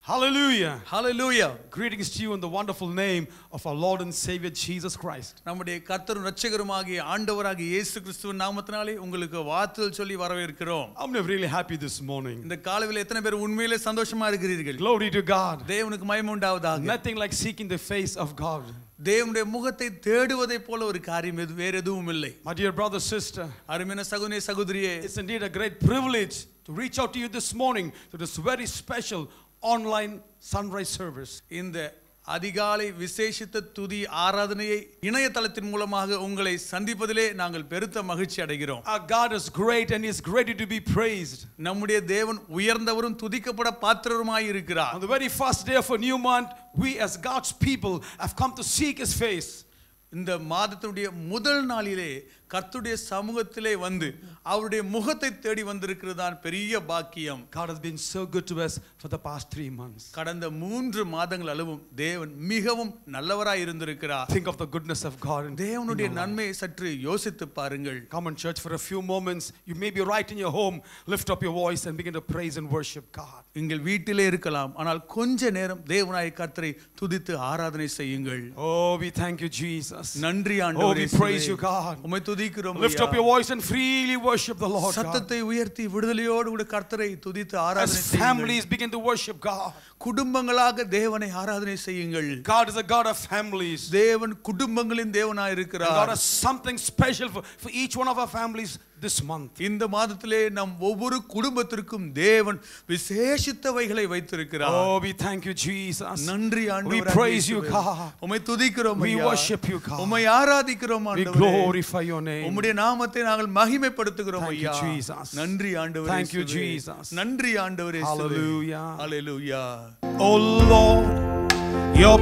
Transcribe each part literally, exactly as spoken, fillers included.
Hallelujah. Hallelujah. Greetings to you in the wonderful name of our Lord and Savior Jesus Christ. நம்முடைய கர்த்தரும் இரட்சகருமாகிய ஆண்டவராகிய இயேசு கிறிஸ்துவின் நாமத்தினாலே உங்களுக்கு வாழ்த்துதல் சொல்லி வரவேற்கிறோம். I'm really happy this morning. இந்த காலையில எத்தனை பேர் உண்மையிலே சந்தோஷமா இருக்கிறீர்கள்? Glory to God. தேவனுக்கு மகிமை உண்டாவதாக. Nothing like seeking the face of God. தேவனுடைய முகத்தை தேடுவதை போல ஒரு காரியம் எது வேற எதுவும் இல்லை. My dear brother, sister, அருமையான சகோதரனே சகோதரியே, it's indeed a great privilege to reach out to you this morning to this very special online sunrise service. இந்த அதிகாலை விசேஷித்த துதி ஆராதனையை இணையதளத்தின் மூலமாக உங்களை சந்திப்பதிலே நாங்கள் பெருத்த மகிழ்ச்சி அடைகிறோம். Our God is great and he is greatly to be praised. நம்முடைய தேவன் உயர்ந்தவரும் துதிக்கப்பட பாத்திரருமாய் இருக்கிறார். On the very first day of a new month, we as God's people have come to seek his face. இந்த மாதத்தினுடைய முதல் நாளிலே கர்த்தருடைய சமூகத்திலே வந்து அவருடைய முகத்தை தேடி வந்திருக்கிறதுதான் பெரிய பாக்கியம். God has been so good to us for the past three months. கடந்த மூன்று மாதங்கள் அளவும் தேவன் மிகவும் நல்லவராய் இருந்திருக்கிறார். Think of the goodness of God. தேவனுடைய நன்மையை சற்று யோசித்து பாருங்கள். Come on church for a few moments. You may be right in your home. Lift up your voice and begin to praise and worship God. நீங்கள் வீட்டிலே இருக்கலாம், ஆனால் கொஞ்ச நேரம் தேவனாய கர்த்தரை துதித்து ஆராதனை செய்யுங்கள். Oh, we thank you Jesus. நன்றி ஆண்டவரே. Oh, we praise you God. உம்மை துதிக்கிறோம். Lift up your voice and freely worship the Lord. சத்தத்தை உயர்த்தி விடுதலையோடு கூட கர்த்தரை துதித்து ஆராதனை செய்யுங்கள். As families begin to worship God. குடும்பங்களாக தேவனை ஆராதனை செய்யுங்கள். God is a God of families. தேவன் குடும்பங்களின் தேவனாய் இருக்கிறார். God has something special for, for each one of our families this month. இந்த மாதத்திலே நம் ஒவ்வொரு குடும்பத்திற்கும் தேவன் விசேஷித்தவைகளை வைத்திருக்கிறார். Oh, we thank you Jesus. நன்றி ஆண்டவரே. We praise you God. உம்மை துதிக்கிறோம் ஐயா. We worship you God. உம்மை ஆராதிக்கிறோம் ஆண்டவரே. We glorify your name. உம்முடைய நாமத்தை நாங்கள் மகிமைப்படுத்துகிறோம் ஐயா. Thank you Jesus. நன்றி ஆண்டவரே. Thank you Jesus. நன்றி ஆண்டவரே. Hallelujah. Hallelujah. Oh Lord, you're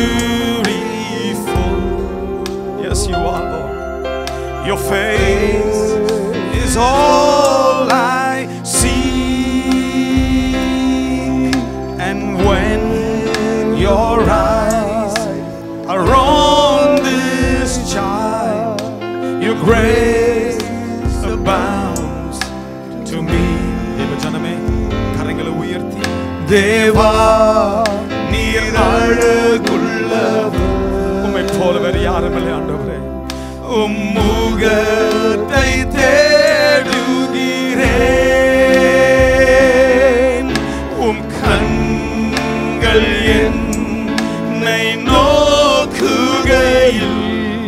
beautiful. Yes, you are, Lord. Your face is all I see, and when your eyes are on this child, your grace abounds to me. Devajaname, karangala uyarthi. Deva, neer aழகுள்ளவர், உம்மை போல வேறு யாரும் இல்லை ஆண்டவரே. உம் முகத்தை தேடுகிறேன், உம் கண்கள் என்னை நோக்குகையில்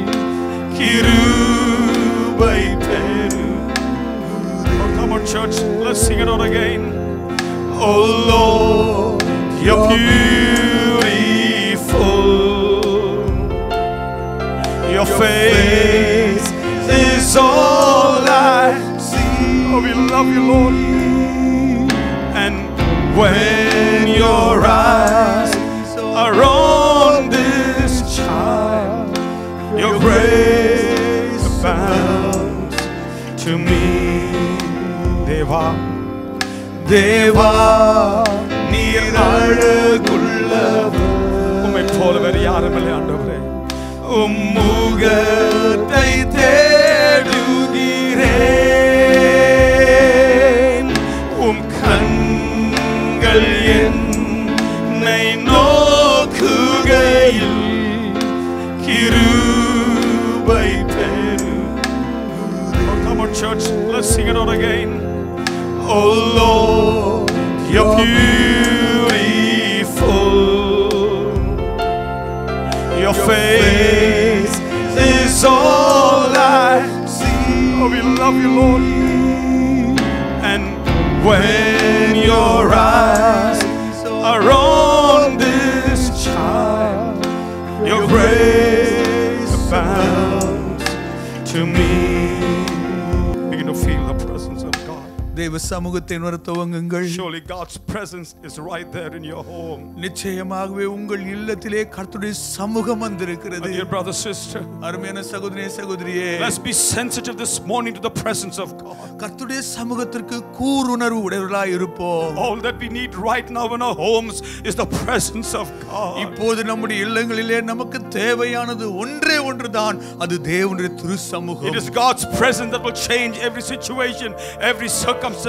கிருபை பெறும். Oh, come on church, let's sing it out again. Oh Lord, you're beautiful. Your face is all I see. Oh, we love you, Lord. And when your eyes are on this child, your grace abounds to me. Deva, Deva, neer aழகுள்ளவர், உம்மை போல வேறு யாரும் இல்லை ஆண்டவரே. உம் முகத்தை தேடுகிறேன், உம் கண்கள் என்னை நோக்குகையில் கிருபை பெறும். Oh, come on church, let's sing it out again. Oh Lord, you're beautiful. Your face is all I see. Oh, we love you, Lord. And when your eyes are on this child, your grace abounds to me. Begin to feel the presence of God. தேவ சமூகத்தை உணர துவங்குங்கள். Surely God's presence is right there in your home. நிச்சயமாகவே உங்கள் இல்லத்திலே கர்த்தருடைய சமூகம் வந்திருக்கிறது. Dear brother, sister, அருமையான சகோதரனே சகோதரியே, let's be sensitive this morning to the presence of God. கர்த்தருடைய சமூகத்திற்கு கூருணர்வு உடையவர்களாய் இருப்போம். All that we need right now in our homes is the presence of God. இப்போது நம்முடைய இல்லங்களிலே நமக்கு தேவையானது ஒன்றே ஒன்றுதான், அது தேவனுடைய திரு சமூகம். It is God's presence that will change every situation, every circumstance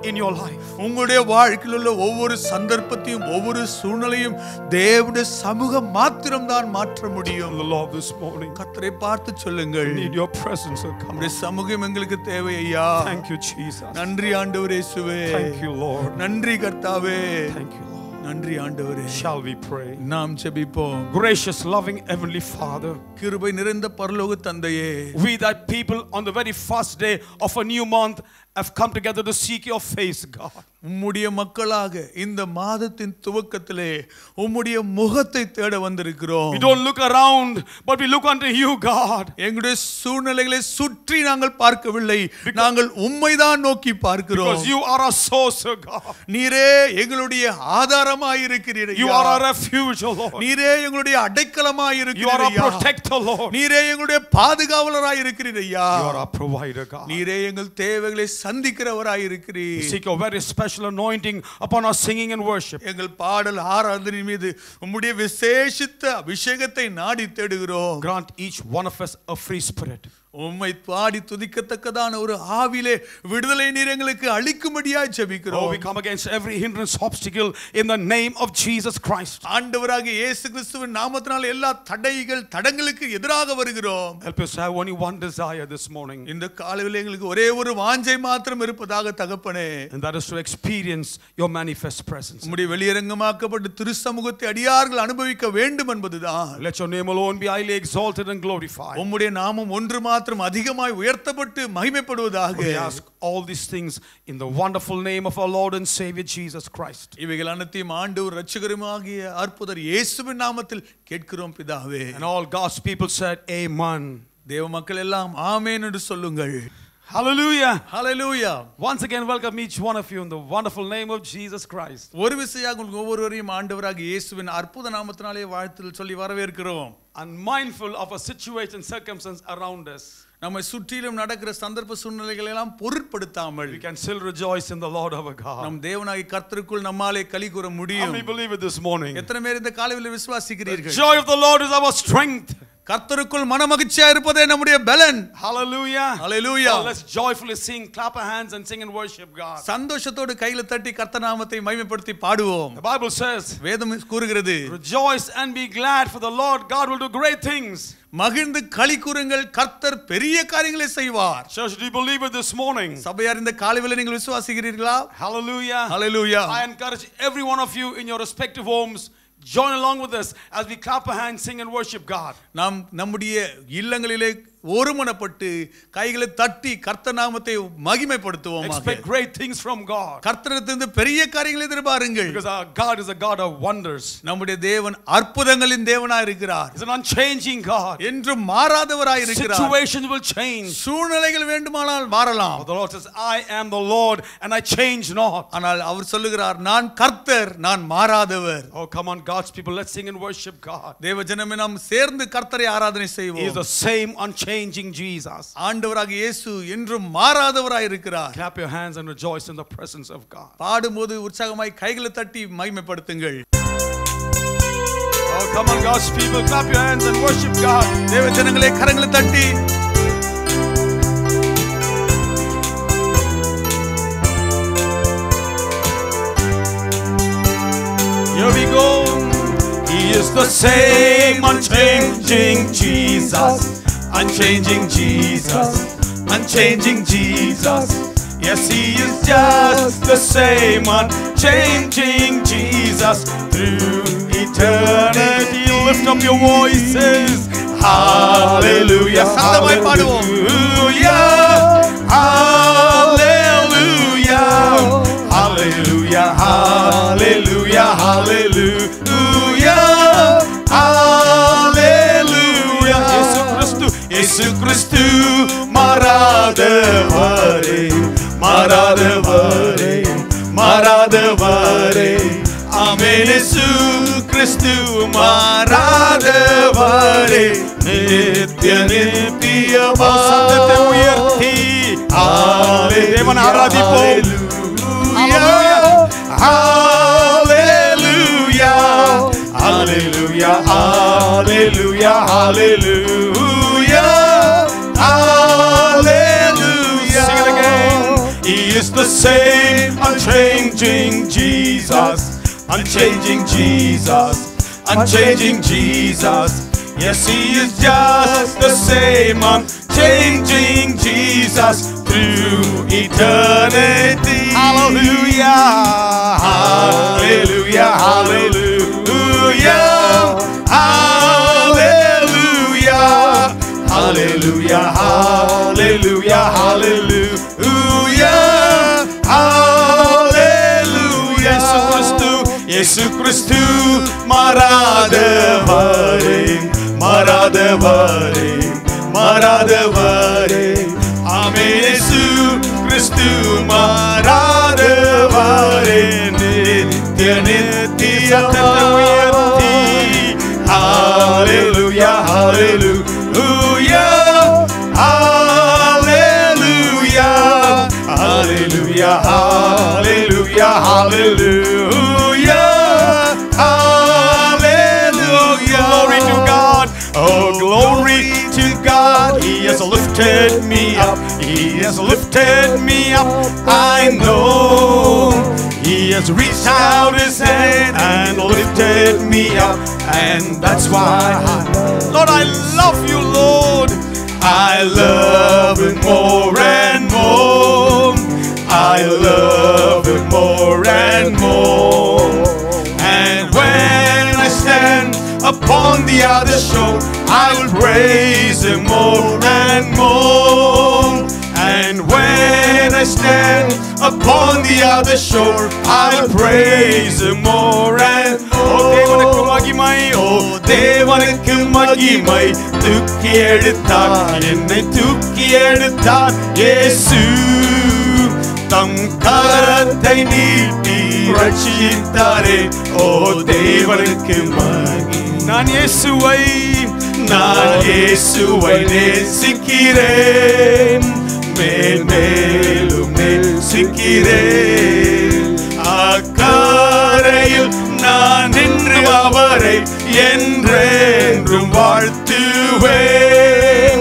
in your life. உங்களுடைய வாழ்க்கையில் உள்ள ஒவ்வொரு சந்தர்ப்பத்தையும் ஒவ்வொரு சூழ்நிலையும் தேவனுடைய சமூகம் மாத்திரம் தான் மாற்ற முடியும். The Lord this morning, கர்த்தரை பார்த்து சொல்லுங்கள், I need your presence to come. உம்முடைய சமூகம் எங்களுக்கு தேவை ஐயா. Thank you, Jesus. நன்றி ஆண்டவரே இயேசுவே. Thank you, Lord. நன்றி கர்த்தாவே. Thank you, Lord. நன்றி ஆண்டவரே. Shall we pray? நாம் ஜெபிப்போம். Gracious, loving Heavenly Father, கிருபை நிறைந்த பரலோக தந்தையே, we thy people on the very first day of a new month have come together to seek your face, God. உம்முடைய மக்களாக இந்த மாதத்தின் துவக்கத்திலே உம்முடைய முகத்தை தேட வந்திருக்கிறோம். We don't look around, but we look unto you, God. எங்களுடைய சூழ்நிலைகளை சுற்றி நாங்கள் பார்க்கவில்லை, நாங்கள் உம்மைதான் நோக்கி பார்க்கிறோம். Because you are our source, God. நீரே எங்களுடைய ஆதாரமாய் இருக்கிறீர். You are our refuge, Lord. நீரே எங்களுடைய அடைக்கலமாய் இருக்கிறீர். You are our protector, Lord. நீரே எங்களுடைய பாதுகாவலராய் இருக்கிறீர் ஐயா. You are our provider, God. நீரே எங்கள் தேவைகளை சந்திக்கிறவராய் இருக்கிறீர். We seek your very special anointing upon our singing and worship. எங்கள் பாடல் ஆராதனை மீது உம்முடைய விசேஷித்த அபிஷேகத்தை நாடி தேடுகிறோம். Grant each one of us a free spirit. உம்மை பாடி துதிக்கத்தக்கதான ஒரு ஆவிலே விடுதலை நீர் எங்களுக்கு அளிக்கும்படியாய் ஜெபிக்கிறோம். Oh, we come against every hindrance, obstacle in the name of Jesus Christ. ஆண்டவராகிய இயேசு கிறிஸ்துவின் நாமத்தினால் எல்லா தடைகள் தடங்களுக்கு எதிராக வருகிறோம். Help us have only one desire this morning, இந்த காலையிலே எங்களுக்கு ஒரே ஒரு வாஞ்சை மாத்திரம் இருப்பதாக தகப்பனே, and that is to experience your manifest presence. உம்முடைய வெளியரங்கமாக்கப்பட்ட திருச்சமூகத்தை அடியார்கள் அனுபவிக்க வேண்டும் என்பதுதான். Let your name alone be highly exalted and glorified. உம்முடைய நாமம் ஒன்று மாத்திரம் அதிகமாய் உயர்த்தப்பட்டு மகிமைப்படுவதாக. We ask all these things in the wonderful name of our Lord and Savior Jesus Christ. இவைகள் அனைத்தையும் ஆண்டவர் இரட்சகருமாகிய அற்புதர் இயேசுவின் நாமத்தில் கேட்கிறோம் பிதாவே. And all God's people said amen. தேவ மக்கள் எல்லாம் ஆமென் என்று சொல்லுங்கள். Hallelujah. Hallelujah. Once again welcome each one of you in the wonderful name of Jesus Christ. ஒரு விசையாக உங்களுக்கு ஒவ்வொருவரையும் ஆண்டவராகிய இயேசுவின் அற்புத நாமத்தினாலே வாழ்த்துதல் சொல்லி வரவேற்கிறோம். Unmindful of a situation, circumstance around us, நம்மை சுற்றிலும் நடக்கிற சந்தர்ப்ப சூழ்நிலைகளை எல்லாம் பொருட்படுத்தாமல் we can still rejoice in the Lord our God. நம் தேவனாகிய கர்த்தருக்குள் நம்மாலே களி கூற How முடியும். many believe it this morning? எத்தனை பேர் இந்த காலையிலே விசுவாசிக்கிறீர்கள்? The joy of the Lord is our strength. கர்த்தருக்குள் மனமகிழ்ச்சியா இருப்பதே நம்முடைய பலன். Hallelujah. Hallelujah. So let's joyfully sing, clap our hands and sing and worship God. சந்தோஷத்தோடு கையில தட்டி கர்த்தர் நாமத்தை மகிமைப்படுத்தி பாடுவோம். The Bible says, வேதம் கூறுகிறது, rejoice and be glad, for the Lord God will do great things. மகிழ்ந்து களி கூறுங்கள், கர்த்தர் பெரிய காரியங்களை செய்வார். Church, do you believe it this morning? சபையார் இந்த காலையிலே நீங்கள் விசுவாசிக்கிறீர்களா? Hallelujah. Hallelujah. I encourage every one of you in your respective homes, join along with us as we clap our hands, sing and worship God. நாம் நம்முடைய இல்லங்களிலே ஒருமனப்பட்டு கைகளை தட்டி கர்த்தர் நாமத்தை மகிமைப்படுத்துவோம். Expect great things from God. கர்த்தரிடத்திலிருந்து பெரிய காரியங்களை எதிர்பாருங்கள். Because our God is a God of wonders. நம்முடைய தேவன் அற்புதங்களின் தேவனாய் இருக்கிறார். He's an unchanging God. என்றும் மாறாதவராய் இருக்கிறார். Situations will change. சூழ்நிலைகள் வேண்டுமானால் மாறலாம். The Lord says, I am the Lord and I change not. ஆனால் அவர் சொல்லுகிறார், நான் கர்த்தர், நான் மாறாதவர். Oh, come on, God's people, let's sing and worship God. தேவ ஜனமே, நாம் சேர்ந்து கர்த்தரை ஆராதனை He செய்வோம். is the same unchanging Jesus. ஆண்டவராகிய இயேசு என்றும் மாறாதவராய் இருக்கிறார். Clap your hands and rejoice in the presence of God. பாடும்போது உற்சாகமாய் கைகளை தட்டி மகிமைப்படுத்துங்கள். Oh, come on, God's people, clap your hands and worship God. தேவ ஜனங்களே, கரங்களை தட்டி Here we go. He is the same unchanging Jesus. Unchanging Jesus. Unchanging Jesus. Yes, He is just the same unchanging Jesus. Through eternity, lift up your voices. Hallelujah. Hallelujah. Hallelujah. Hallelujah. Hallelujah. Hallelujah. Hallelujah. Yesu Christu, Yesu Christu, maradavare, maradavare, maradavare. Amen. Yesu Christu, maradavare, nitya nityama. Sandate uyarthi, Devan aaradhipom. Hallelujah. Hallelujah. Hallelujah. Hallelujah. Hallelujah. Hallelujah. Sing it again. He is the same Unchanging Jesus, unchanging Jesus, unchanging Jesus. Yes, He is just the same, unchanging Jesus through eternity. Hallelujah, hallelujah, hallelujah, hallelujah, hallelujah, hallelujah, hallelujah, hallelujah. Yesu Kristu, Yesu Kristu, மாறாதவரே, மாறாதவரே, மாறாதவரே. ஆமென். இயேசு கிறிஸ்து மாறாதவரே, நித்திய நித்திய உயர்த்தி. ஹalleluya, ஹalleluya, ஹalleluya, ஹalleluya, ஹalleluya, ஹalleluya, hallelujah. Glory to God. Oh, glory to God. He has lifted me up. He has lifted me up. I know He has reached out His hand and lifted me up. And that's why I, Lord, I love you, Lord. I love Him more and more. I love Him more and more. And when I stand upon the other shore, I will praise Him more and more. And when I stand upon the other shore, I will praise Him more and more. தேவனுக்கு மகிமை, ஓ தேவனுக்கு மகிமை. தூக்கி எடுத்தார், என்னை தூக்கி எடுத்தார் இயேசு. தம் கரத்தை நீட்டி ரட்சித்தாரே, ஓ தேவனுக்கு மகிமை. நான் இயேசுவை, நான் இயேசுவை நேசிக்கிறேன், மேன்மேலும் நேசிக்கிறேன். அக்கரையில் நான் நின்று அவரை என்றென்றும் வாழ்த்துவேன்.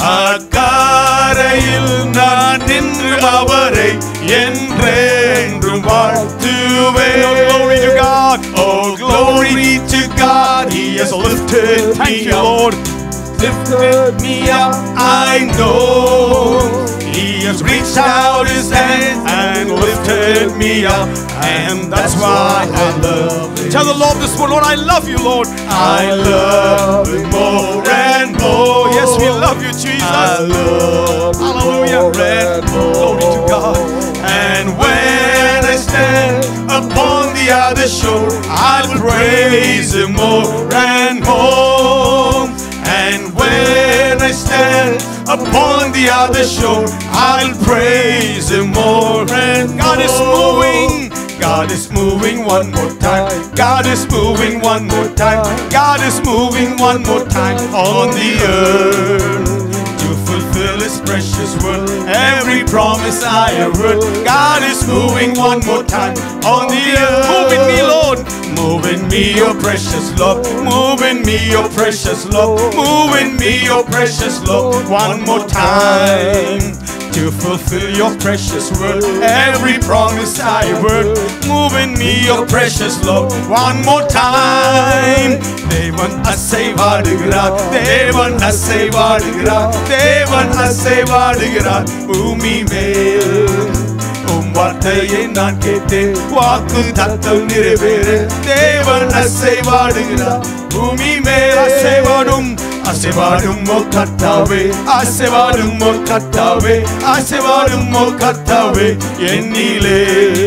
அக்கரையில் நான் நின்று அவரை என்றென்றும் வாழ்த்துவேன். Glory to God. Oh, glory to God. He has lifted me up. Lord, lifted me up. I know He has reached out His hand and lifted me up. And that's why I love Him. Tell the Lord this one, Lord, I love you, Lord. I love Him more and more. Yes, we love you, Jesus. I love Him. Hallelujah. More and more. Glory to God. And when I stand upon the other shore, I'll praise Him more and more. And when I stand upon the other shore, I'll praise Him more and more. God is moving. God is moving one more time. God is moving one more time. God is moving one more time on the earth to fulfill His precious word. Every promise I have heard. God is moving one more time on the earth. Move in me, Lord. Move in me, your precious Lord. Move in me, your precious Lord. Move in me, your precious Lord. One more time to fulfill your precious word. Every promise I heard. Move in me, your precious Lord. One more time. தேவன் அசைவாடுகிறார், தேவன் அசைவாடுகிறார், தேவன் அசைவாடுகிறார். பூமி மேல் உம் வார்த்தையை நான் கேட்டேன், வாக்கு தத்தம் நிறைவேற தேவன் அசைவாடுகிறார். பூமி மேல் அசைவாடும், அசைவாடும் ஓ கர்த்தாவே, அசைவாடும் ஓ கர்த்தாவே, அசைவாடும் ஓ கர்த்தாவே. என்னிலே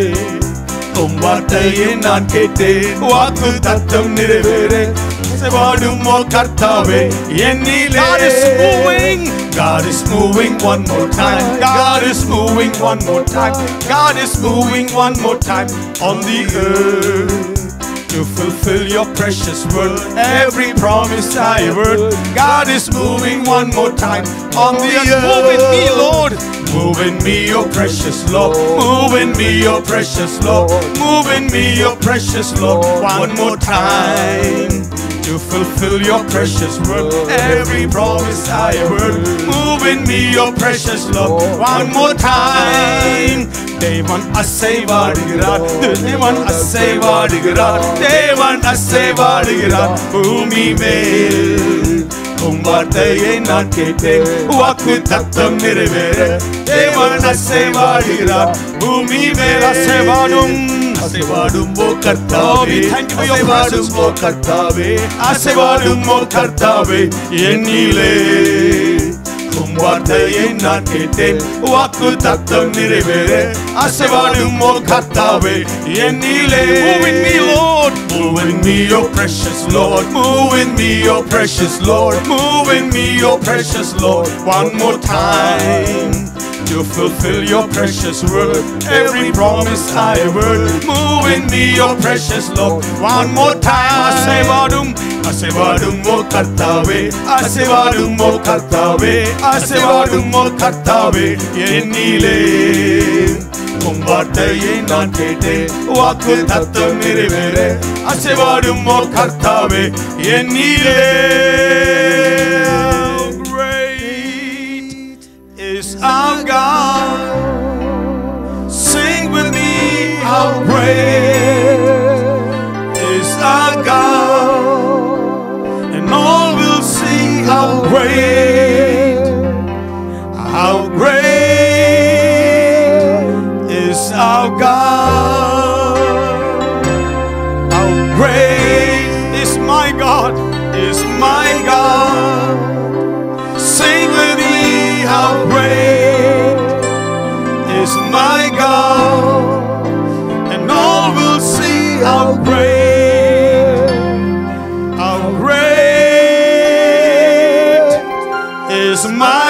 உம் வார்த்தையை நான் கேட்டேன், வாக்கு தத்தம் நிறைவேற அசைவாடும் ஓ கர்த்தாவே. என்னிலே God is moving. God is moving one more time. God is moving one more time. God is moving one more time on the earth to fulfill your precious word. Every promise I heard. God is moving one more time on the earth. Move in me, Lord. Move in me, your precious Lord. Move in me, your precious Lord. Move in me, your precious Lord. One more time to fulfill your precious word. Every promise I have heard, move in me your precious love. One more time. தேவன் அசைவாடுகிறார், தேவன் அசைவாடுகிறார், தேவன் அசைவாடுகிறார் பூமி மேல். உம் வார்த்தையை நான் கேட்டேன், வாக்கு தத்தம் நிறைவேற தேவன் அசைவாடுகிறார் பூமி மேல். அசைவாடும் அசைவாடும் ஓ கர்த்தாவே, அசைவாடும் ஓ கர்த்தாவே, அசைவாடும் ஓ கர்த்தாவே என்னிலே. உம் வார்த்தையை நான் கேட்டேன், வாக்கு தத்தம் நிறைவேற அசைவாடும் ஓ கர்த்தாவே என்னிலே. Move in me Lord, move in me your precious Lord, move in me your precious Lord, move in me your precious Lord. One more time to fulfill your precious word. Every promise I have heard, move in me your precious Lord. One more time. அசைவாடும் அசைவாடும் ஓ கர்த்தாவே, அசைவாடும் ஓ கர்த்தாவே, அசைவாடும் ஓ கர்த்தாவே என்னிலே. உம் வார்த்தையை நான் கேட்டேன், வாக்கு தத்தம் நிறைவேற அசைவாடும் ஓ கர்த்தாவே என்னிலே. Is our God. Sing with me, how great is our God, and all will see how great, how great is our God. How great is my God, is my God. Sing with me, how great is my God, and all will see how great, how great is my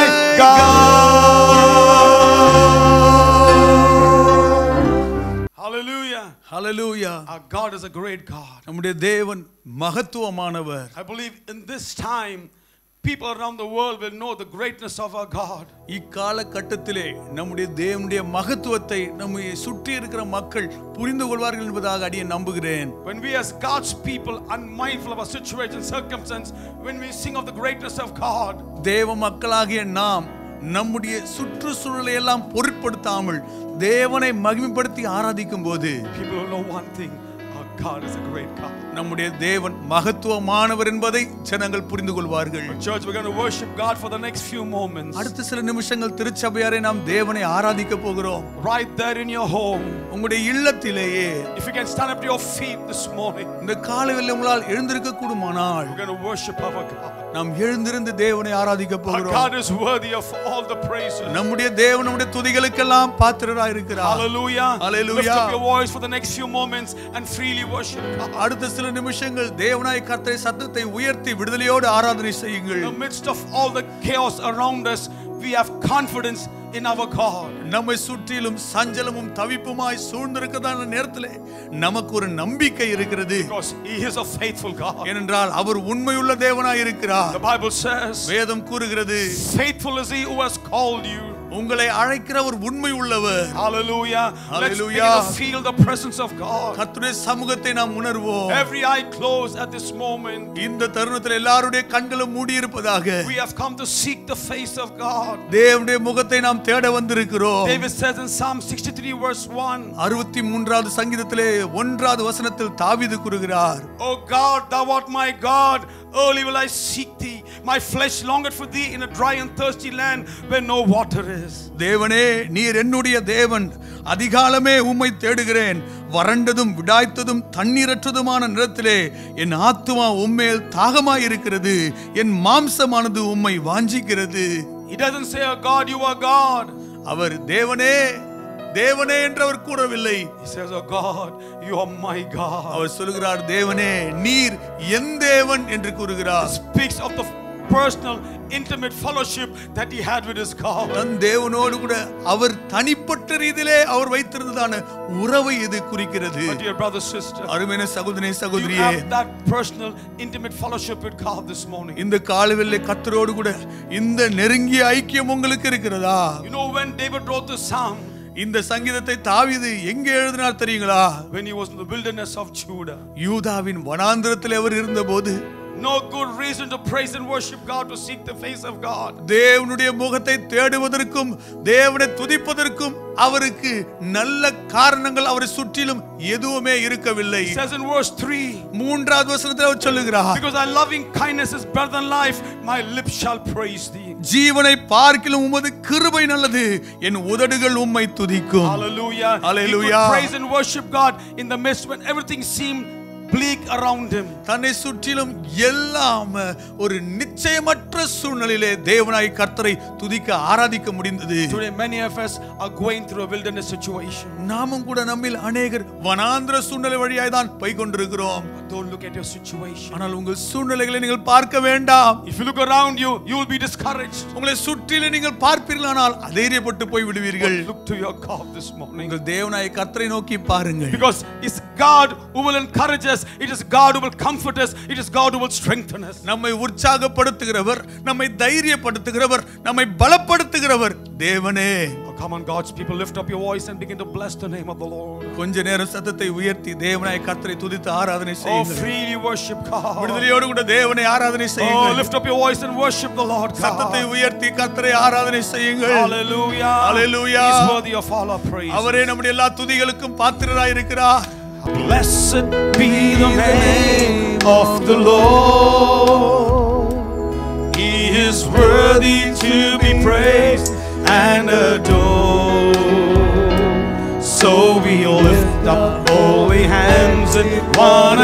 God. Hallelujah. Hallelujah. Our God is a great God. நம்முடைய தேவன் மகத்துவமானவர். I believe in this time people around the world will know the greatness of our God. இக்கால கட்டத்திலே நம்முடைய தேவனுடைய மகத்துவத்தை நம்மை சுற்றி இருக்கிற மக்கள் புரிந்து கொள்வார்கள் என்பதாக அடியே நம்புகிறேன். When we as God's people unmindful of our situation circumstance, when we sing of the greatness of God, தேவ மக்களாகிய நாம் நம்முடைய சுற்றுச்சூழலை எல்லாம் பொருட்படுத்தாமல் தேவனை மகிமைப்படுத்தி ஆராதிக்கும் போது people will know one thing, our God is a great God. நம்முடைய தேவன் மகத்துவமானவர் என்பதை ஜனங்கள் புரிந்து கொள்வார்கள். Church, we're going to worship God for the next few moments. அடுத்த சில நிமிஷங்கள் திருச்சபையாரை நாம் தேவனை ஆராதிக்க போகிறோம். Right there in your home, உங்களுடைய இல்லத்திலேயே if you can stand up to your feet this morning, இந்த காலையில் உங்களால் எழுந்திருக்க கூடுமானால் we're going to worship our God. நாம் எழுந்திருந்து தேவனை ஆராதிக்க Our போகிறோம். God is worthy of all the praises. நம்முடைய தேவன் நம்முடைய துதிகளுக்கெல்லாம் பாத்திரராய் இருக்கிறார். Hallelujah. Hallelujah. Lift up your voice for the next few moments and freely worship God. அடுத்த சில நிமிஷங்கள் தேவனாய் கர்த்தரை சத்தத்தை உயர்த்தி விடுதலையோடு ஆராதனை செய்யுங்கள். In the midst of all the chaos around us, we have confidence in our God. நம்மை சுற்றிலும் சஞ்சலமும் தவிப்புமாய் சூழ்ந்திருக்கிறதான நேரத்திலே நமக்கு ஒரு நம்பிக்கை இருக்கிறது. Because He is a faithful God. ஏனென்றால் அவர் உண்மையுள்ள தேவனாய் இருக்கிறார். The Bible says, வேதம் கூறுகிறது, faithful is He who has called you. உங்களை அழைக்கிறவர் உண்மை உள்ளவர். Hallelujah. Hallelujah. Let's begin to feel the presence of God. கர்த்தருடைய சமூகத்தை நாம் உணர்வோம். Every eye closed at this moment. இந்த தருணத்தில் எல்லாருடைய கண்களும் மூடி இருப்பதாக. We have come to seek the face of God. தேவனுடைய முகத்தை நாம் தேட வந்திருக்கிறோம். David says in Psalm sixty-three verse one, அறுபத்தி மூன்றாவது சங்கீதத்திலே ஒன்றாவது வசனத்தில் தாவீது கூறுகிறார், O God, thou art my God, early will I seek thee. My flesh longeth for thee in a dry and thirsty land where no water is. தேவனே, நீர் என்னுடைய தேவன், அதிகாலமே உம்மை தேடுகிறேன். வறண்டதும் விடாய்த்ததும் தண்ணீரற்றதுமான நிலத்திலே என் ஆத்துமா உம்மேல் தாகமாய் இருக்கிறது. என் மாம்சமானது உம்மை வாஞ்சிக்கிறது. He doesn't say, oh God, you are God. அவர் தேவனே தேவனே என்று அவர் கூறவில்லை. He says, oh God, you are my God. அவர் சொல்கிறார், தேவனே நீர் என் தேவன் என்று கூறுகிறார். Speaks of the personal intimate fellowship that he had with his God. தன் தேவனோடு கூட அவர் தனிப்பட்ட ரீதியிலே அவர் வைத்திருந்ததான உறவை இது குறிக்கிறது. But dear brother, sister, அருமையான சகோதரனே you சகோதரியே, have that personal intimate fellowship with God this morning. இந்த காலையிலே கர்த்தரோடு கூட இந்த நெருங்கிய ஐக்கியம் உங்களுக்கு இருக்கிறதா? You know, when David wrote the psalm, இந்த சங்கீதத்தை தாவீது எங்கே எழுதினார் தெரியுங்களா? when he was in the wilderness of Judah. யூதாவின் வனாந்திரத்தில் அவர் இருந்தபோது, No good reason to praise and worship God, to seek the face of God. தேவனுடைய முகத்தை தேடுவதற்கும் தேவனை துதிப்பதற்கும் அவருக்கு நல்ல காரணங்கள் அவரை சுற்றிலும் எதுவுமே இருக்கவில்லை. It says in verse three, மூன்றாவது வசனத்தில் அவர் சொல்லுகிறார், because thy loving kindness is better than life, my lips shall praise thee. ஜீவனை பார்க்கிலும் உமது கிருபை நல்லது, என் உதடுகள் உம்மை துதிக்கும். Hallelujah. Hallelujah. He could praise and worship God in the midst when everything seemed bleak around him. தன்னை சுற்றிலும் எல்லாம் ஒரு நிச்சயமற்ற சூழ்நிலையிலே தேவனாய் கர்த்தரை துதிக்க ஆராதிக்க முடிந்தது. Today many of us are going through a wilderness situation. நாமும் கூட நம்மில் அநேகர் வனாந்திர சூழ்நிலை வழியாய் தான் போய் கொண்டிருக்கிறோம். Don't look at your situation. ஆனால் உங்கள் சூழ்நிலைகளை நீங்கள் பார்க்க வேண்டாம். If you look around you, you will be discouraged. உங்களை சுற்றிலே நீங்கள் பார்ப்பீர்களானால் அதைரியப்பட்டு போய் விடுவீர்கள். Look to your God this morning. உங்கள் தேவனாய் கர்த்தரை நோக்கி பாருங்கள். Because it's God who will encourage us. It is God who will comfort us. It is God who will strengthen us. நம்மை உற்சாகப்படுத்துகிறவர், நம்மை தைரியப்படுத்துகிறவர், நம்மை பலப்படுத்துகிறவர் தேவனே. Oh, come on, God's people, lift up your voice and begin to bless the name of the Lord. கொஞ்ச நேரம் சத்தத்தை உயர்த்தி தேவனாய் கர்த்தரை துதித்து ஆராதனை Oh, செய்யுங்கள். freely worship God. விடுதலையோடு கூட தேவனை ஆராதனை Oh, செய்யுங்கள். lift up your voice and worship the Lord God. சத்தத்தை உயர்த்தி கர்த்தரை ஆராதனை செய்யுங்கள். Hallelujah. Hallelujah. He's worthy of all our praise. அவரே நம்முடைய எல்லா துதிகளுக்கும் பாத்திரராய் இருக்கிறார். Blessed be the name of the Lord. He is worthy to be praised and adored. So we lift up holy hands in one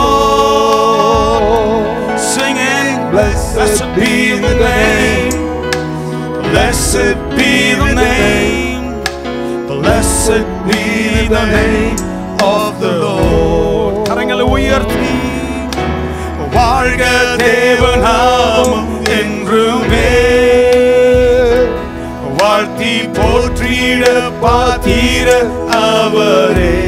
accord, singing, blessed be the name, blessed be the name, blessed be the name of the Lord. கரங்களை உயர்த்தி வாழ்க தேவநாமம் என்றுமே, வாழ்த்தி போற்றிட பாத்திர அவரே.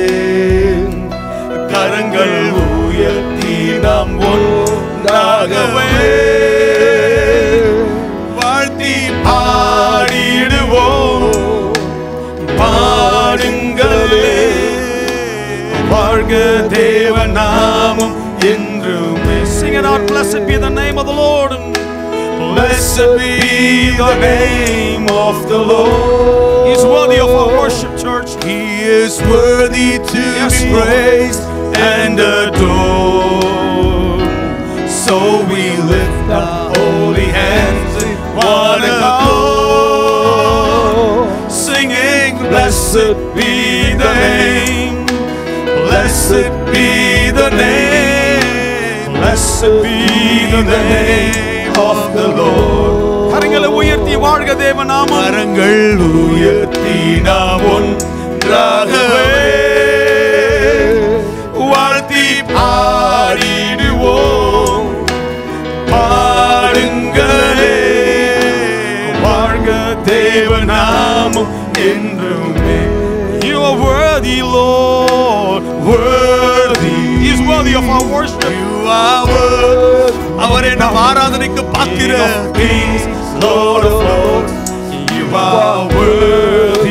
கரங்கள் உயர்த்தி நாம் ஒன்றாகவே வாழ்த்தி பாடிடுவோம். பாடுங்களே வாழ்க தேவநாமம் என்றுமே. Sing it out. Blessed be the name of the Lord. Blessed be the name of the Lord. He is worthy of our worship, church. He is worthy to Yes, be Lord. praised and adored. So we lift up holy hands in one accord, singing, blessed be the name, blessed be the name, blessed be the name of the Lord. கரங்களை உயர்த்தி வாழ்க தேவநாமம். கரங்கள் உயர்த்தி நாம் ஒன்றாகவே வாழ்த்தி பாடிடுவோம். பாடுங்களே வாழ்க தேவநாமம் என்றுமே. You are worthy, Lord, worthy. He is worthy of our worship. You are worthy. அவரே நம் ஆராதனைக்கு பாத்திரர். Kings, Lord of Lords, you are worthy.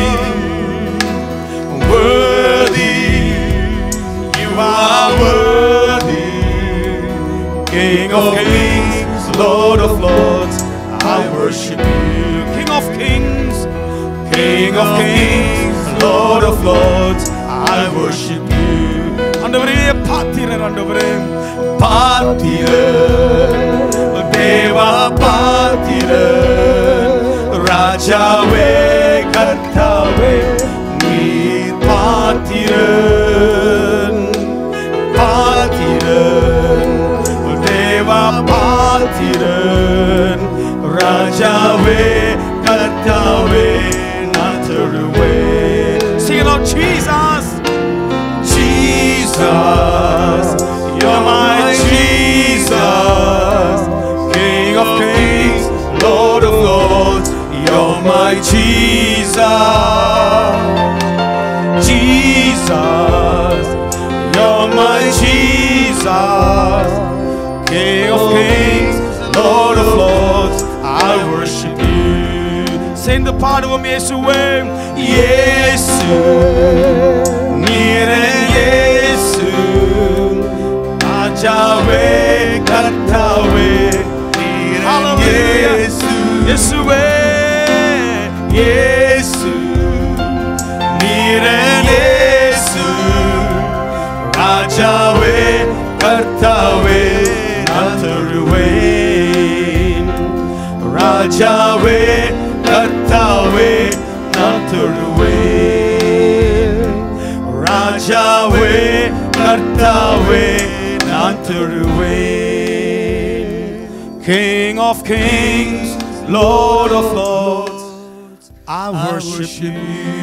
Worthy, you are worthy. King of kings, Lord of lords, I worship you. King of kings, King of kings, Lord of lords, I worship you. ஆண்டவரே பாத்திரர், ஆண்டவரே பாத்திரர், தேவா பாத்திரர், ராஜாவே கர்த்தாவே நீர் பாத்திரர். பாத்திரர், தேவா பாத்திரர், ராஜாவே கர்த்தாவே நான் தொழுவேன். Sing it out, Jesus, Jesus, you're my Jesus. King of kings, Lord of lords, you're my Jesus. Jesus, you're my Jesus. King of kings, Lord of lords, I worship you. Sing the part of Yeshua. Yesu, Nire Yesu, Ajawe. இயேசு நீரனேசு ராஜாவே கர்த்தாவே நான் தொழுவேன் ராஜாவே கர்த்தாவே நான் தொழுவேன் ராஜாவே கர்த்தாவே நான் தொழுவேன் King of kings Lord of lords I worship you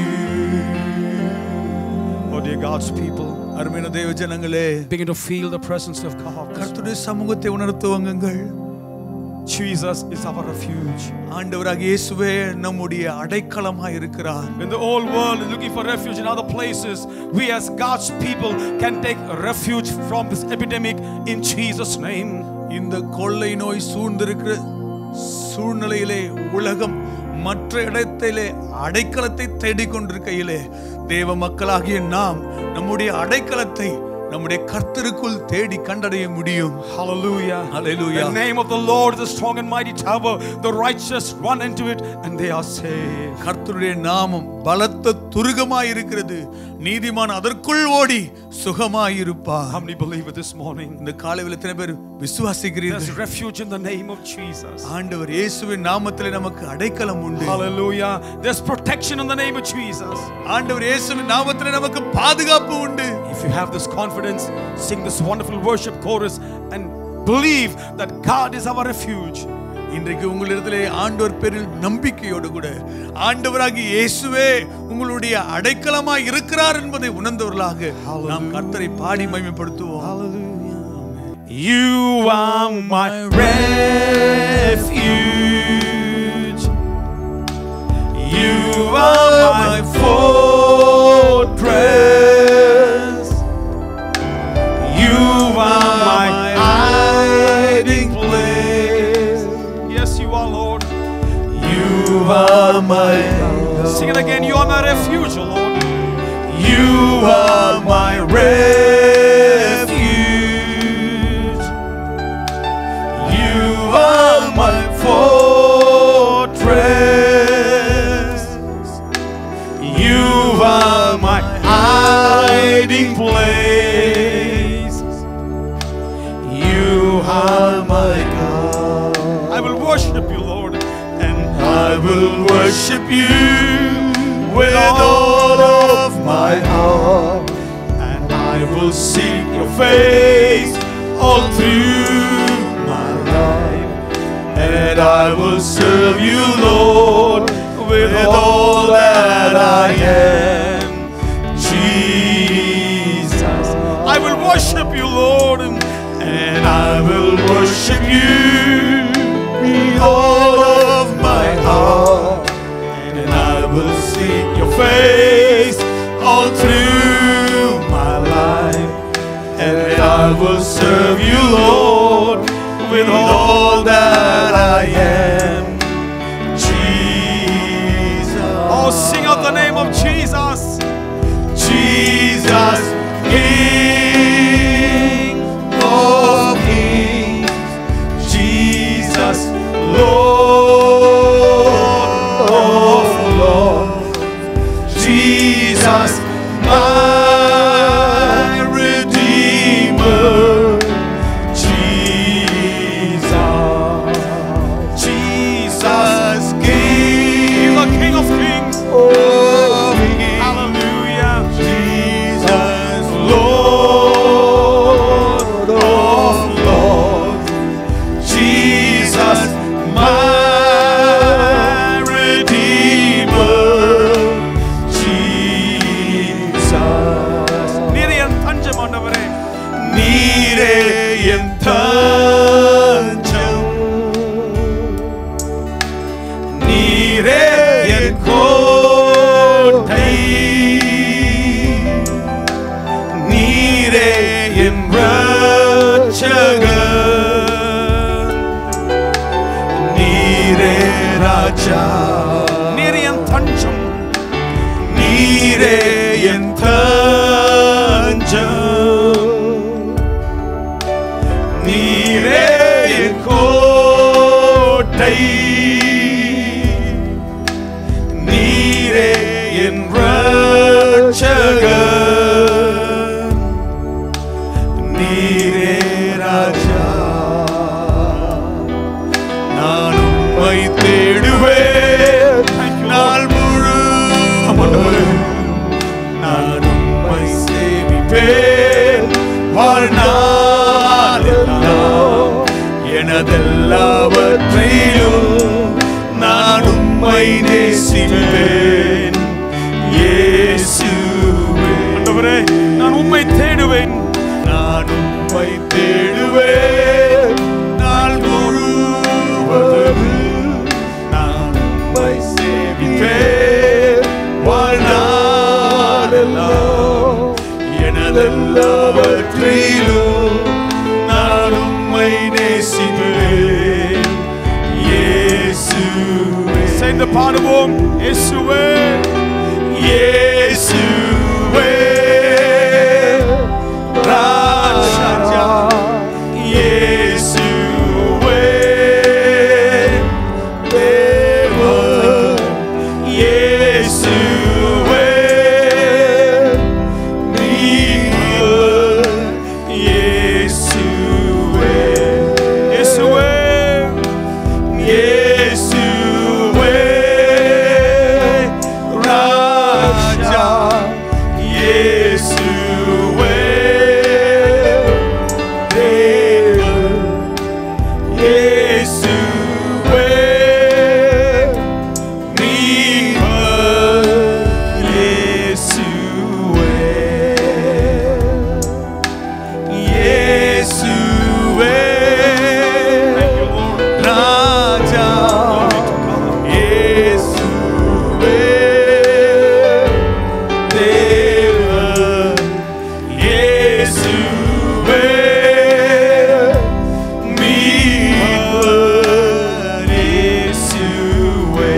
Oh dear God's people அருமையான தேவ ஜனங்களே begin to feel the presence of God கர்த்தருடைய சமூகத்தை உணரத் துவங்குங்கள் Jesus is our refuge ஆண்டவராகிய இயேசுவே நம்முடைய அடைக்கலமாய் இருக்கிறார் When the whole world is looking for refuge in other places we as God's people can take refuge from this epidemic in Jesus name இந்த கொள்ளை நோய் சூழ்ந்திருக்கிற சூழ்நிலையிலே உலகம் மற்ற இடத்திலே அடைக்கலத்தை தேடிக்கொண்டிருக்கையிலே தேவ மக்களாகிய நாம் நம்முடைய அடைக்கலத்தை நம்முடைய கர்த்தருக்குள் தேடி கண்டடைய முடியும் Hallelujah Hallelujah The name of the Lord is a strong and mighty tower the righteous run into it and they are saved கர்த்தருடைய நாமம் பலத்த துருகமாய் இருக்கிறது நீதிமான் அதற்குள் ஓடி சுகமாய் இருப்பார் How many believe it this morning இந்த காலையில் எத்தனை பேர் விசுவாசிக்கிறீர்கள் There's refuge in the name of Jesus ஆண்டவர் இயேசுவின் நாமத்திலே நமக்கு அடைக்கலம் உண்டு Hallelujah There's protection in the name of Jesus ஆண்டவர் இயேசுவின் நாமத்திலே நமக்கு பாதுகாப்பு உண்டு If you have this confidence sing this wonderful worship chorus and believe that God is our refuge இன்றைக்கு உங்களிடத்திலே ஆண்டவர் பேரில் நம்பிக்கையோடு கூட ஆண்டவராகிய இயேசுவே உங்களுடைய அடைக்கலமாய் இருக்கிறார் என்பதை உணர்ந்தவர்களாக நாம் கர்த்தரை பாடி மகிமைப்படுத்துவோம் Hallelujah You are my refuge You are my fortress You are my hiding place Yes you are Lord You are my Sing it again You are my refuge Lord You are my refuge You are my fortress You are my hiding place You are my God I will worship you Lord and I will worship you with all of my heart and I will seek your face all through my life and I will serve you Lord with all that I am Jesus I will worship you Lord and, and I will worship you with all of my heart and I will seek your face all through my life and I will serve you Lord with all that I am Jesus oh sing out the name of Jesus Jesus King of kings Jesus Lord of lords Jesus my Redeemer Jesus Jesus King the King of kings oh hallelujah Jesus Lord of lords Jesus my Redeemer Jesus நீரே என் தஞ்சம் ஆண்டவரே நீரே என் தஞ்சம் நீரே என் கோட்டை நீரே என் ரட்சகர் நீரே ராஜா நீரே என் தஞ்சம் நீரே என் தஞ்சம் நீரே என் கோட்டை என் ரட்சகர் நீரே ராஜா நான் உம்மை தேடுவேன் நாள் முழுவதும் நான் உம்மை சேவிப்பேன் வாழ்நாளெல்லாம் எனதெல்லாவற்றையும் நான் உம்மை நேசிப்பேன் இயேசுவே ஆண்டவரே நான் உம்மை தேடுவேன் நான் உம்மை தேடுவேன் நாள் முழுவதும் நான் உம்மை சேவிப்பேன் வாழ்நாளெல்லாம் எனதெல்லாவற்றிலும் நான் உம்மை நேசிப்பேன் இயேசுவே சேர்ந்து பாடுவோம் இயேசுவே இயேசுவே ராஜா இயேசுவே தேவன் இயேசுவே மீட்பர் இயேசுவே இயேசுவே இயேசுவே ராஜா இயேசுவே தேவன் இயேசுவே மீட்பர் இயேசுவே இயேசுவே ராஜா இயேசுவே தேவன் இயேசுவே மீட்பர் இயேசுவே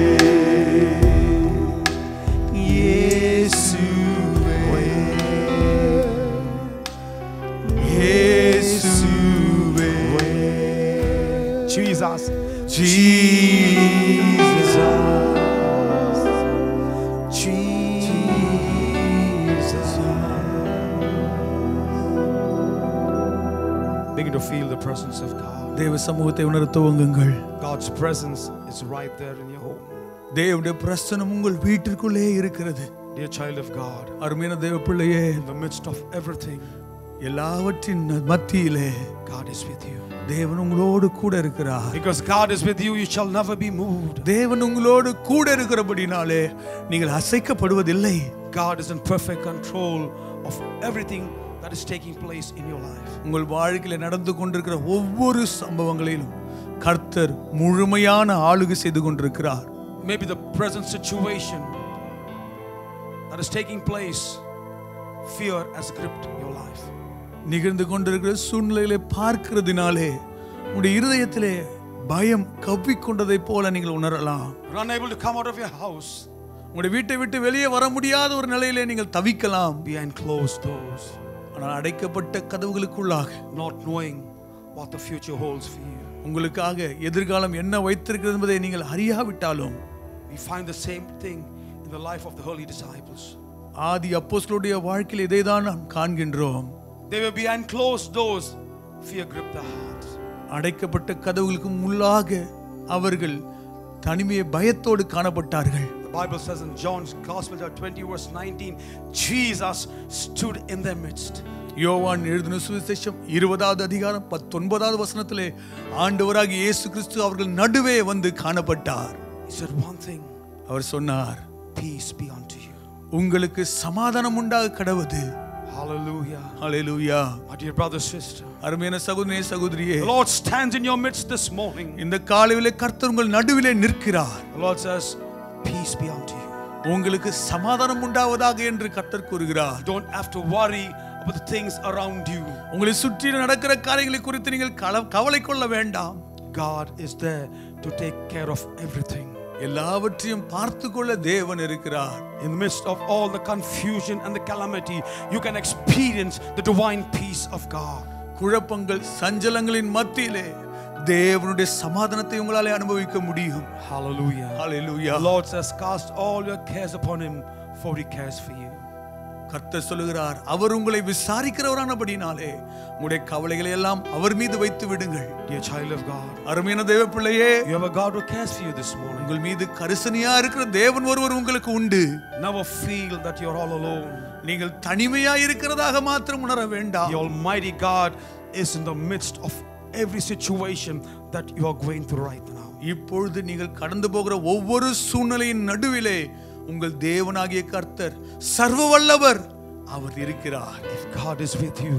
இயேசுவே இயேசுவே Jesus Jesus Jesus begin to feel the presence of God. தேவ சமூகத்தை உணர துவங்குங்கள். God's presence is right there in your home. தேவனுடைய பிரசன்னம் உங்கள் வீட்டிற்குள்ளே இருக்கிறது. Dear child of God, அருமையான தேவ பிள்ளையே, in the midst of everything, எல்லாவற்றின் மத்தியிலே God is with you. தேவன் உங்களோடு கூட இருக்கிறார். Because God is with you, you shall never be moved. தேவன் உங்களோடு கூட இருக்கிறபடினாலே நீங்கள் அசைக்கப்படுவதில்லை. God is in perfect control of everything that is taking place in your life. உங்கள் வாழ்க்கையில் நடந்து கொண்டிருக்கிற ஒவ்வொரு சம்பவங்களிலும் கர்த்தர் முழுமையான ஆளுகை செய்து கொண்டிருக்கிறார். Maybe the present situation that is taking place, fear has gripped your life. நிகழ்ந்து கொண்டிருக்கிற சூழ்நிலைகளை பார்க்கிறதுனாலே உங்களுடைய இருதயத்திலே பயம் கவ்விக்கொண்டதை போல நீங்கள் உணரலாம். Unable to come out of your house. உங்களுடைய வீட்டை விட்டு வெளியே வர முடியாத ஒரு நிலையிலே நீங்கள் தவிக்கலாம். Behind closed doors. ஆனால் அடைக்கப்பட்ட கதவுகளுக்குள்ளாக, not knowing what the future holds for you. உங்களுக்காக எதிர்காலம் என்ன வைத்திருக்கிறது என்பதை நீங்கள் அறியாவிட்டாலும், we find the same thing in the life of the early disciples. ஆதி அப்போஸ்தலருடைய வாழ்க்கையில் இதைதான் நாம் காண்கின்றோம். They were behind closed doors. Fear gripped their hearts. அடைக்கப்பட்ட கதவுகளுக்கு முள்ளாக அவர்கள் தனிமையை பயத்தோடு காணப்பட்டார்கள். The Bible says in John's Gospel twenty verse nineteen, Jesus stood in their midst. யோவான் எழுதின சுவிசேஷம் இருபதாவது அதிகாரம் பத்தொன்பதாவது வசனத்திலே ஆண்டவராகிய இயேசு கிறிஸ்து அவர்கள் நடுவே வந்து காணப்பட்டார். He said one thing. அவர் சொன்னார், peace be unto you. உங்களுக்கு சமாதானம் உண்டாக கடவுது. Hallelujah. Hallelujah. My dear brother sister, அருமையான சகோதரனே சகோதரியே, the Lord stands in your midst this morning. இந்த காலையிலே கர்த்தர் உங்கள் நடுவிலே நிற்கிறார். The Lord says peace be unto you. உங்களுக்கு சமாதானம் உண்டாவதாக என்று கர்த்தர் கூறுகிறார். You don't have to worry about the things around you. உங்களை சுற்றி நடக்கிற காரியங்களை குறித்து நீங்கள் கவலை கொள்ள வேண்டாம். God is there to take care of everything. எல்லாவற்றையும் பார்த்துக்கொள்ள தேவன் இருக்கிறார். In the midst of all the confusion and the calamity, you can experience the divine peace of God. குழப்பங்கள் சஞ்சலங்களின் மத்தியிலே தேவனுடைய சமாதானத்தை உங்களாலே அனுபவிக்க முடியும். Hallelujah. Hallelujah. The Lord says, cast all your cares upon him, for he cares for you. கர்த்தர் சொல்லுகிறார், அவர் உங்களை விசாரிக்கிறவரானபடினாலே உங்களுடைய கவலைகளை எல்லாம் அவர் மீது வைத்து விடுங்கள். Dear child of God, அருமையான தேவ பிள்ளையே, you have a God who cares for you this morning. உங்கள் மீது கரிசனையா இருக்கிற தேவன் ஒருவர் உங்களுக்கு உண்டு. Never feel that you are all alone. நீங்கள் தனிமையா இருக்கிறதாக மாத்திரம் உணர வேண்டாம். The Almighty God is in the midst of every situation that you are going through right now. இப்பொழுது நீங்கள் கடந்து போகிற ஒவ்வொரு சூழ்நிலையின் நடுவிலே உங்கள் தேவனாகிய கர்த்தர் சர்வ வல்லவர், அவர் இருக்கிறார். If God is with you,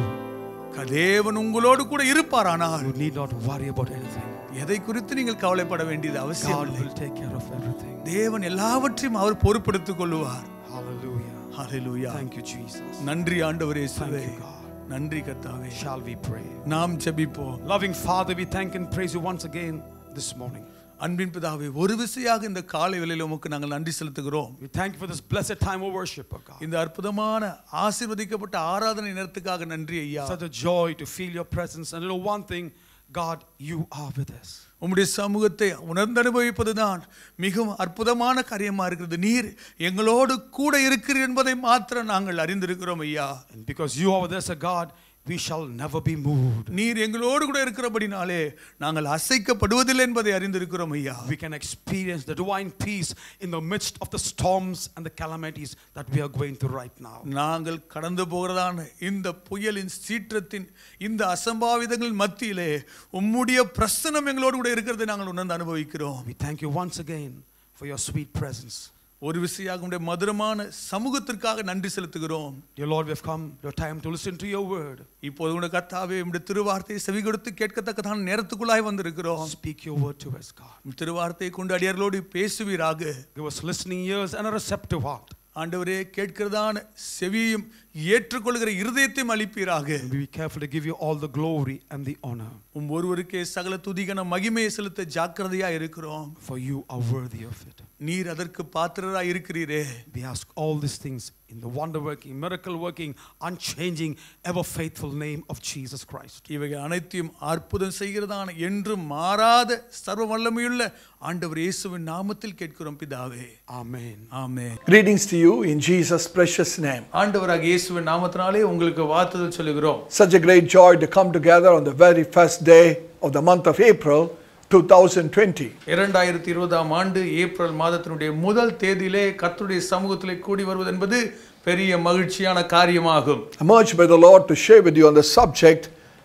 தேவன் உங்களோடு கூட இருப்பாரானால் you need not worry about anything. எதை குறித்து நீங்கள் கவலைப்பட வேண்டியது அவசியம் God இல்லை. will take care of everything. தேவன் எல்லாவற்றையும் அவர் பொறுப்பெடுத்துக் கொள்வார். Hallelujah. Hallelujah. Thank you Jesus. நன்றி ஆண்டவரே இயேசுவே. Thank you God. நன்றி கர்த்தாவே. Shall we pray? நாம் ஜெபிப்போம். Loving Father, we thank and praise you once again this morning. அன்பின் பிதாவே, ஒரு விசையாக இந்த காலை வேளையில உமக்கு நாங்கள் நன்றி செலுத்துகிறோம். We thank you for this blessed time of worship, O God. இந்த அற்புதமான ஆசீர்வதிக்கப்பட்ட ஆராதனை நேரத்துக்காக நன்றி ஐயா. Such a joy to feel your presence, and you know one thing, God, you are with us. உம்முடைய சமூகத்தை உணர்ந்து அனுபவிப்பதுதான் மிகவும் அற்புதமான காரியமா இருக்கிறது. நீர் எங்களோடு கூட இருக்கிறீர் என்பதை மாத்திரம் நாங்கள் அறிந்திருக்கிறோம் ஐயா. And because you are with us, O God, we shall never be moved. நீர் எங்களோடு கூட இருக்கிறபடினாலே நாங்கள் அசைக்கப்படுவதில்லை என்பதை அறிந்திருக்கிறோம் ஐயா. We can experience the divine peace in the midst of the storms and the calamities that we are going through right now. நாங்கள் கடந்து போகிறதான இந்த புயலின் சீற்றத்தின் இந்த அசம்பாவிதங்களின் மத்தியிலே உம்முடைய பிரசன்னம் எங்களோடு கூட இருக்கிறதை நாங்கள் உணர்ந்து அனுபவிக்கிறோம். We thank you once again for your sweet presence. ஒரு விசையாக உம்முடைய மதுரமான சமூகத்திற்காக நன்றி செலுத்துகிறோம். Dear Lord, we have come to a time to listen to your word. இப்போது உம்முடைய கர்த்தாவே, உம்முடைய திருவார்த்தையை செவி கொடுத்து கேட்கத்தக்கதான நேரத்துக்குள்ளாய் வந்திருக்கிறோம். Speak your word to us, God. உம் திருவார்த்தையை கொண்டு அடியார்களோடு பேசுவீராக. Give us listening ears and a receptive heart. ஆண்டவரே, கேட்கிறதான செவியும் ஏற்றுக்கொள்கிற இருதயத்தையும் அளிப்பீராக. Be careful to give you all the glory and the honor. உம் ஒருவருக்கே சகல துதிகன மகிமையை செலுத்த ஜாக்கிரதையா இருக்கிறோம். For you are worthy of it. நீர் அதற்கு பாத்திரராய் இருக்கிறீரே. We ask all these things in the wonder working, miracle working, unchanging, ever faithful name of Jesus Christ. இவைகள் அனைத்தையும் அற்புதம் செய்கிறதான என்றும் மாறாத சர்வ வல்லமையுள்ள ஆண்டவர் இயேசுவின் நாமத்தில் கேட்கிறோம் பிதாவே. Amen. Amen. Greetings to you in Jesus' precious name. ஆண்டவராகிய இயேசுவின் நாமத்தினாலே உங்களுக்கு வாழ்த்துதல் சொல்லுகிறோம். Such a great joy to come together on the very first day of the month of April twenty twenty. இரண்டாயிரத்து இருபதாம் ஆண்டு ஏப்ரல் மாதத்தினுடைய முதல் தேதியிலே கர்த்தருடைய சமூகத்திலே கூடி வருவது என்பது பெரிய மகிழ்ச்சியான காரியமாகும். Emerged by the Lord to share with you on the subject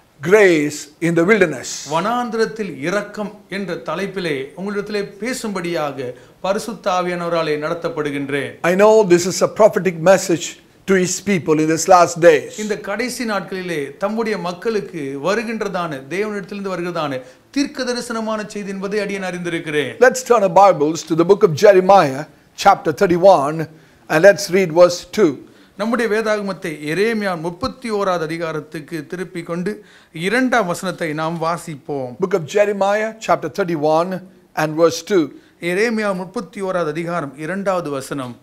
grace in the wilderness. வனாந்திரத்தில் இரக்கம் என்ற தலைப்பிலே உங்களிடத்திலே பேசும்படியாக பரிசுத்த ஆவியானவராலே நடத்தப்படுகின்றேன். I know this is a prophetic message to his people in this last days. இந்த கடைசி நாட்களிலே தம்முடைய மக்களுக்கு வருகின்றதான தேவனிடத்திலிருந்து வருகிறதான தீர்க்க தரிசனமான செய்தி என்பதை அடியேன் அறிந்திருக்கிறேன். Let's turn our Bibles to the book of Jeremiah chapter thirty-one and let's read verse two. நம்முடைய வேதாகமத்தை எரேமியா முப்பத்தி ஓராவது அதிகாரத்துக்கு திருப்பி கொண்டு இரண்டாம் வசனத்தை நாம் வாசிப்போம். Book of Jeremiah chapter thirty-one and verse two. எரேமியா முப்பத்தி ஓராவது அதிகாரம் இரண்டாவது வசனம்.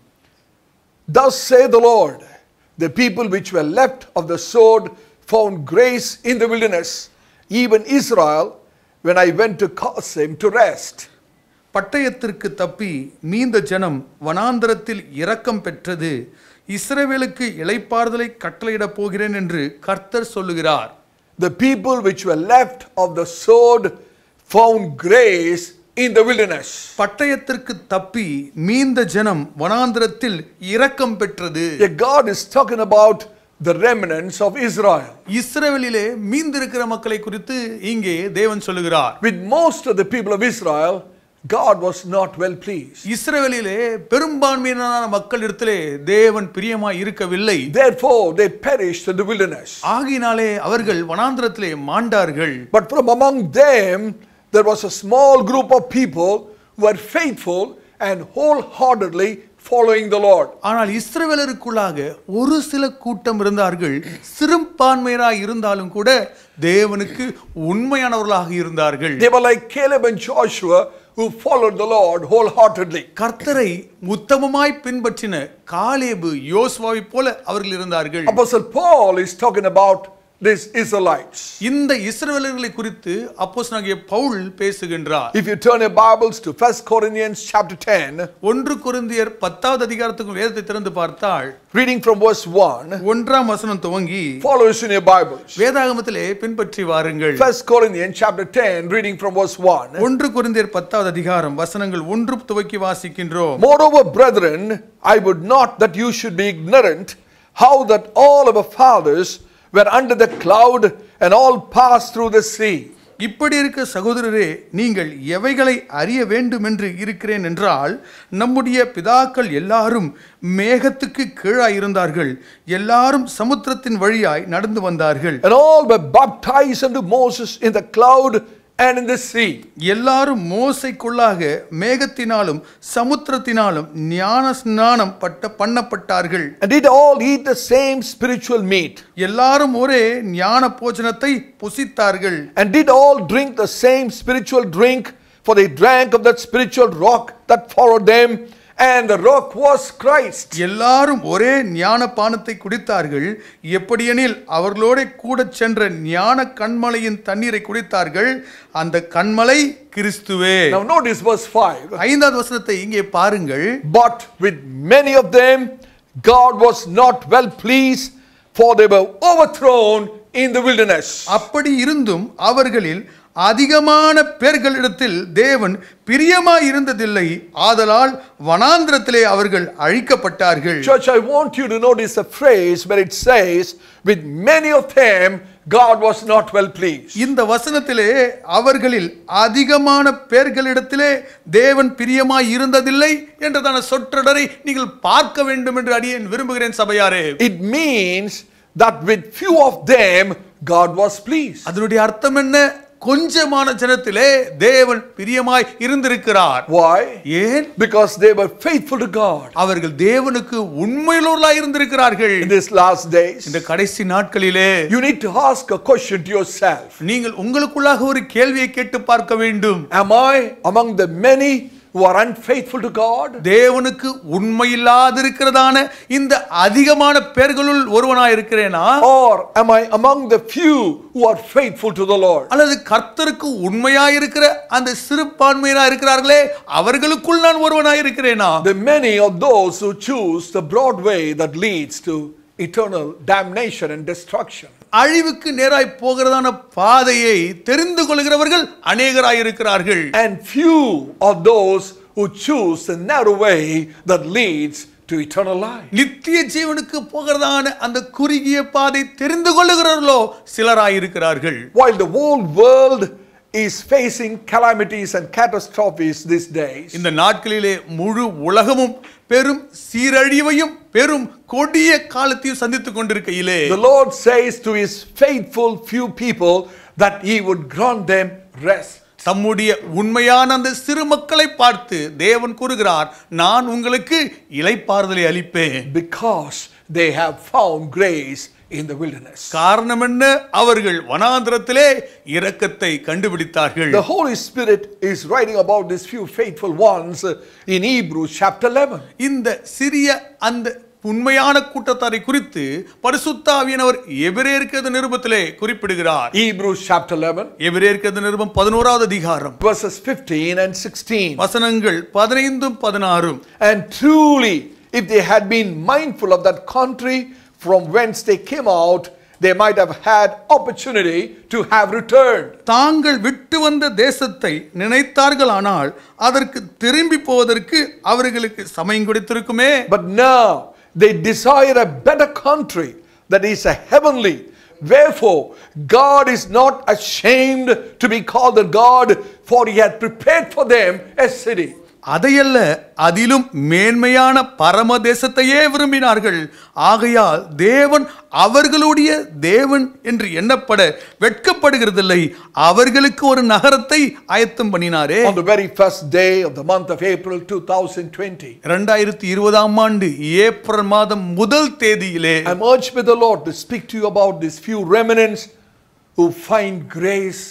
Thus say the Lord, the people which were left of the sword found grace in the wilderness, even Israel, when I went to cause him to rest. பட்டயத்திற்கு தப்பி மீந்த ஜனம் வனாந்தரத்தில் இரக்கம் பெற்றது, இஸ்ரவேலுக்கு இளைப்பாறுதலை கட்டளையிடப் போகிறேன் என்று கர்த்தர் சொல்லுகிறார். The people which were left of the sword found grace in the wilderness. பட்டயத்திற்கு தப்பி மீந்த ஜனம் வனாந்தரத்தில் இரக்கம் பெற்றது. God is talking about the remnants of Israel. இஸ்ரவேலிலே மீந்திருக்கிற மக்களை குறித்து இங்கே தேவன் சொல்லுகிறார். With most of the people of Israel, God was not well pleased. இஸ்ரவேலிலே பெரும்பான்மையான மக்களிடத்திலே தேவன் பிரியமாய் இருக்கவில்லை. Therefore they perished in the wilderness. ஆகினாலே அவர்கள் வனாந்தரத்திலே மாண்டார்கள். But from among them there was a small group of people who were faithful and wholeheartedly following the Lord. ஆனால் இஸ்ரவேலருக்குள்ளாக ஒரு சில கூட்டம் இருந்தார்கள், சிறுபான்மையராய் இருந்தாலும் கூட தேவனுக்கு உண்மையானவர்களாக இருந்தார்கள். They were like Caleb and Joshua who followed the Lord wholeheartedly. கர்த்தரை உத்தமமாய் பின்பற்றின காலேபு யோசுவாவை போல அவர்கள் இருந்தார்கள். Apostle Paul is talking about these Israelites. இந்த இஸ்ரவேலர்களை குறித்து அப்போஸ்தலனாகிய பவுல் பேசுகின்றார். If you turn your Bibles to First Corinthians chapter ten, ஒன்று கொரிந்தியர் பத்தாவது அதிகாரத்துக்கு வேதத்தை திறந்து பார்த்தால், reading from verse one, ஒன்றாம் வசனம் துவங்கி follow us in your Bibles. வேதாகமத்திலே பின்பற்றி வாருங்கள். First Corinthians chapter ten, reading from verse one. ஒன்று கொரிந்தியர் பத்தாவது அதிகாரம் வசனங்கள் ஒன்று துவக்கி வாசிக்கின்றோம். Moreover, brethren, I would not that you should be ignorant how that all our fathers were under the cloud and all passed through the sea. இப்படி இருக்க சகோதரரே, நீங்கள் எவைகளை அறிய வேண்டும் என்று இருக்கிறேன் என்றால், நம்முடைய பிதாக்கள் எல்லாரும் மேகத்துக்கு கீழாய் இருந்தார்கள், எல்லாரும் சமுத்திரத்தின் வழியாய் நடந்து வந்தார்கள். And all were baptized unto Moses in the cloud and in the sea. எல்லாரும் மோசைக்குள்ளாக மேகத்தினாலும் சமுத்திரத்தினாலும் ஞான ஸ்நானம் பட்ட பண்ணப்பட்டார்கள். And did all eat the same spiritual meat. எல்லாரும் ஒரே ஞான போஜனத்தை புசித்தார்கள். And did all drink the same spiritual drink, for they drank of that spiritual rock that followed them, and the rock was Christ. எல்லாரும் ஒரே ஞான பானத்தை குடித்தார்கள். எப்படியெனில் அவர்களோட கூட சென்ற ஞான கண்மலையின் தண்ணீரை குடித்தார்கள், அந்த கண்மலை கிறிஸ்துவே. Now notice verse five. ஐந்தாவது வசனத்தை இங்கே பாருங்கள். But with many of them God was not well pleased, for they were overthrown in the wilderness. அப்படி இருந்தும் அவர்களில் அதிகமான பேர்களிடத்தில் தேவன் பிரியமாய் இருந்ததில்லை, ஆதலால் வனாந்திரத்திலே அவர்கள் அழிக்கப்பட்டார்கள். Church, I want you to notice a phrase where it says, with many of them God was not well pleased. இந்த வசனத்திலே அவர்களில் அதிகமான பேர்களிடத்திலே தேவன் பிரியமாய் இருந்ததில்லை என்றதான சொற்றொடரை நீங்கள் பார்க்க வேண்டும் என்று அடியேன் விரும்புகிறேன் சபையாரே. It means that with few of them God was pleased. அதனுடைய அர்த்தம் என்ன? கொஞ்சமான ஜனத்திலே தேவன் பிரியமாய் இருந்திருக்கிறார். Why? ஏன்? Because they were faithful to God. அவர்கள் தேவனுக்கு உண்மையுள்ளவர்களாய் இருந்திருக்கிறார்கள். In these last days, இந்த கடைசி நாட்களிலே you need to ask a question to yourself. நீங்கள் உங்களுக்குள்ளாக ஒரு கேள்வியை கேட்டு பார்க்க வேண்டும். Am I among the many who are unfaithful to God? தேவனுக்கு உண்மையில்லாதிருக்கிறதான இந்த அதிகமான பேர்களுள் ஒருவனாய் இருக்கிறேனா? Or am I among the few who are faithful to the Lord? அல்லது கர்த்தருக்கு உண்மையாய் இருக்கிற அந்த சிறுபான்மையினராய் இருக்கிறார்களே, அவர்களுக்குள் நான் ஒருவனாய் இருக்கிறேனா? The many of those who choose the broad way that leads to eternal damnation and destruction. அழிவுக்கு நேராய் போகிறதான பாதையை தெரிந்து கொள்கிறவர்கள் அநேகராய் இருக்கிறார்கள். And few are those who choose the narrow way that leads to eternal life. நித்திய ஜீவனுக்கு போகிறதான அந்த குறுகிய பாதை தெரிந்து கொள்ளுகிறவர்களோ சிலராய் இருக்கிறார்கள். While the whole world is facing calamities and catastrophes these days, இந்த நாட்களிலே முழு உலகமும் பெரும் சீரழிவையும் பெரும் கொடிய காலத்தையும் சந்தித்துக் கொண்டிருக்கையிலே, the Lord says to his faithful few people that he would grant them rest. தம்முடைய உண்மையான அந்த சிறு மக்களை பார்த்து தேவன் கூறுகிறார், நான் உங்களுக்கு இளைப்பாறுதலை அளிப்பேன். Because they have found grace in the wilderness. காரணம் என்ன? அவர்கள் வனாந்திரத்திலே இரக்கத்தை கண்டுபிடித்தார்கள். The Holy Spirit is writing about these few faithful ones in Hebrews chapter eleven. இந்த சிறிய அந்த உண்மையான கூட்டத்தாரை குறித்து பரிசுத்த ஆவியானவர் எபிரேயருக்கு நிருபத்திலே குறிப்பிடுகிறார். Hebrews chapter eleven, எபிரேயருக்கு நிருபம் பதினோராவது அதிகாரம் verses fifteen and sixteen. வசனங்கள் பதினைந்தும் பதினாறும். And truly, if they had been mindful of that country from whence they came out, they might have had opportunity to have returned. தாங்கள் விட்டு வந்த தேசத்தை நினைத்தார்களானால் அதற்கு திரும்பி போவதற்கு அவர்களுக்கு சமயம் கொடுத்திருக்குமே. But now they desire a better country, that is a heavenly. Wherefore God is not ashamed to be called the God, for he had prepared for them a city. அதையல்ல, அதிலும் மேன்மையான பரம தேசத்தையே விரும்பினார்கள். ஆகையால் தேவன் அவர்களுடைய தேவன் என்று எண்ணப்பட வெட்கப்படுகிறதில்லை, அவர்களுக்கு ஒரு நகரத்தை ஆயத்தம் பண்ணினாரே. On the very first day of the month of April twenty twenty, இரண்டாயிரத்து இருபதாம் ஆண்டு ஏப்ரல் மாதம் முதல் தேதியிலே I'm urged by the Lord to speak to you about these few remnants who find grace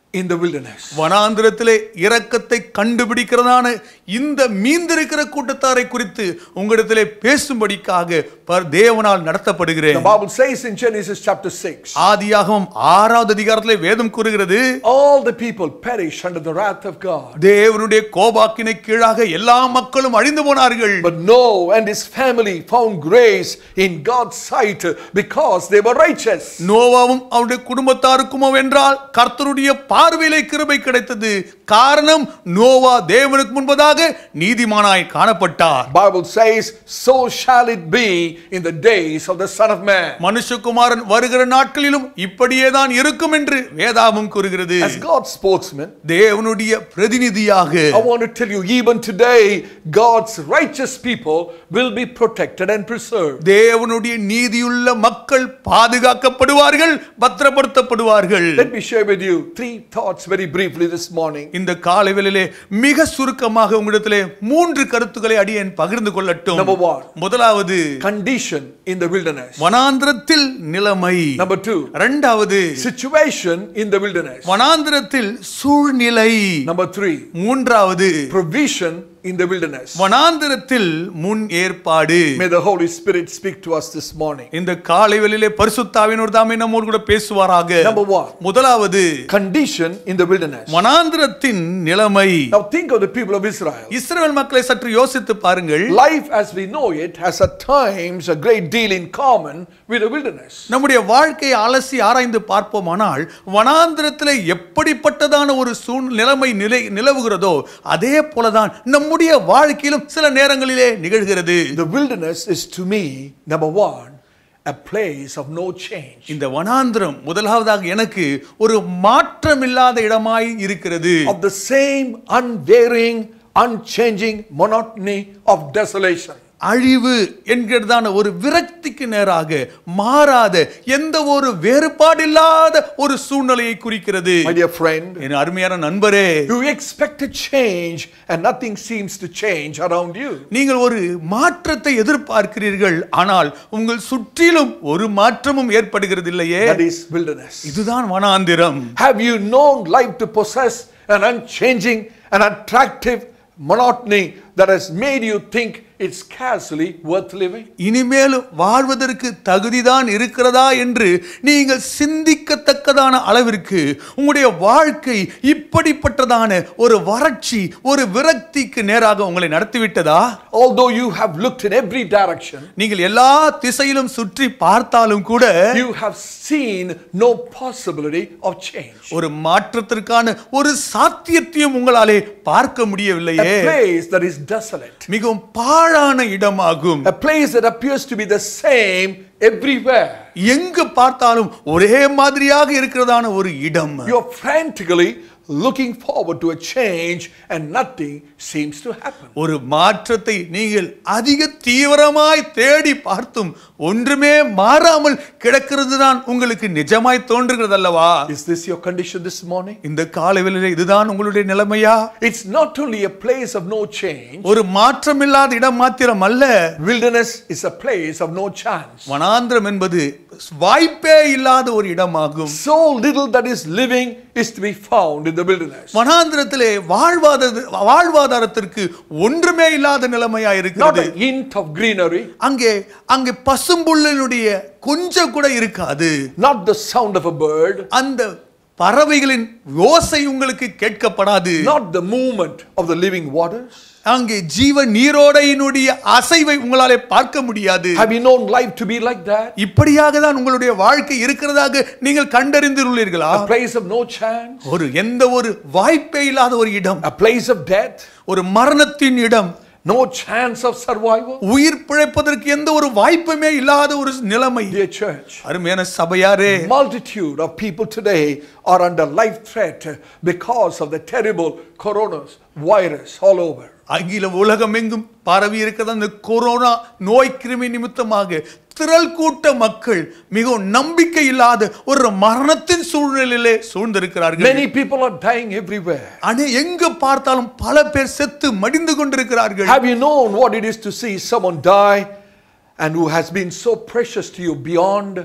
in the wilderness. வனாந்திரத்திலே இரக்கத்தை கண்டுபிடிக்கிறதான இந்த மீந்திருக்கிற கூட்டத்தாரை குறித்து உங்களிடத்திலே பேசும்படிக்காக தேவனால் நடத்தப்படுகிறேன். The Bible says in Genesis chapter six. ஆதியாகமம் ஆறாவது அதிகாரத்திலே வேதம் கூறுகிறது, all the people perish under the wrath of God. தேவனுடைய கோபாக்கினை கீழாக எல்லா மக்களும் அழிந்து போனார்கள். But Noah and his family found grace in God's sight because they were righteous. நோவாவும் அவருடைய குடும்பத்தாருக்கும் என்றால் கர்த்தருடைய பார்வையிலே கிருபை கிடைத்தது. காரணம் நோவா தேவனுக்கு முன்பதாக நீதிமானாய் காணப்பட்டார். Bible says so shall it be in the days of the Son of Man. மனுஷகுமாரன் வருகிற நாட்களிலும் இப்படியே தான் இருக்கும் என்று வேதாகமம் கூறுகிறது. As God's spokesman, தேவனுடைய பிரதிநிதியாக I want to tell you, even today God's righteous people will be protected and preserved. தேவனுடைய நீதியுள்ள மக்கள் பாதுகாக்கப்படுவார்கள், பத்திரப்படுத்தப்படுவார்கள். Let me share with you three thoughts very briefly this morning. இந்த காலை வேளையிலே மிக சுருக்கமாக உங்களிடத்திலே மூன்று கருத்துக்களை அடியேன் பகிர்ந்து கொள்ளட்டும். Number one, முதலாவது condition in the wilderness. வனாந்திரத்தில் நிலைமை. Number two, இரண்டாவது situation in the wilderness. வனாந்திரத்தில் சூழ்நிலை. Number three, மூன்றாவது provision in the wilderness. வனாந்திரத்தில் முன் ஏற்பாடு. May the Holy Spirit speak to us this morning. இந்த காலை வேளையிலே பரிசுத்த ஆவியானவர் தாமே நம்மோடு கூட பேசுவாராக. Number one, முதலாவது condition in the wilderness. வனாந்திரத்தின் நிலைமை. Now think of the people of Israel. இஸ்ரவேல் மக்களை சற்று யோசித்து பாருங்கள். Life as we know it has at times a great deal in common with the wilderness. நம்முடைய வாழ்க்கையை அலசி ஆராய்ந்து பார்ப்போமானால் வனாந்திரத்திலே எப்படிப்பட்டதான ஒரு சூழ் நிலைமை நிலை நிலவுகிறதோ அதே போலதான் நம்முடைய வாழ்க்கையிலும் சில நேரங்களிலே நிகழ்கிறது. The wilderness is to me, number one, a place of no change. இந்த வனாந்திரம் முதலாவதாக எனக்கு ஒரு மாற்றமில்லாத இடமாய் இருக்கிறது. Of the same unvarying, unchanging monotony of desolation. அழிவு என்கிறதான ஒரு விரக்திக்கு நேராக மாறாத எந்த ஒரு வேறுபாடில்லாத ஒரு சூழ்நிலையை குறிக்கிறது. My dear friend, என் அருமையான நண்பரே, you expect a change and nothing seems to change around you. நீங்கள் ஒரு மாற்றத்தை எதிர்பார்க்கிறீர்கள், ஆனால் உங்கள் சுற்றிலும் ஒரு மாற்றமும் ஏற்படுகிறது இல்லையே. That is wilderness. இதுதான் வனாந்திரம். Have you known life to possess an unchanging and attractive monotony that has made you think it's scarcely worth living? இனிமேலும் வாழ்வதற்கு தகுதிதான் இருக்கிறதா என்று நீங்கள் சிந்திக்கத்தக்கதான அளவிற்கு உங்களுடைய வாழ்க்கை இப்படிப்பட்டதான ஒரு வறட்சி, ஒரு விரக்திக்கு நேராக உங்களை நடத்திவிட்டதா? Although you have looked in every direction, நீங்கள் எல்லா திசையிலும் சுற்றி பார்த்தாலும் கூட you have seen no possibility of change. ஒரு மாற்றத்திற்கான ஒரு சாத்தியத்தையும் உங்களாலே பார்க்க முடியவில்லையே. A place that is desolate. மிகவும் பாழான இடமாகும். A place that appears to be the same everywhere. எங்கு பார்த்தாலும் ஒரே மாதிரியாக இருக்கிறதான ஒரு இடம். You are frantically looking forward to a change and nothing seems to happen. ஒரு மாற்றத்தை நீங்கள் அதிக தீவிரமாய் தேடி பார்த்தும் ஒன்றுமே மாறாமல் கிடக்கிறது தான் உங்களுக்கு நிஜமாய் தோன்றுகிறது அல்லவா? Is this your condition this morning? இந்த காலைவேளையிலே இதுதான் உங்களுடைய நிலைமையா? It's not only a place of no change. ஒரு மாற்றமில்லாத இடம் மாத்திரம் அல்ல. Wilderness is a place of no chance. வனாந்திரம் என்பது வாய்ப்பே இல்லாத ஒரு இடமாகும். So little that is living is to be found in the wilderness. வனாந்திரத்திலே வாழ்வாத வாழ்வாதாரத்திற்கு ஒன்றுமே இல்லாத நிலைமையா Not இருக்கிறது. a hint of greenery. அங்கே அங்கே பசும்புல்லினுடைய கொஞ்சம் கூட இருக்காது. Not the sound of a bird. அந்த பறவைகளின் ஓசை உங்களுக்கு கேட்கப்படாது. Not the movement of the living waters. அங்கே ஜீவ நீரோடையினுடைய அசைவை உங்களாலே பார்க்க முடியாது. Have you known life to be like that? இப்படியாக தான் உங்களுடைய வாழ்க்கை இருக்கிறதாக நீங்கள் கண்டறிந்துள்ளீர்களா? A place of no chance. ஒரு எந்த ஒரு வாய்ப்பே இல்லாத ஒரு இடம், A place of death. ஒரு மரணத்தின் இடம், No chance of survival. உயிர் பிழைப்பதற்கு எந்த ஒரு வாய்ப்புமே இல்லாத ஒரு நிலைமை. Dear church, அருமையான சபையாரே, multitude of people today are under life threat because of the terrible coronavirus all over. அகில உலகம் எங்கும் பரவி இருக்கிற அந்த கொரோனா நோய் கிருமி நிமித்தமாக திரள் கூட்ட மக்கள் மிகவும் நம்பிக்கை இல்லாத ஒரு மரணத்தின் சூழ்நிலையிலே சூழ்ந்திருக்கிறார்கள். Many people are dying everywhere. அனே எங்க பார்த்தாலும் பல பேர் செத்து மடிந்து கொண்டிருக்கிறார்கள். Have you known what it is to see someone die and who has been so precious to you beyond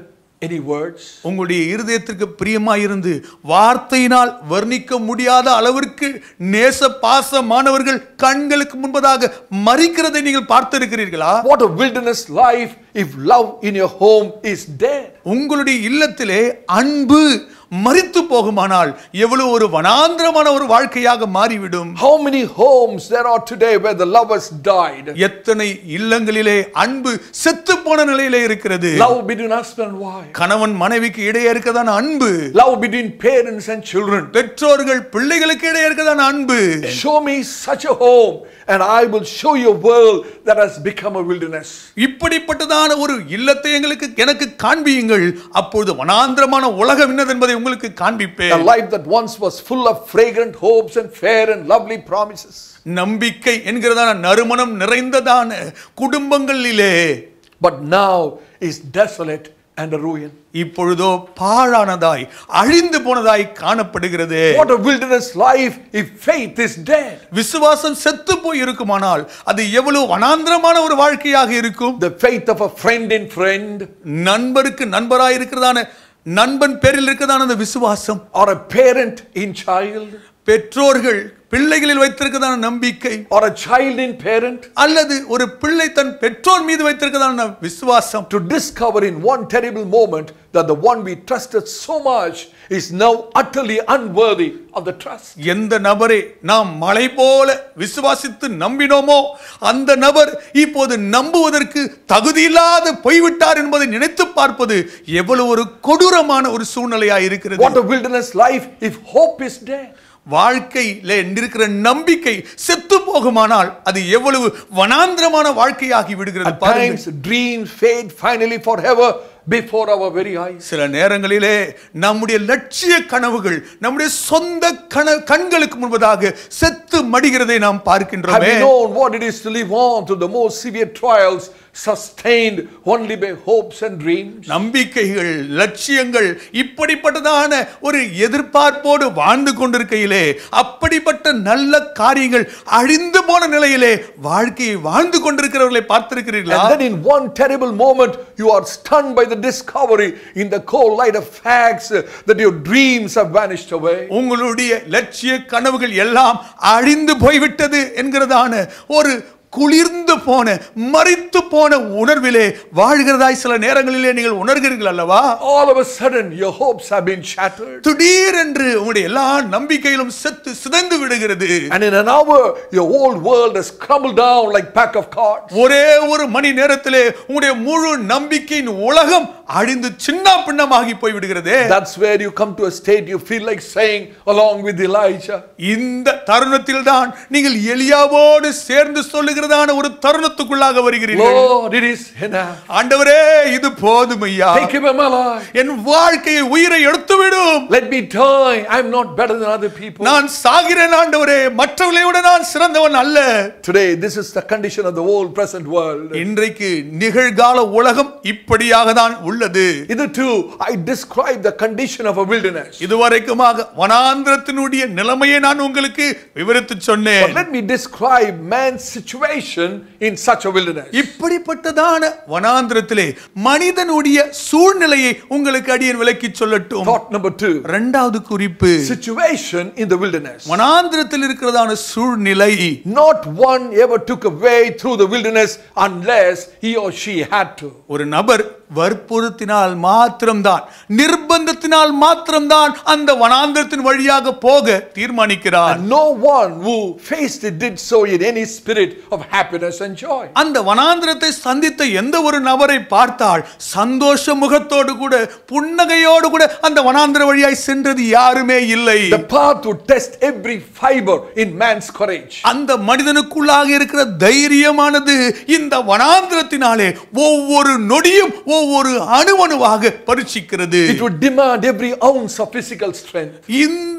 Any words? உங்களுடைய இருதயத்திற்கு பிரியமாயிருந்து வார்த்தையினால் வர்ணிக்க முடியாத அளவிற்கு நேச பாசமானவர்கள் கண்களுக்கு முன்பதாக மரிக்கிறதை நீங்கள் பார்த்திருக்கிறீர்களா? What a wilderness life if love in your home is dead. உங்களுடைய இல்லத்திலே அன்பு மரித்து போகுமானால் எவ்வளவு ஒரு வனாந்திரமான ஒரு வாழ்க்கையாக மாறிவிடும். How many homes there are today where the lovers died? எத்தனை இல்லங்களிலே அன்பு செத்து போன நிலையிலே இருக்கிறது. Love between husband and wife. கணவன் மனைவிக்கு இடையே இருக்கதான அன்பு. Love between parents and children. பெற்றோர்கள் பிள்ளைகளுக்கு இடையே இருக்கதான அன்பு. Show me such a home and I will show you a world that has become a wilderness. இப்படிப்பட்டதான ஒரு இல்லத்தை எங்களுக்கு எனக்கு காண்பியுங்கள், அப்பொழுது வனாந்திரமான உலகம் என்னது என்பதை உங்களுக்கு காண்பிப்பேன். A life that once was full of fragrant hopes and fair and lovely promises. நம்பிக்கை என்கிறதான நறுமணம் நிறைந்ததான குடும்பங்களிலே but now is desolate and a ruin. இப்பொழுதோ பாழானதாய் அழிந்து போனதாய் காணப்படுகிறது. What a wilderness life if faith is dead. விசுவாசம் செத்து போய் இருக்குமானால் அது எவ்வளவு வனாந்திரமான ஒரு வாழ்க்கையாக இருக்கும். The faith of a friend in friend, நண்பருக்கு நண்பராய் இருக்கிறதான நண்பன் பேரில் இருக்கிறதான அந்த விசுவாசம், or a parent in child, பெற்றோர்கள் பிள்ளைகளில் வைத்திருக்கிறதான நம்பிக்கை, or a child in parent, அல்லது ஒரு பிள்ளை தன் பெற்றோர் மீது வைத்திருக்கிறதான விசுவாசம், to discover in one terrible moment that the one we trusted so much is now utterly unworthy of the trust. எந்த நபரை நாம் மலை போல விசுவாசித்து நம்பினோமோ அந்த நபர் இப்போது நம்புவதற்கு தகுதியில்லாத போய்விட்டார் என்பதை நினைத்து பார்ப்பது எவ்வளவு ஒரு கொடூரமான ஒரு சூழ்நிலையாக இருக்கிறது. What a wilderness life if hope is dead. வாழ்க்கையிலே இருக்கிற நம்பிக்கை செத்து போகுமானால் அது எவ்வளவு வனாந்திரமான வாழ்க்கையாகி விடுகிறது. At times dreams fade finally forever before our very eyes. சில நேரங்களிலே நம்முடைய லட்சிய கனவுகள் நம்முடைய சொந்த கண்களுக்கு முன்பதாக செத்து மடிகிறதை நாம் பார்க்கின்றோம். Have you known what it is to live on through the most severe trials sustained only by hopes and dreams? நம்பிக்கைகள், லட்சியங்கள் இப்படிப்பட்டதான ஒரு எதிர்பார்ப்போடு வாழ்ந்து கொண்டிருக்கையிலே அப்படிப்பட்ட நல்ல காரியங்கள் அழிந்து போன நிலையிலே வாழ்க்கையை வாழ்ந்து கொண்டிருக்கிறவர்களை பார்த்திருக்கிறீர்களா? And then in one terrible moment you are stunned by the discovery in the cold light of facts that your dreams have vanished away. உங்களுடைய லட்சிய கனவுகள் எல்லாம் அழிந்து போய்விட்டது என்கிறதான ஒரு குளிர்ந்து போன மரித்து போன உணர்விலே வாழ்கிறதாய் சில நேரங்களிலே நீங்கள் உணர்கிறீர்கள் அல்லவா? All of a sudden your hopes have been shattered. திடீரென்று உங்களுடைய எல்லா நம்பிக்கைகளும் செத்து சிதைந்து விடுகிறது. And in an hour your whole world has crumbled down like pack of cards. ஒரே ஒரு மணி நேரத்திலே உங்களுடைய முழு நம்பிக்கையின் உலகம் அழிந்து சின்ன பின்னமாகி போய் விடுகிறது. That's where you come to a state you feel like saying along with Elijah. இந்த தருணத்தில் தான் நீங்கள் எலியாவோடு சேர்ந்து சொல்லுகிறதான ஒரு தருணத்துக்குள்ளாக வருகிறீர்கள். Lord, it is enough. ஆண்டவரே இது போதும் ஐயா. Take him my life. என் வாழ்க்கையை உயிரை எடுத்து விடும். Let me die. I am not better than other people. நான் சாகிறேன் ஆண்டவரே, மற்றவர்களை விட நான் சிறந்தவன் அல்ல. Today this is the condition of the whole present world. இன்றைக்கு நிகழ்கால உலகம் இப்படியாக தான் உள்ளது. Hitherto I describe the condition of a wilderness. இதுவரைக்குமாக வனாந்திரத்தினுடைய நிலைமையை நான் உங்களுக்கு விவரித்து சொன்னேன். But let me describe man's situation in such a wilderness. இப்படிப்பட்டதான வனாந்திரத்திலே மனிதனுடைய சூழ்நிலையை உங்களுக்கு அடியேன் விளக்கி சொல்லட்டும். Thought number two. இரண்டாவது குறிப்பு, situation in the wilderness. வனாந்திரத்தில் இருக்கிறதான சூழ்நிலை. Not one ever took a way through the wilderness unless he or she had to. ஒரு நபர் வற்புறுத்தினால் மாத்திரம்தான், நிர்பந்தத்தினால் மாத்திரம்தான் அந்த வனாந்திரத்தின் வழியாக போக தீர்மானிக்கிறார். And no one who faced it did so in any spirit of happiness and joy. அந்த வனாந்திரத்தை சந்தித்த எந்த ஒரு நபரை பார்த்தால் சந்தோஷ முகத்தோடு கூட புன்னகையோடு கூட அந்த வனாந்திர வழியாய் சென்றது யாருமே இல்லை. The path would test every fiber in man's courage. அந்த மனிதனுக்குள்ளாக இருக்கிற தைரியமானது இந்த வனாந்திரத்தினாலே ஒவ்வொரு நொடியும் ஒவ்வொரு அணுவணுவாக பரீட்சிக்கிறது. It would demand every ounce of physical strength. இந்த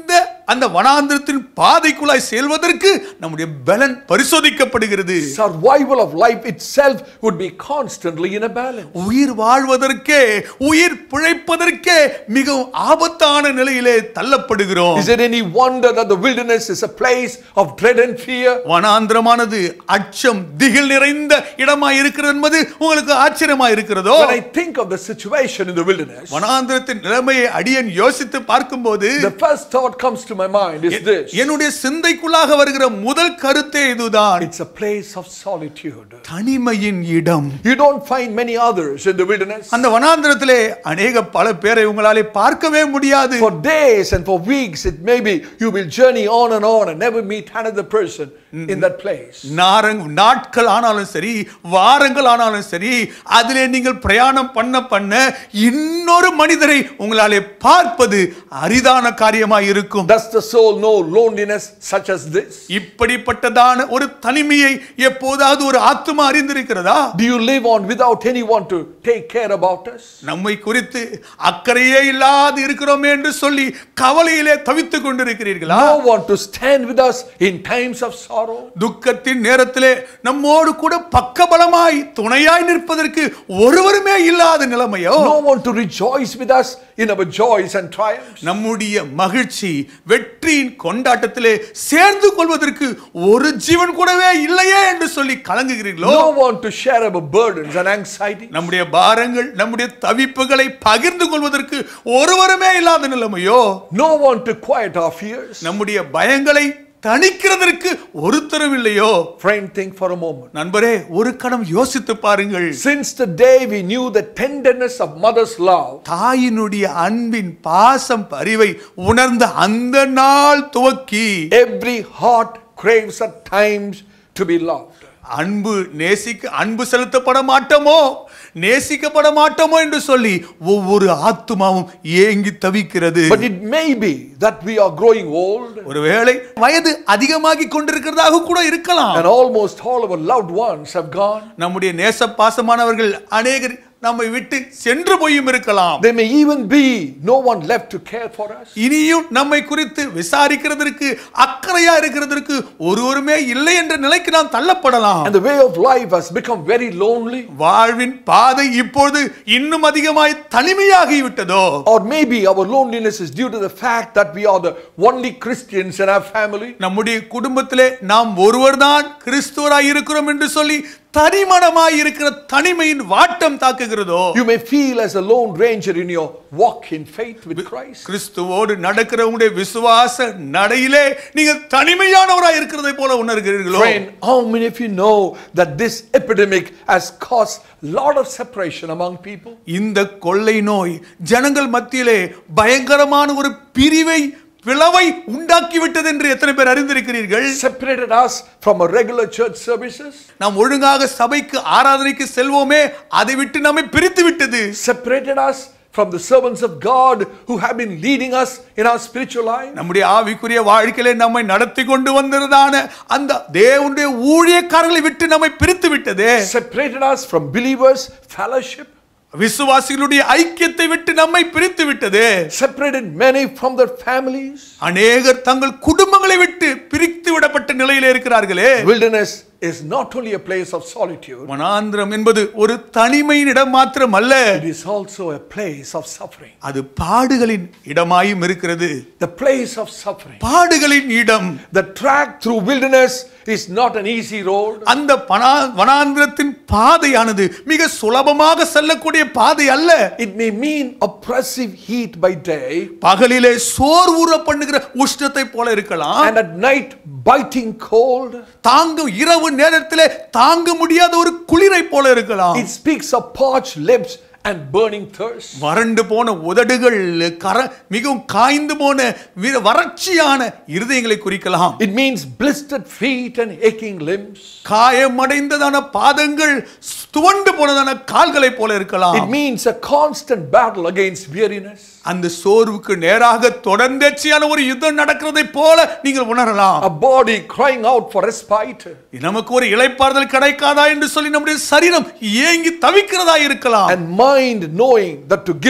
அந்த வனாந்திரத்தின் பாதைக்குள்ளாய் செல்வதற்கு நம்முடைய பலன் பரிசோதிக்கப்படுகிறது. Survival of life itself would be constantly in a balance. உயிர் வாழ்வதற்கே உயிர் பிழைப்பதற்கே மிகவும் ஆபத்தான நிலையிலே தள்ளப்படுகிறோம். Is it any wonder that the wilderness is a place of dread and fear? வனாந்திரமானது அச்சம் திகில் நிறைந்த இடமாய் இருக்கிறது என்பது உங்களுக்கு ஆச்சரியமாய் இருக்கிறதோ? When I think of the situation in the wilderness, வனாந்திரத்தின் நிலைமையை அடியேன் யோசித்து பார்க்கும்போது the first thought comes to my mind is this: என்னுடைய சிந்தைக்குள்ளாக வருகிற முதல் கருத்தே இதுதான். it's a place of solitude. தனிமையின் இடம். You don't find many others in the wilderness. அந்த வனாந்திரத்திலே அநேக பல பேரை உங்களாலே பார்க்கவே முடியாது. For days and for weeks it may be you will journey on and on and never meet another person in that place. நாட்கள் ஆனாலும் சரி வாரங்கள் ஆனாலும் சரி அதிலே நீங்கள் பிரயாணம் பண்ண பண்ண இன்னொரு மனிதரை உங்களாலே பார்ப்பது அரிதான காரியமாய் இருக்கும். Does the soul know loneliness such as this? இப்படிப்பட்டதான ஒரு தனிமையை எப்போதாவது ஒரு ஆத்துமா அறிந்திருக்கிறதா? Do you live on without anyone to take care about us? நம்மை குறித்து அக்கறையே இல்லாது இருக்கிறோமே என்று சொல்லி கவலையிலே தவித்துக் கொண்டிருக்கிறீர்களா? No one to stand with us in times of sorrow. துக்கத்தின் நேரத்திலே நம்மோடு கூட பக்கபலமாய் துணையாய் நிற்பதற்கு ஒருவருமே இல்லாத நிலைமையோ? No one to rejoice with us in our joys and triumphs. நம்முடைய மகிழ்ச்சி வெற்றியின் கொண்டாட்டத்திலே சேர்ந்து கொள்வதற்கு ஒரு ஜீவன் கூடவே இல்லையே என்று சொல்லி கலங்குகிறீர்களோ? No one to share our burdens and anxiety. நம்முடைய பாரங்கள் நம்முடைய தவிப்புகளை பகிர்ந்து கொள்வதற்கு ஒருவருமே இல்லாத நிலைமையோ? No one to quiet our fears. நம்முடைய பயங்களை தணிக்கிறதற்கு ஒருத்தரும் இல்லையோ? Friend, think for a moment. நண்பரே, ஒரு கணம் யோசித்து பாருங்கள். Since the day we knew the tenderness of mother's love, தாயினுடைய அன்பின் பாசம் பரிவை உணர்ந்த அந்த நாள் துவக்கி every heart craves at times to be loved. அன்பு நேசிக்க அன்பு செலுத்தப்பட மாட்டோமோ நேசிக்கப்பட மாட்டோமோ என்று சொல்லி ஒவ்வொரு ஆத்துமாவும் ஏங்கி தவிக்கிறது. But it may be that we are growing old, ஒருவேளை வயது அதிகமாகி கொண்டிருக்கிறதாக கூட இருக்கலாம். and almost all our loved ones have gone. நம்முடைய நேச பாசமானவர்கள் அநேகர் நம்மை விட்டு சென்று போயும் இருக்கலாம். There may even be no one left to care for us. இனியும் நம்மை குறித்து விசாரிக்கிறதற்கு அக்கறையா இருக்கிறதற்கு ஒருவருமே இல்லை என்ற நிலைக்கு நாம் தள்ளப்படலாம். And the way of life has become very lonely. வாழ்வின் பாதை இப்பொழுது இன்னும் அதிகமாய் தனிமையாகி விட்டதோ? Or maybe our loneliness is due to the fact that we are the only Christians in our family. நம்முடைய குடும்பத்திலே நாம் ஒருவர்தான் கிறிஸ்துவராய் இருக்கிறோம் என்று சொல்லி தனிமனமாய் இருக்கிற தனிமையின் வாட்டம் தாக்குகிறதோ? You may feel as a lone ranger in your walk in faith with Christ. கிறிஸ்துவோடு நடக்கிற உங்களுடைய விசுவாச நடையிலே நீங்கள் தனிமையானவராய் இருக்கிறதை போல உணர்கிறீர்களோ? Friend, how many of you know that this epidemic has caused lot of separation among people? இந்த கொள்ளை நோய் ஜனங்கள் மத்தியிலே பயங்கரமான ஒரு பிரிவை பிளவை உண்டாக்கி விட்டது என்று எத்தனை பேர் அறிந்திருக்கிறீர்கள்? Separated us from our regular church services. நாம் ஒழுங்காக சபைக்கு ஆராதனைக்கு செல்வோமே அதை விட்டு நம்மை பிரித்து விட்டது. Separated us from the servants of God who have been leading us in our spiritual life. நம்முடைய ஆவிக்குரிய வாழ்க்கையிலே நம்மை நடத்தி கொண்டு வந்திருந்தான அந்த தேவனுடைய ஊழியக்காரர்களை விட்டு நம்மை பிரித்து விட்டது. Separated us from believers fellowship. விசுவாசிகளுடைய ஐக்கியத்தை விட்டு நம்மை பிரித்து விட்டது. Separated many from their families. அநேகர் தங்கள் குடும்பங்களை விட்டு பிரித்து விடப்பட்ட நிலையிலே இருக்கிறார்களே. Wilderness is not only a place of solitude. வனாந்திரம் என்பது ஒரு தனிமையின் இடம் மாத்திரமல்ல, It is also a place of suffering. அது பாடுகளின் இடமாயும் இருக்கிறது. The place of suffering. பாடுகளின் இடம். The track through wilderness is not an easy road. அந்த வனாந்திரத்தின் பாதையானது மிக சுலபமாக செல்லக்கூடிய பாதை அல்ல. It may mean oppressive heat by day, பகலிலே சோர்வுற பண்ணுகிற உஷ்ணத்தை போல இருக்கலாம், and at night biting cold. தாங்கும் இரவு நேரத்திலே தாங்க முடியாத ஒரு குளிரை போல இருக்கலாம். It speaks of parched lips and burning thirst. வறண்டு போன உதடுகள், மிகவும் காய்ந்து போன வறட்சியான இருதயங்களை குறிக்கலாம். It means blistered feet and aching limbs. காயமடைந்ததான பாதங்கள், துவண்டு போனதான கால்களை போல இருக்கலாம். It means a constant battle against weariness. அந்த சோர்வுக்கு நேராக தொடர்ந்தேச்சியான ஒரு யுத்தம் நடக்கிறதை போல நீங்கள் உணரலாம். A body crying out for respite. நமக்கு ஒரு இளைப்பாறுதல் கிடைக்காதா என்று சொல்லி நம்முடைய சரீரம் ஏங்கி தவிக்கிறதா இருக்கலாம். And mind knowing that to give in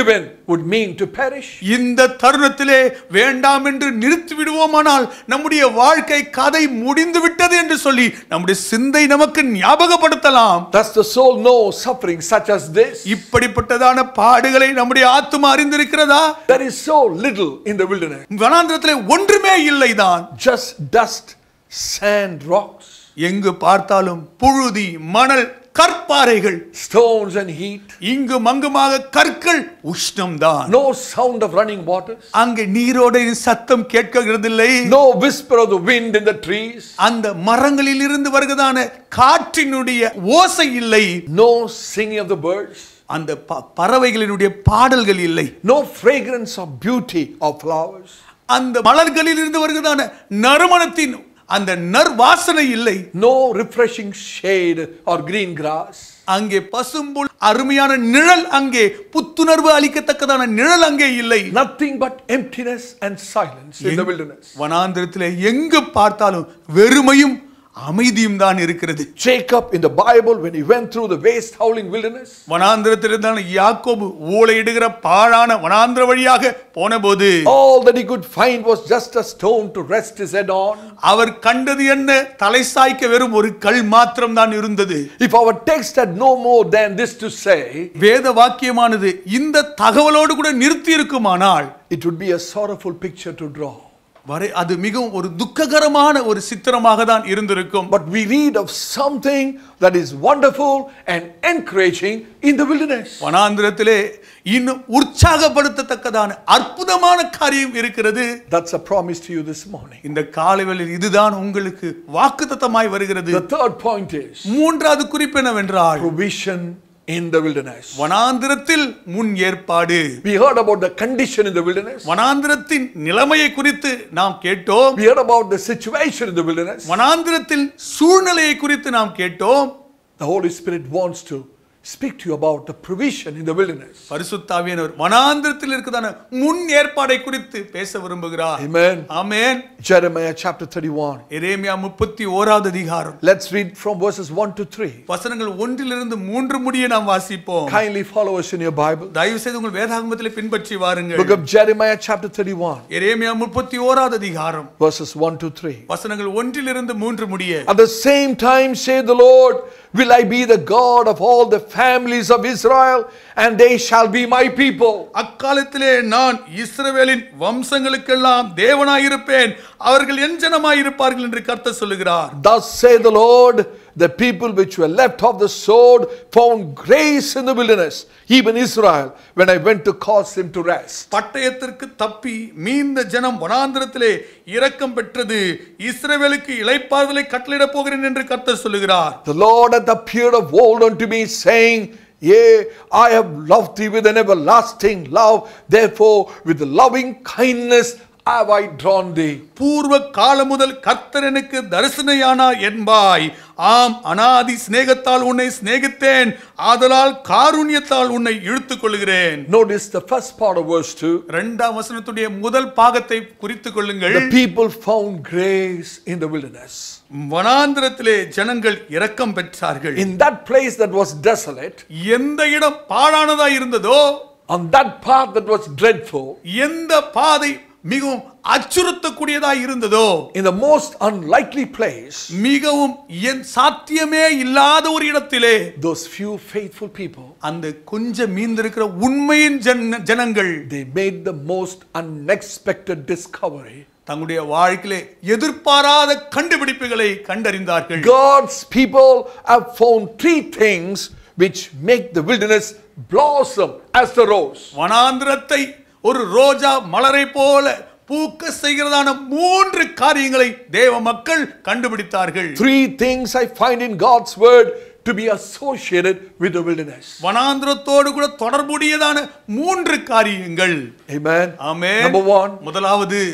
would mean to perish. இந்த தருணத்திலே வேண்டாம் என்று நிறுத்தி விடுவோமானால் நம்முடைய வாழ்க்கை கதை முடிந்து விட்டது என்று சொல்லி நம்முடைய சிந்தை நமக்கு ஞாபகப்படுத்தலாம். Does the soul know suffering such as this? இப்படிப்பட்டதான பாடுகளை நம்முடைய ஆத்துமா அறிந்திருக்கிறதா? There is so little in the wilderness. வனாந்திரத்திலே ஒன்றுமே இல்லைதான். Just dust, sand, rocks. எங்கு பார்த்தாலும் புழுதி, மணல், கற்பாறைகள், stones and heat. இங்கு மங்குமாக கற்கள், உஷ்ணம்தான். No sound of running waters. அங்கே நீரோடையின் சத்தம் கேட்கிறதில்லை. No whisper of the wind in the trees. அந்த மரங்களில் இருந்து வருகிறதான காற்றினுடைய ஓசை இல்லை. No singing of the birds. அந்த பறவைகளினுடைய பாடல்கள் இல்லை. No fragrance of beauty of flowers. அந்த மலர்களில் இருந்து வருகிறதான நறுமணத்தின் அந்த நறுவாசனை இல்லை. No refreshing shade or green grass. அங்கே பசும்புல், அருமையான நிழல், அங்கே புத்துணர்வு அளிக்கத்தக்கதான நிழல் அங்கே இல்லை. Nothing but emptiness and silence in the wilderness. வனாந்திரத்திலே எங்கு பார்த்தாலும் வெறுமையும் அமைதியும் தான் இருக்கிறது. Jacob in the Bible, when he went through the waste howling wilderness, வனாந்திரத்திலிருந்தான யாக்கோபு ஊளையிடுகிற பாழான வனாந்திர வழியாக போனபோது all that he could find was just a stone to rest his head on. அவர் கண்டது என்ன? தலை சாய்க்க வெறும் ஒரு கல் மாத்திரம் தான் இருந்தது. If our text had no more than this to say, வேத வாக்கியமானது இந்த தகவலோடு கூட நிறுத்தி இருக்குமானால் it would be a sorrowful picture to draw. வரை அது மிகவும் ஒரு துக்ககரமான ஒரு சித்திரமாக தான் இருந்திருக்கும். But we read of something that is wonderful and encouraging in the wilderness. வனாந்திரத்திலே இன்னும் உற்சாகப்படுத்தத்தக்கதான அற்புதமான காரியம் இருக்கிறது. That's a promise to you this morning. இந்த காலைவேளையில் இதுதான் உங்களுக்கு வாக்குத்தத்தமாய் வருகிறது. The third point is மூன்றாவது குறிப்பு என்னவென்றால் provision in the wilderness. வனாந்திரத்தில் முன் ஏற்பாடு. We heard about the condition in the wilderness. வனாந்திரத்தின் நிலைமையை குறித்து நாம் கேட்டோம். We heard about the situation in the wilderness. வனாந்திரத்தில் சூழ்நிலையை குறித்து நாம் கேட்டோம். The Holy Spirit wants to speak to you about the provision in the wilderness. பரிசுத்த ஆவியானவர் வனாந்திரத்தில் இருக்கிறதான முன் ஏற்பாடை குறித்து பேச விரும்புகிறார். Amen. ஆமென். Jeremiah chapter thirty-one. எரேமியா முப்பத்தி ஓராவது அதிகாரம். Let's read from verses one to three. வசனங்கள் ஒன்றிலிருந்து மூன்று முடிய நாம் வாசிப்போம். Kindly follow us in your Bible. தயவு செய்து உங்கள் வேதாகமத்திலே பின்பற்றி வாருங்கள். Book of Jeremiah chapter thirty-one. எரேமியா முப்பத்தி ஓராவது அதிகாரம். Verses one to three. வசனங்கள் ஒன்றிலிருந்து மூன்று முடிய. At the same time, say the Lord, will I be the God of all the families of Israel, and they shall be my people. அக்காலத்திலே நான் இஸ்ரவேலின் வம்சங்களுக்கெல்லாம் தேவனாயிருப்பேன், அவர்கள் என் ஜனமாயிருப்பார்கள் என்று கர்த்தர் சொல்லுகிறார். Thus say the Lord, the people which were left of the sword found grace in the wilderness, even Israel, when I went to cause him to rest. பட்டயத்திற்கு தப்பி மீந்த ஜனம் வனாந்திரத்திலே இரக்கம் பெற்றது, இஸ்ரவேலுக்கு இளைப்பாறுதலை கட்டளையிடப் போகிறேன் என்று கர்த்தர் சொல்லுகிறார். The Lord hath appeared of old unto me, saying, Yea, I have loved thee with an everlasting love, therefore with loving kindness have I drawn thee. பூர்வ காலம் முதல் கர்த்தர் எனக்கு தரிசனையானா என்பாய். ஆம், அநாதி சிநேகத்தால் உன்னை சிநேகித்தேன், ஆதலால் காருண்யத்தால் உன்னை இழுத்துக் கொள்கிறேன். Notice the first part of verse two. இரண்டாம் வசனத்துடைய முதல் பாகத்தை குறித்துக் கொள்ளுங்கள். The people found grace in the wilderness. வனாந்திரத்திலே ஜனங்கள் இரக்கம் பெற்றார்கள். In that place that was desolate, எந்த இடம் பாழானதா இருந்ததோ, on that path that was dreadful, எந்த பாதை மிகவும் அச்சுறுத்தக்கூடியதா இருந்ததோ, in the most unlikely place, மிகவும் என் சாத்தியமே இல்லாத ஒரு இடத்திலே those few faithful people, அந்த கொஞ்சம் மீந்திருக்கிற உண்மையின் ஜன- ஜனங்கள் they made the most unexpected discovery. தங்களுடைய வாழ்க்கையிலே எதிர்பாராத கண்டுபிடிப்புகளை கண்டறிந்தார்கள். God's people have found three things which make the wilderness blossom as the rose. வனாந்திரத்தை ஒரு ரோஜா மலரை போல பூக்க செய்கிறதான மூன்று காரியங்களை தேவ மக்கள் கண்டுபிடித்தார்கள். Three things I find in God's word to be associated with the wilderness. வனாந்திரத்தோடு கூட தொடர்புடையதான மூன்று காரியங்கள். Amen. ஆமென். Number one, முதலாவது a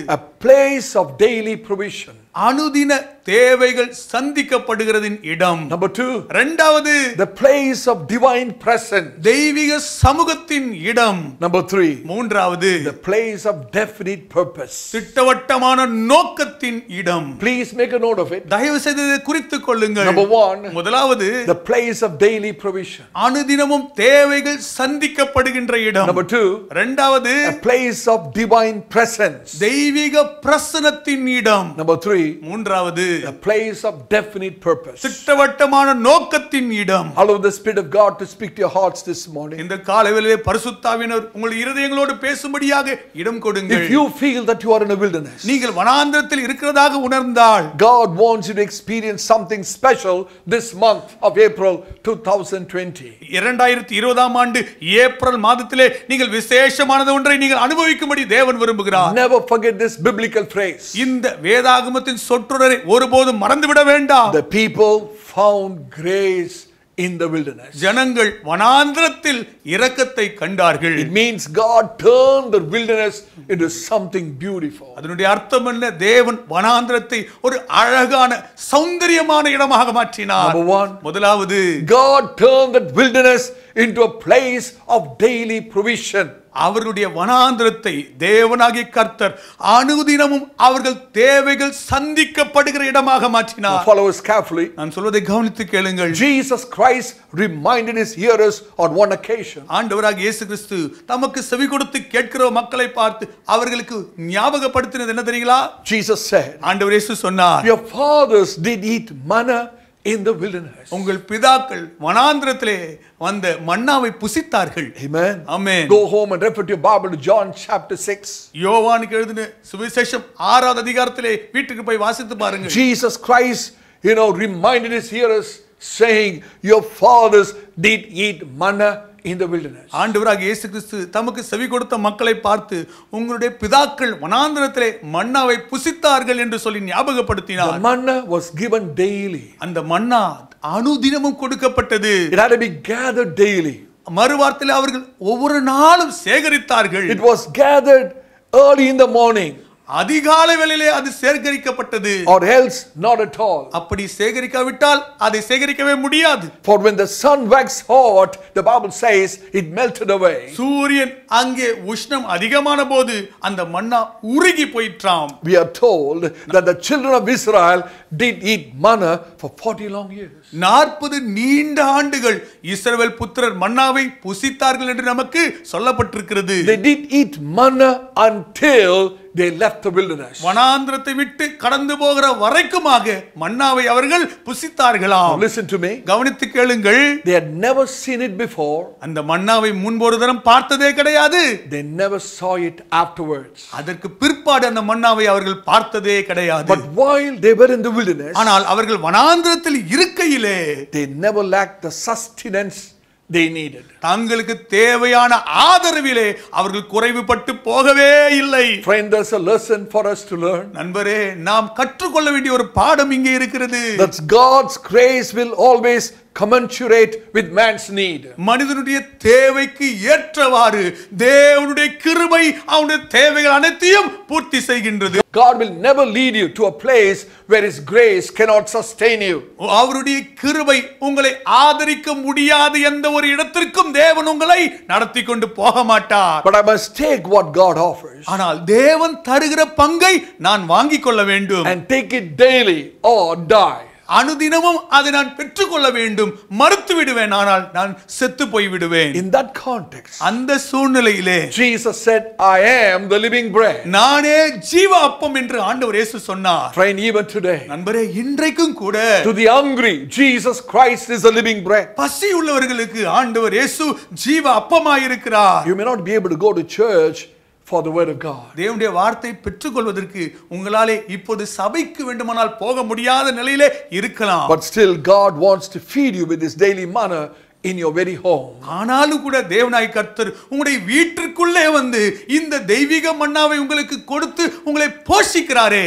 place of daily provision. அனுதின தேவைகள் சந்திக்கப்படுகிறதின் இடம். Number two, இரண்டாவது the place of divine presence. தெய்வீக சமூகத்தின் இடம். Number three, மூன்றாவது the place of definite purpose. திட்டவட்டமான நோக்கத்தின் இடம். Please make a note of it. தயவு செய்து இதை குறித்துக் கொள்ளுங்கள். Number one, முதலாவது the place of daily provision. அனுதினமும் தேவைகள் சந்திக்கப்படுகின்ற இடம். Number two, இரண்டாவது a place of divine presence. தெய்வீக பிரசன்னத்தின் இடம். Number three, மூன்றாவது a place of definite purpose. திட்டவட்டமான நோக்கத்தின் இடம். Allow the Spirit of God to speak to your hearts this morning. இந்த காலைவேளையிலே பரிசுத்த ஆவியானவர் உங்கள் இருதயங்களோடு பேசும்படியாக இடம் கொடுங்கள். If you feel that you are in a wilderness, நீங்கள் வனாந்திரத்தில் இருக்கிறதாக உணர்ந்தால் God wants you to experience something special this month of April twenty twenty. இரண்டாயிரத்து இருபதாம் ஆண்டு ஏப்ரல் மாதத்திலே நீங்கள் விசேஷமானது ஒன்றை நீங்கள் அனுபவிக்கும்படி தேவன் விரும்புகிறார். Never forget this biblical phrase. இந்த வேதாகமத்தின் சொற்றொடரை ஒருபோதும் மறந்துவிட வேண்டாம். The people found grace in the wilderness. ஜனங்கள் வனாந்திரத்தில் இரக்கத்தை கண்டார்கள். It means God turned the wilderness into something beautiful. அதனுடைய அர்த்தம் என்ன? தேவன் வனாந்திரத்தை ஒரு அழகான சௌந்தரியமான இடமாக மாற்றினார். Number one, முதலாவது God turned that wilderness into a place of daily provision. அவர்களுடைய வனாந்திரத்தை தேவனாகிய கர்த்தர் அனுதினமும் அவர்கள் தேவைகள் சந்திக்கப்படுகிற இடமாக மாற்றினார். Follow us carefully. நான் சொல்வதை கவனித்து கேளுங்கள். Jesus Christ reminded his hearers on one occasion. ஆண்டவராகிய இயேசு கிறிஸ்து தமக்கு செவி கொடுத்து கேட்கிற மக்களை பார்த்து அவர்களுக்கு ஞாபகப்படுத்தினது என்ன தெரியுங்களா? Jesus said, ஆண்டவர் இயேசு சொன்னார், your fathers did eat manna in the wilderness. உங்கள் பிதாக்கள் வனாந்திரத்திலே வந்த மன்னாவை புசித்தார்கள். Amen. Amen. Go home and refer to your Bible to John chapter six. யோவானுக்கு எழுதின சுவிசேஷம் ஆறாவது அதிகாரத்திலே வீட்டுக்கு போய் வாசித்து பாருங்கள். Jesus Christ, you know, reminded his hearers saying, your fathers did eat manna in the wilderness. ஆண்டவராகிய இயேசு கிறிஸ்து தமக்கு செவி கொடுத்த மக்களை பார்த்து உங்களுடைய பிதாக்கள் வனாந்திரத்திலே மன்னாவை புசித்தார்கள் என்று சொல்லி ஞாபகப்படுத்தினார். The manna was given daily. அந்த மன்னா அனுதினமும் கொடுக்கப்பட்டது. It had to be gathered daily. மறுவார்த்தையில் அவர்கள் ஒவ்வொரு நாளும் சேகரித்தார்கள். It was gathered early in the morning. அதிகாலை வேளையிலே அது சேகரிக்கப்பட்டது. Or else not at all. அப்படி சேகரிக்காவிட்டால் அதை சேகரிக்கவே முடியாது. For when the sun waxed hot, the Bible says it melted away. சூரியன் அங்கே உஷ்ணம் அதிகமான போது அந்த மன்னா உருகி போயிற்றாம். We are told that the children of Israel did eat manna for forty long years. நாற்பது நீண்ட ஆண்டுகள் இஸ்ரவேல் புத்திரர் மன்னாவை புசித்தார்கள் என்று நமக்கு சொல்லப்பட்டிருக்கிறது. They did eat manna until they left the wilderness. வனாந்திரத்தை விட்டு கடந்து போகிற வரைக்குமாக மன்னாவை அவர்கள் புசித்தார்களாம். Now listen to me. கவனித்து கேளுங்கள். They had never seen it before. அந்த மன்னாவை முன்பொரு தரம் பார்த்ததே கிடையாது. They never saw it afterwards. அதற்கு பிற்பாடு அந்த மன்னாவை அவர்கள் பார்த்ததே கிடையாது. But while they were in the wilderness, ஆனால் அவர்கள் வனாந்திரத்தில் இருக்கையிலே they never lacked the sustenance they needed. தங்களுக்கு தேவையான ஆதரவிலே அவர்கள் குறைவுபட்டு போகவே இல்லை. Friend, there's a lesson for us to learn. நண்பரே, நாம் கற்றுக்கொள்ள வேண்டிய ஒரு பாடம் இங்கே இருக்கிறது. That God's grace will always commensurate with man's need. மனிதனுடைய தேவைக்கு ஏற்றவாறு தேவனுடைய கிருபை அவனுடைய தேவைகள் அனைத்தையும் பூர்த்தி செய்கின்றது. God will never lead you to a place where his grace cannot sustain you. அவருடைய கிருபை உங்களை ஆதரிக்க முடியாத எந்த ஒரு இடத்திற்கும் தேவன் உங்களை நடத்தி கொண்டு போக மாட்டார். But I must take what God offers ஆனால் தேவன் தருகிற பங்கை நான் வாங்கிக் கொள்ள வேண்டும். and take it daily or die. அனுதினமும் அதை நான் பெற்றுக்கொள்ள வேண்டும். மறுத்து விடுவேன், ஆனால் நான் செத்து போய் விடுவேன். In that context, அந்த சூழ்நிலையிலே Jesus said, I am the living bread. நானே ஜீவ அப்பம் என்று ஆண்டவர் இயேசு சொன்னார். Friend, even today, நண்பரே, இன்றைக்கும் கூட to the hungry, Jesus Christ is the living bread. பசி உள்ளவர்களுக்கு ஆண்டவர் இயேசு ஜீவ அப்பமாய் இருக்கிறார். You may not be able to go to church for the word of God. தேவனுடைய வார்த்தை பெற்றுக்கொள்வதற்கு உங்களாலே இப்போது சபைக்கு வேண்டுமானால் போக முடியாத நிலையிலே இருக்கலாம். But still God wants to feed you with this daily manna in your very home. ஆனாலும் கூட தேவனாய் கர்த்தர் உங்களுடைய வீட்டிற்குள்ளே வந்து இந்த தெய்வீக மன்னாவை உங்களுக்கு கொடுத்து உங்களை போஷிக்கிறாரே.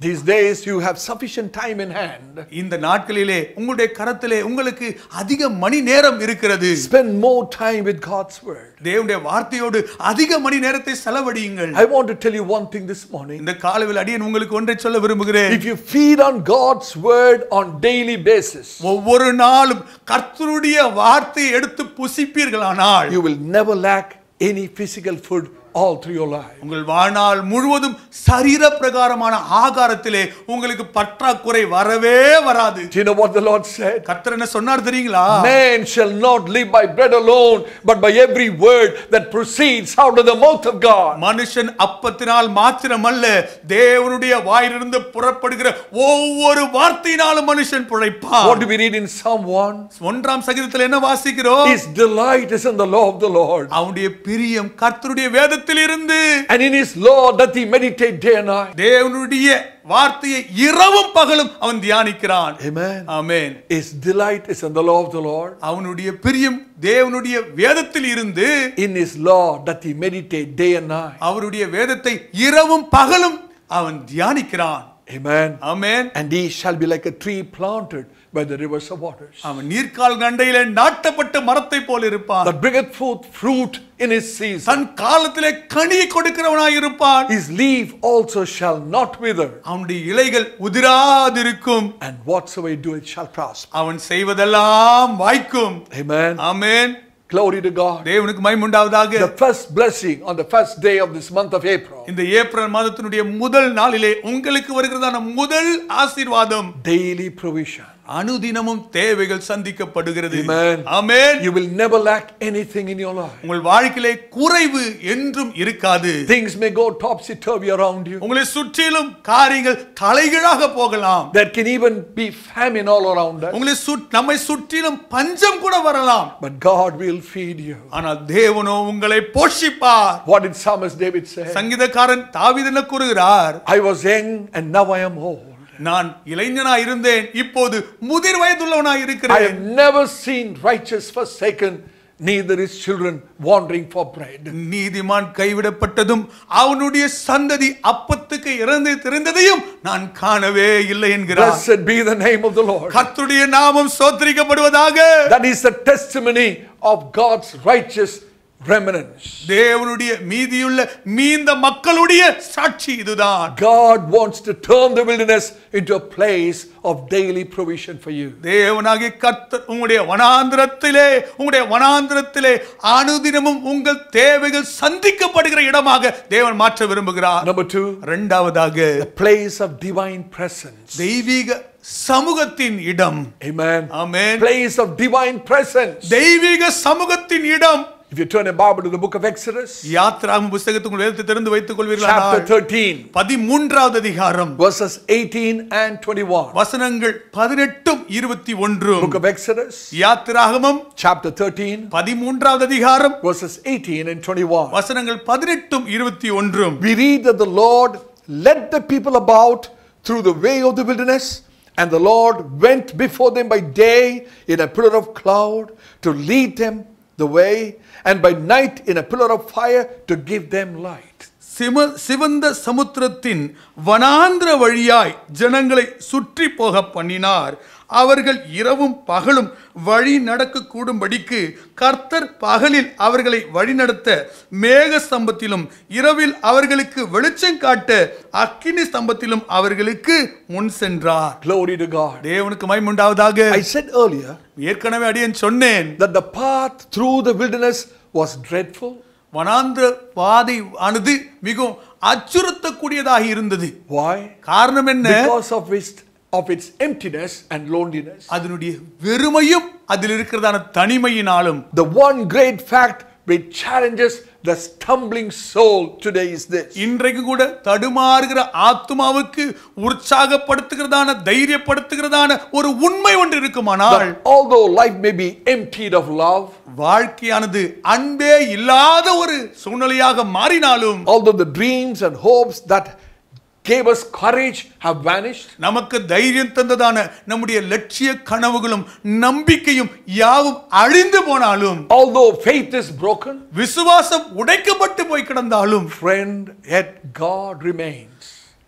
These days you have sufficient time in hand. இந்த நாட்களிலே உங்களுடைய கரத்திலே உங்களுக்கு அதிக மணி நேரம் இருக்கிறது. Spend more time with God's word. தேவனுடைய வார்த்தையோடு அதிக மணி நேரத்தை செலவழியுங்கள். I want to tell you one thing this morning. இந்த காலையில் அடியேன் உங்களுக்கு ஒன்றை சொல்ல விரும்புகிறேன். If you feed on God's word on daily basis, ஒவ்வொரு நாளும் கர்த்தருடைய வார்த்தையை எடுத்து புசிப்பீர்களானால் you will never lack any physical food all through your life. உங்கள் வாழ்நாள் முழுவதும் சரீர பிரகாரமான ஆகாரத்திலே உங்களுக்கு பற்றாக்குறை வரவே வராது. Do you know what the Lord said? கர்த்தர் என்ன சொன்னார் தெரியுங்களா? Man shall not live by bread alone, but by every word that proceeds out of the mouth of God. மனுஷன் அப்பத்தினால் மாத்திரமல்ல, தேவனுடைய வாயிலிருந்து புறப்படுகிற ஒவ்வொரு வார்த்தையினாலும் மனுஷன் பிழைப்பான். What do we read in Psalm one? ஒன்றாம் சங்கீதத்தில் என்ன வாசிக்கிறோம்? His delight is in the law of the Lord, அவனுடைய பிரியம் கர்த்தருடைய வேதத்தில் இருந்து, and in his law doth he meditate day and night. தேவனுடைய வார்த்தையை இரவும் பகலும் அவன் தியானிக்கிறான். Amen. Amen. His delight is in the law of the Lord. அவனுடைய பிரியம் தேவனுடைய வேதத்தில் இருந்து, In his law doth he meditate day and night. அவருடைய வேதத்தை இரவும் பகலும் அவன் தியானிக்கிறான். Amen. Amen. And he shall be like a tree planted by the rivers of waters, அவன் நீர்க்கால் கண்டையிலே நாட்டப்பட்ட மரத்தை போல இருப்பான். that bringeth forth fruit in his season. தன் காலத்திலே கனி கொடுக்கிறவனாய் இருப்பான். His leaf also shall not wither, அவனுடைய இலைகள் உதிராதிருக்கும். and whatsoever he doeth shall prosper. அவன் செய்வதெல்லாம் வாய்க்கும். Amen. Amen. Glory to God. தேவனுக்கு மகிமை உண்டாவதாக. The first blessing on the first day of this month of April, இந்த ஏப்ரல் மாதத்தினுடைய முதல் நாளிலே உங்களுக்கு வருகிறதான முதல் ஆசீர்வாதம் daily provision. அனுதினமும் தேவைகள் சந்திக்கப்படுகிறது. Amen. Amen. You will never lack anything in your life. உங்கள் வாழ்க்கையிலே குறைவு என்றும் இருக்காது. Things may go topsy-turvy around you. உங்களை சுற்றிலும் காரியங்கள் தலைகீழாக போகலாம். There can even be famine all around us. உங்களை சுட் நம்மை சுற்றிலும் பஞ்சம் கூட வரலாம். But God will feed you. ஆனால் தேவனோ உங்களை போஷிப்பார். What did Psalmist David say? சங்கீதக்காரன் தாவீது என்ன கூறுகிறார்? I was young and now I am old. நான் இளைஞனாய் இருந்தேன், இப்போது முதிர் வயதுள்ளவனாய் I இருக்கிறேன். have never seen righteous forsaken, neither his children wandering for bread. நீதிமான் கைவிடப்பட்டதும் அவனுடைய சந்ததி அப்பத்துக்கு இறந்து திரிந்ததையும் நான் காணவே இல்லை என்கிறார். Blessed be the name of the Lord. கர்த்தருடைய நாமம் ஸ்தோத்திரிக்கப்படுவதாக. That is the testimony of God's righteous remnants. தேவனுடைய மீதியுள்ள மீந்த மக்களுடைய சாட்சி இதுதான். God wants to turn the wilderness into a place of daily provision for you. தேவனாகிய கர்த்தர் உங்களுடைய வனாந்திரத்திலே உங்களுடைய வனாந்திரத்திலே அனுதினமும் உங்கள் தேவைகள் சந்திக்கப்படுகிற இடமாக தேவன் மாற்ற விரும்புகிறார். Number two, இரண்டாவதாக a place of divine presence. தெய்வீக சமூகத்தின் இடம். Amen. Amen. Place of divine presence. தெய்வீக சமூகத்தின் இடம். If you turn a Bible to the book of Exodus, யாத்திராகம புத்தகத்தை உங்கள் வேதத்தை திறந்து வைத்துக் chapter கொள்வீர்களானால் thirteen, பதிமூன்றாவது அதிகாரம் verses eighteen and twenty-one. வசனங்கள் பதினெட்டு இருபத்தி ஒன்று. Book of Exodus, யாத்திராகமம் chapter thirteen, பதிமூன்றாவது அதிகாரம் verses eighteen and twenty-one. வசனங்கள் பதினெட்டு இருபத்தி ஒன்று. We read that the Lord led the people about through the way of the wilderness, and the Lord went before them by day in a pillar of cloud to lead them the way, and by night in a pillar of fire to give them light. சிம சிவந்த சமுத்திரத்தின் வனாந்திர வழியாய் ஜனங்களை சுற்றி போக பண்ணினார். அவர்கள் இரவும் பகலும் வழி நடக்க கூடும்படிக்கு கர்த்தர் பகலில் அவர்களை வழிநடத்த மேக ஸ்தம்பத்திலும் இரவில் அவர்களுக்கு வெளிச்சம் காட்ட அக்கினி ஸ்தம்பத்திலும் அவர்களுக்கு முன் சென்றார். Glory to God. தேவனுக்கு மகிமை உண்டாவதாக. I said earlier ஏற்கனவே அடியேன் சொன்னேன், that the path through the wilderness was dreadful. வனாந்திர பாதை ஆனது மிகவும் அச்சுறுத்தக்கூடியதாக இருந்தது. Why? காரணம் என்ன? Because of its of its emptiness and loneliness. அதனுடைய வெறுமையும் அதில் இருக்கிறதான தனிமையினாலும். The one great fact which challenges the stumbling soul today is this. இன்றைக்கு கூட தடுமாறுகிற ஆத்துமாவுக்கு உற்சாகப்படுத்துகிறதான தைரியப்படுத்துகிறதான ஒரு உண்மை ஒன்று இருக்குமானால், Although life may be emptied of love, வாழ்க்கையானது அன்பே இல்லாத ஒரு சூழ்நிலையாக மாறினாலும், although the dreams and hopes that gave us courage have vanished, நமக்கு தைரியம் தந்ததான நம்முடைய லட்சிய கனவுகளும் நம்பிக்கையும் யாவும் அழிந்து போனாலும், although faith is broken, விசுவாசம் உடைக்கப்பட்டு போய் கிடந்தாலும், friend, yet God remains.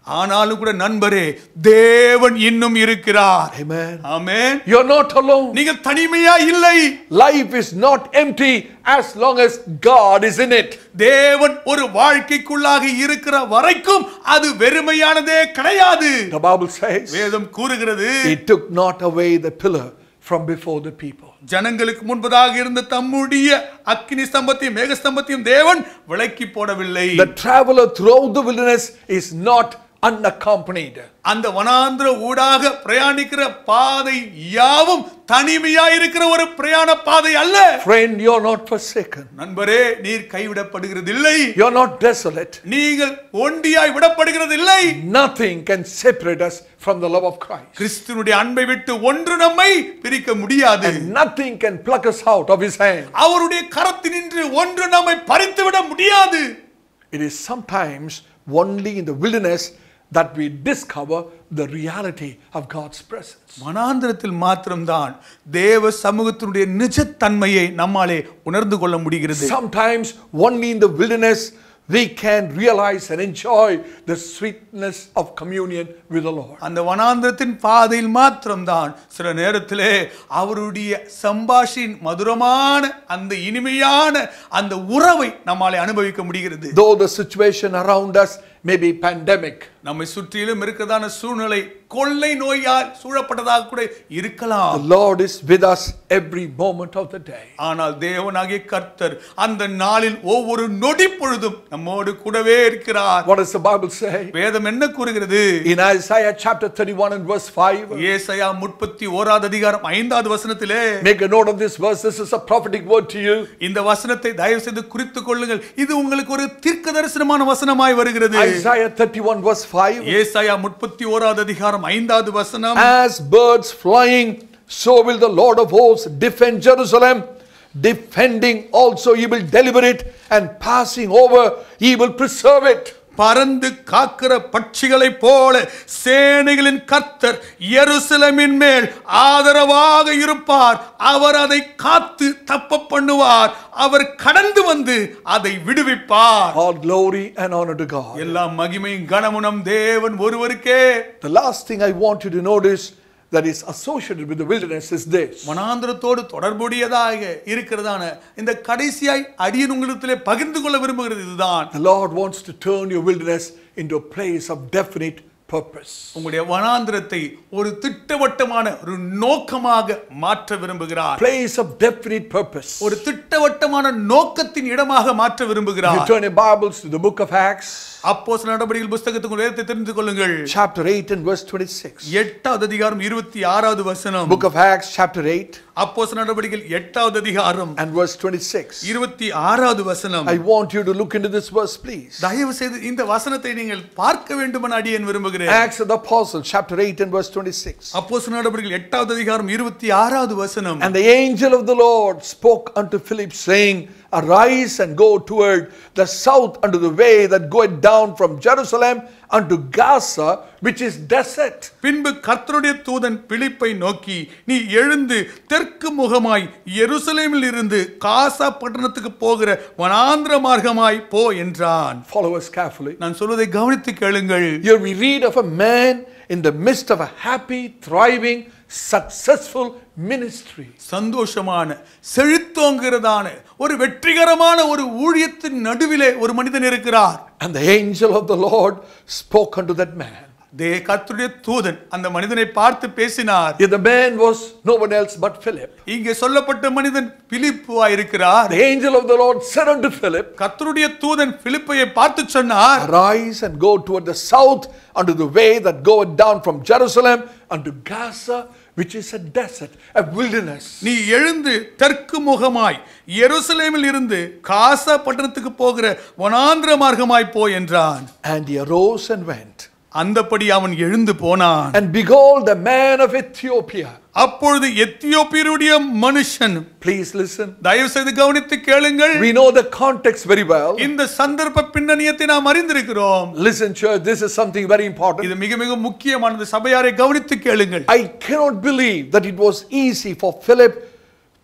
ஆனாலும் கூட நண்பரே, தேவன் இன்னும் இருக்கிறார். Amen. Amen. You're not alone. நீங்கள் தனிமையா இல்லை. Life is not empty as long as God is in it. தேவன் ஒரு வாழ்க்கைக்குள்ளாக இருக்கிற வரைக்கும் அது வெறுமையானதே கிடையாது. The Bible says, வேதம் கூறுகிறது, He took not away the pillar from before the people. ஜனங்களுக்கு முன்பதாக இருந்த தம்முடைய அக்கினி ஸ்தம்பத்தையும் மேக ஸ்தம்பத்தையும் தேவன் விலக்கி போடவில்லை. The traveler throughout the wilderness is not unaccompanied. அந்த வனாந்திர ஊடாக பிரயாணிக்கிற பாதை யாவும் தனிமையா இருக்கிற ஒரு பிரயாண பாதை அல்ல. Friend, you're not forsaken. நண்பரே, நீர் கைவிடப்படுகிறதில்லை. You're not desolate. நீங்கள் ஒண்டியாய் விடப்படுகிறதில்லை. Nothing can separate us from the love of Christ. கிறிஸ்துவினுடைய அன்பை விட்டு ஒன்று நம்மை பிரிக்க முடியாது. And nothing can pluck us out of His hand. அவருடைய கரத்தினின்று ஒன்று நம்மை பறித்து விட முடியாது. It is sometimes only in the wilderness that we discover the reality of God's presence. வனாந்திரத்தில் மாத்திரம்தான் தேவ சமூகத்தினுடைய நிஜத்தன்மையை நம்மாலே உணர்ந்து கொள்ள முடிகிறது. Sometimes only in the wilderness we can realize and enjoy the sweetness of communion with the Lord. அந்த வனாந்திரத்தின் பாதையில் மாத்திரம்தான் சில நேரத்திலே அவருடைய சம்பாஷின் மதுரமான அந்த இனிமையான அந்த உறவை நம்மாலே அனுபவிக்க முடிகிறது. Though the situation around us may be pandemic, நம்மை சுற்றிலும் இருக்கிறதான சூழ்நிலை கொள்ளை நோயால் சூழப்பட்டதாக கூட இருக்கலாம். the Lord is with us every moment of the day. ஆனால் தேவனாகிய கர்த்தர் அந்த நாளில் ஒவ்வொரு நொடி பொழுதும் நம்மோடு கூடவே இருக்கிறார். What does the Bible say? வேதம் என்ன கூறுகிறது? In Isaiah chapter thirty-one and verse five, ஏசாயா முப்பத்தி ஓராவது அதிகாரம் ஐந்தாவது வசனத்திலே, make a note of this verse. This is a prophetic word to you. இந்த வசனத்தை தயவு செய்து குறித்துக் கொள்ளுங்கள். இது உங்களுக்கு ஒரு தீர்க்கதரிசனமான வசனமாய் வருகிறது. Isaiah thirty-one verse five, ஏசாயா முப்பத்தி ஓராவது அதிகாரம் ஐந்தாவது வசனம், as birds flying, so will the Lord of hosts defend Jerusalem. Defending also he will deliver it, and passing over he will preserve it. பறந்து காக்கிற பட்சிகளை போல சேனைகளின் கர்த்தர் எருசலேமின் மேல் ஆதரவாக இருப்பார். அவர் அதை காத்து தப்ப பண்ணுவார். அவர் கடந்து வந்து அதை விடுவிப்பார். All glory and honor to God. எல்லா மகிமையும் கனமும் தேவன் ஒருவருக்கே. The last thing I want you to notice that is associated with the wilderness is this. வனாந்திரத்தோடு தொடர்புடையதாக இருக்கிறதான இந்த கடைசியாய் அடியேன் உங்களிடத்திலே பகிர்ந்து கொள்ள விரும்புகிறது இதுதான். The Lord wants to turn your wilderness into a place of definite purpose. உங்களுடைய வனாந்திரத்தை ஒரு திட்டவட்டமான ஒரு நோக்கமாக மாற்ற விரும்புகிறார். Place of definite purpose. ஒரு திட்டவட்டமான நோக்கத்தின் இடமாக மாற்ற விரும்புகிறார். You turn your Bibles to the book of Acts. அப்போஸ்தலர் நடபடிகள் புத்தகத்துக்கு வேதத்தை தெரிந்து கொள்ளுங்கள். Chapter eight and verse twenty-six. எட்டாவது அதிகாரம் இருபத்தி ஆறாவது வசனம். Book of Acts chapter eight. அப்போஸ்தலர் நடபடிகள் எட்டாவது அதிகாரம் and verse twenty-six. இருபத்தி ஆறாவது வசனம். I want you to look into this verse, please. தயவு செய்து இந்த வசனத்தை நீங்கள் பார்க்க வேண்டும் என அடியேன் விரும்புகிறேன். Acts of the Apostles chapter eight and verse twenty-six. அப்போஸ்தலர் நடபடிகள் எட்டாவது அதிகாரம் இருபத்தி ஆறாவது வசனம். And the angel of the Lord spoke unto Philip, saying, Arise and go toward the south unto the way that goeth down from Jerusalem unto Gaza, which is desert. பின்பு கர்த்தருடைய தூதன் பிலிப்பை நோக்கி, நீ எழுந்து தெற்கு முகமாய் எருசலேமில் இருந்து காசா பட்டணத்துக்கு போகிற வனாந்திர மார்க்கமாய் போ என்றான். Follow us carefully. நான் சொல்வதை கவனித்து கேளுங்கள். Here we read of a man in the midst of a happy, thriving, successful ministry. சந்தோஷமான செழித்தோங்கிறதான ஒரு வெற்றிகரமான ஒரு ஊழியத்தின் நடுவிலே ஒரு மனிதன் இருக்கிறார். And the angel of the Lord spoke unto that man. தே கர்த்தருடைய தூதன் அந்த மனிதனை பார்த்து பேசினார். The man was no one else but Philip. இங்கே சொல்லப்பட்ட மனிதன் பிலிப்புவா இருக்கிறார். The angel of the Lord said unto Philip, கர்த்தருடைய தூதன் பிலிப்பையை பார்த்து சொன்னார், Arise and go toward the south unto the way that goeth down from Jerusalem unto Gaza, which is a desert, a wilderness. நீ எழுந்து தெற்கு முகமாய் எருசலேமில் இருந்து காசா பட்டணத்துக்கு போகிற வனாந்திர மார்க்கமாய் போ என்றான். And he arose and went. அந்தபடி அவன் எழுந்து போனான். And behold, the man of Ethiopia. அப்பொழுது எத்தியோப்பியருடைய மனுஷன். Please listen. தயவு செய்து கவனித்து கேளுங்கள். We know the context very well. இந்த சந்தர்ப்ப பின்னணியத்தை நாம் அறிந்திருக்கிறோம். Listen, church, this is something very important. இது மிக மிக முக்கியமானது. சபையாரை கவனித்து கேளுங்கள். I cannot believe that it was easy for Philip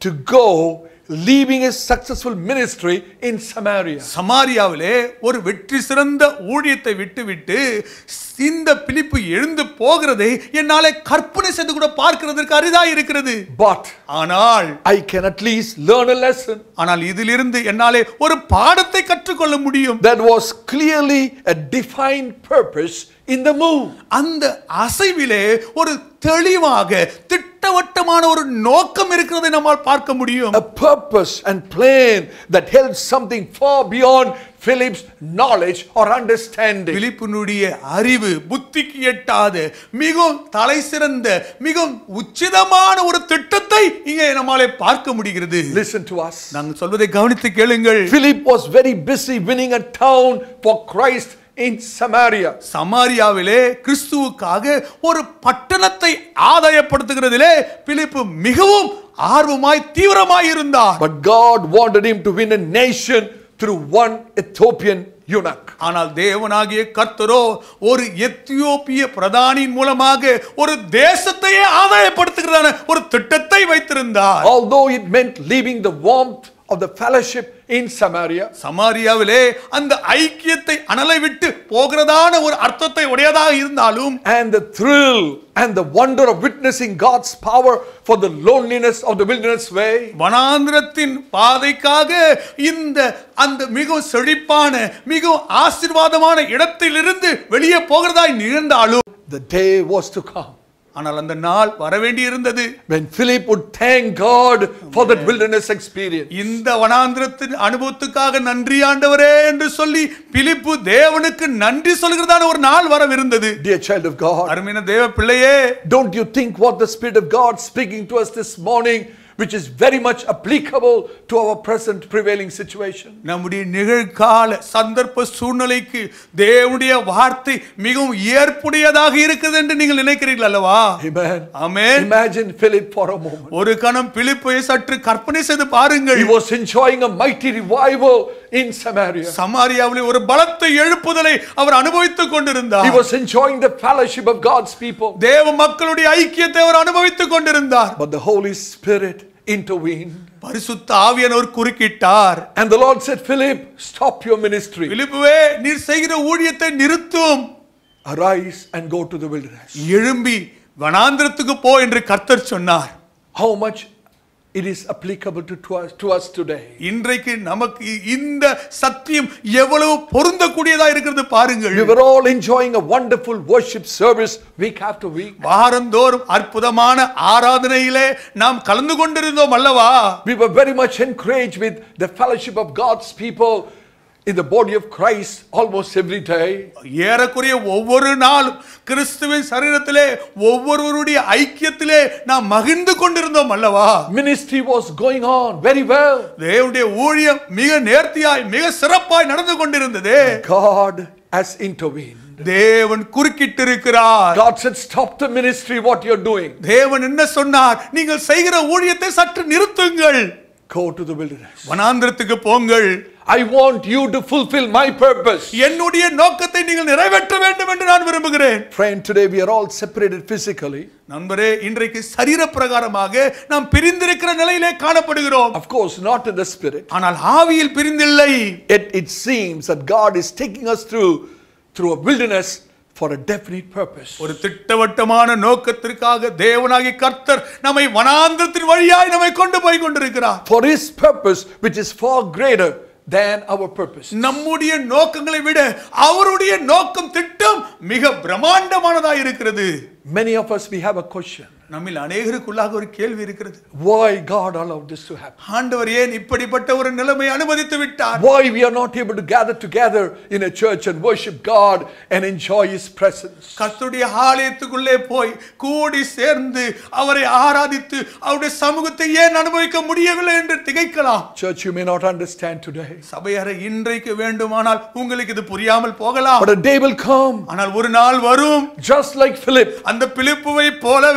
to go, leaving his successful ministry in Samaria. சமாரியாவிலே ஒரு வெற்றி சிறந்த ஊழியத்தை விட்டுவிட்டு இந்த பிலிப்பு எழுந்து போகிறதை என்னாலே கற்பனை செய்து கூட பார்க்கிறதற்கு அரிதா இருக்கிறது. But ஆனால் I can at least learn a lesson. ஆனால் இதிலிருந்து என்னாலே ஒரு பாடத்தை கற்றுக்கொள்ள முடியும். That was clearly a defined purpose in the move. அந்த அசைவிலே ஒரு தெளிவாக திட்டவட்டமான ஒரு நோக்கம் இருக்கிறதை நம்மால் பார்க்க முடியும். A purpose and plan that held something far beyond Philip's knowledge or understanding. பிலிப்புனுடைய அறிவு புத்திக்கு எட்டாத மிகவும் தலை சிறந்த மிகவும் உச்சிதமான ஒரு திட்டத்தை இங்கே நம்மாலே பார்க்க முடிகிறது. Listen to us. நாங்கள் சொல்வதை கவனித்து கேளுங்கள். Philip was very busy winning a town for Christ in Samaria. சமாரியாவிலே கிறிஸ்துவுக்காக ஒரு பட்டணத்தை ஆதாயப்படுத்துகிறதிலே பிலிப்பு மிகவும் ஆர்வமாய் தீவிரமாய் இருந்தார். But God wanted him to win a nation through one Ethiopian eunuch. ஆனால் தேவனாகிய கர்த்தரோ ஒரு எத்தியோப்பிய பிரதானியின் மூலமாக ஒரு தேசத்தையே ஆதாயப்படுத்துகிறதான ஒரு திட்டத்தை வைத்திருந்தார். Although it meant leaving the warmth of the fellowship in Samaria, சமாரியாவிலே அந்த ஐக்கியத்தை அனலை விட்டு போகிறதான ஒரு அர்த்தத்தை உடையதாக இருந்தாலும், and the thrill and the wonder of witnessing God's power for the loneliness of the wilderness way, வனாந்திரத்தின் பாதைக்காக இந்த அந்த மிகவும் செழிப்பான மிகவும் ஆசீர்வாதமான இடத்திலிருந்து வெளியே போகிறதாய் நிகழ்ந்தாலும், the day was to come ஆனால் அந்த நாள் வர வேண்டி இருந்தது. when Philip would thank God for that wilderness experience. இந்த வனாந்திரத்தின் அனுபவத்துக்காக நன்றி ஆண்டவரே என்று சொல்லி பிலிப்பு தேவனுக்கு நன்றி சொல்கிறதான ஒரு நாள் வரவிருந்தது. Dear child of God, அருமையான தேவ பிள்ளையே, don't you think what the Spirit of God speaking to us this morning, which is very much applicable to our present prevailing situation? நம்முடைய நிகழ்கால சந்தர்ப்ப சூழ்நிலைக்கு தேவனுடைய வார்த்தை மிகவும் ஏற்புடையதாக இருக்குது என்று நீங்கள் நினைக்கிறீர்கள் அல்லவா? Amen. Amen. Imagine Philip for a moment. ஒரு கணம் பிலிப்பை சற்று கற்பனை செய்து பாருங்கள். He was enjoying a mighty revival in Samaria. சமாரியாவிலே ஒரு பலத்த எழுப்புதலை அவர் அனுபவித்துக் கொண்டிருந்தார். He was enjoying the fellowship of God's people. தேவ மக்களுடைய ஐக்கியத்தை அவர் அனுபவித்துக் கொண்டிருந்தார். But the Holy Spirit intervened. பரிசுத்த ஆவியானவர் குறுக்கிட்டார். And the Lord said, Philip, stop your ministry. பிலிப்புவே, நீர் செய்கிற ஊழியத்தை நிறுத்தும். Arise and go to the wilderness. எழும்பி வனாந்திரத்துக்கு போ என்று கர்த்தர் சொன்னார். How much it is applicable to, to, us, to us today. இன்றைக்கு நமக்கு இந்த சத்தியம் எவ்வளவு பொருந்தக்கூடியதா இருக்கிறது பாருங்கள். We were all enjoying a wonderful worship service week after week. வாரந்தோறும் அற்புதமான ஆராதனையிலே நாம் கலந்து கொண்டிருந்தோம் அல்லவா? We were very much encouraged with the fellowship of God's people in the body of Christ almost every day. ஏறக்குறைய ஒவ்வொரு நாளும் கிறிஸ்துவின் சரீரத்திலே ஒவ்வொருவருடைய ஐக்கியத்திலே நாம் மகிழ்ந்து கொண்டிருந்தோம் அல்லவா? Ministry was going on very well. தேவனுடைய ஊழியம் மிக நேர்த்தியாய் மிக சிறப்பாய் நடந்து கொண்டிருந்தது. God has intervened. தேவன் குறுக்கிட்டிருக்கிறார். God said, stop the ministry what you're doing. தேவன் என்ன சொன்னார்? நீங்கள் செய்கிற ஊழியத்தை சற்று நிறுத்துங்கள். Go to the wilderness. வனாந்திரத்துக்கு போங்கள். I want you to fulfill my purpose. என்னுடைய நோக்கத்தை நீங்கள் நிறைவேற்ற வேண்டும் என்று நான் விரும்புகிறேன். Friend, today we are all separated physically. நண்பரே, இன்றைக்கு சரீர பிரகாரமாக நாம் பிரிந்திருக்கிற நிலையிலே காணப்படுகிறோம். Of course, not in the spirit. ஆனால் ஆவியில் பிரிந்தில்லை. Yet it seems that God is taking us through through a wilderness for a definite purpose. ஒரு திட்டவட்டமான நோக்கத்திற்காக தேவனாகிய கர்த்தர் நம்மை வனாந்திரத்தின் வழியாய் நம்மை கொண்டு போய் கொண்டிருக்கிறார். For his purpose which is far greater than our purpose. நம்முடைய நோக்கங்களை விட அவருடைய நோக்கம் திட்டம் மிக பிரம்மாண்டமானதாக இருக்கிறது. Many of us, we have a question. நம்மில் அநேகருக்குள்ளாக ஒரு கேள்வி இருக்கிறது. Why God allowed this to happen? ஆண்டவர் ஏன் இப்படிப்பட்ட ஒரு நிலைமை அனுமதித்து விட்டார்? Why we are not able to gather together in a church and worship God and enjoy his presence? கர்த்தருடைய ஆலயத்துக்குள்ளே போய் கூடி சேர்ந்து அவரை ஆராதித்து அவருடைய சமூகத்தை ஏன் அனுபவிக்க முடியவில்லை என்று திகைக்கலாம். Church, you may not understand today. சபையாரே, இன்றைக்கு வேண்டுமானால் உங்களுக்கு இது புரியாமல் போகலாம். But a day will come, ஆனால் ஒரு நாள் வரும், just like Philip. அந்த பிலிப்புவை போலவே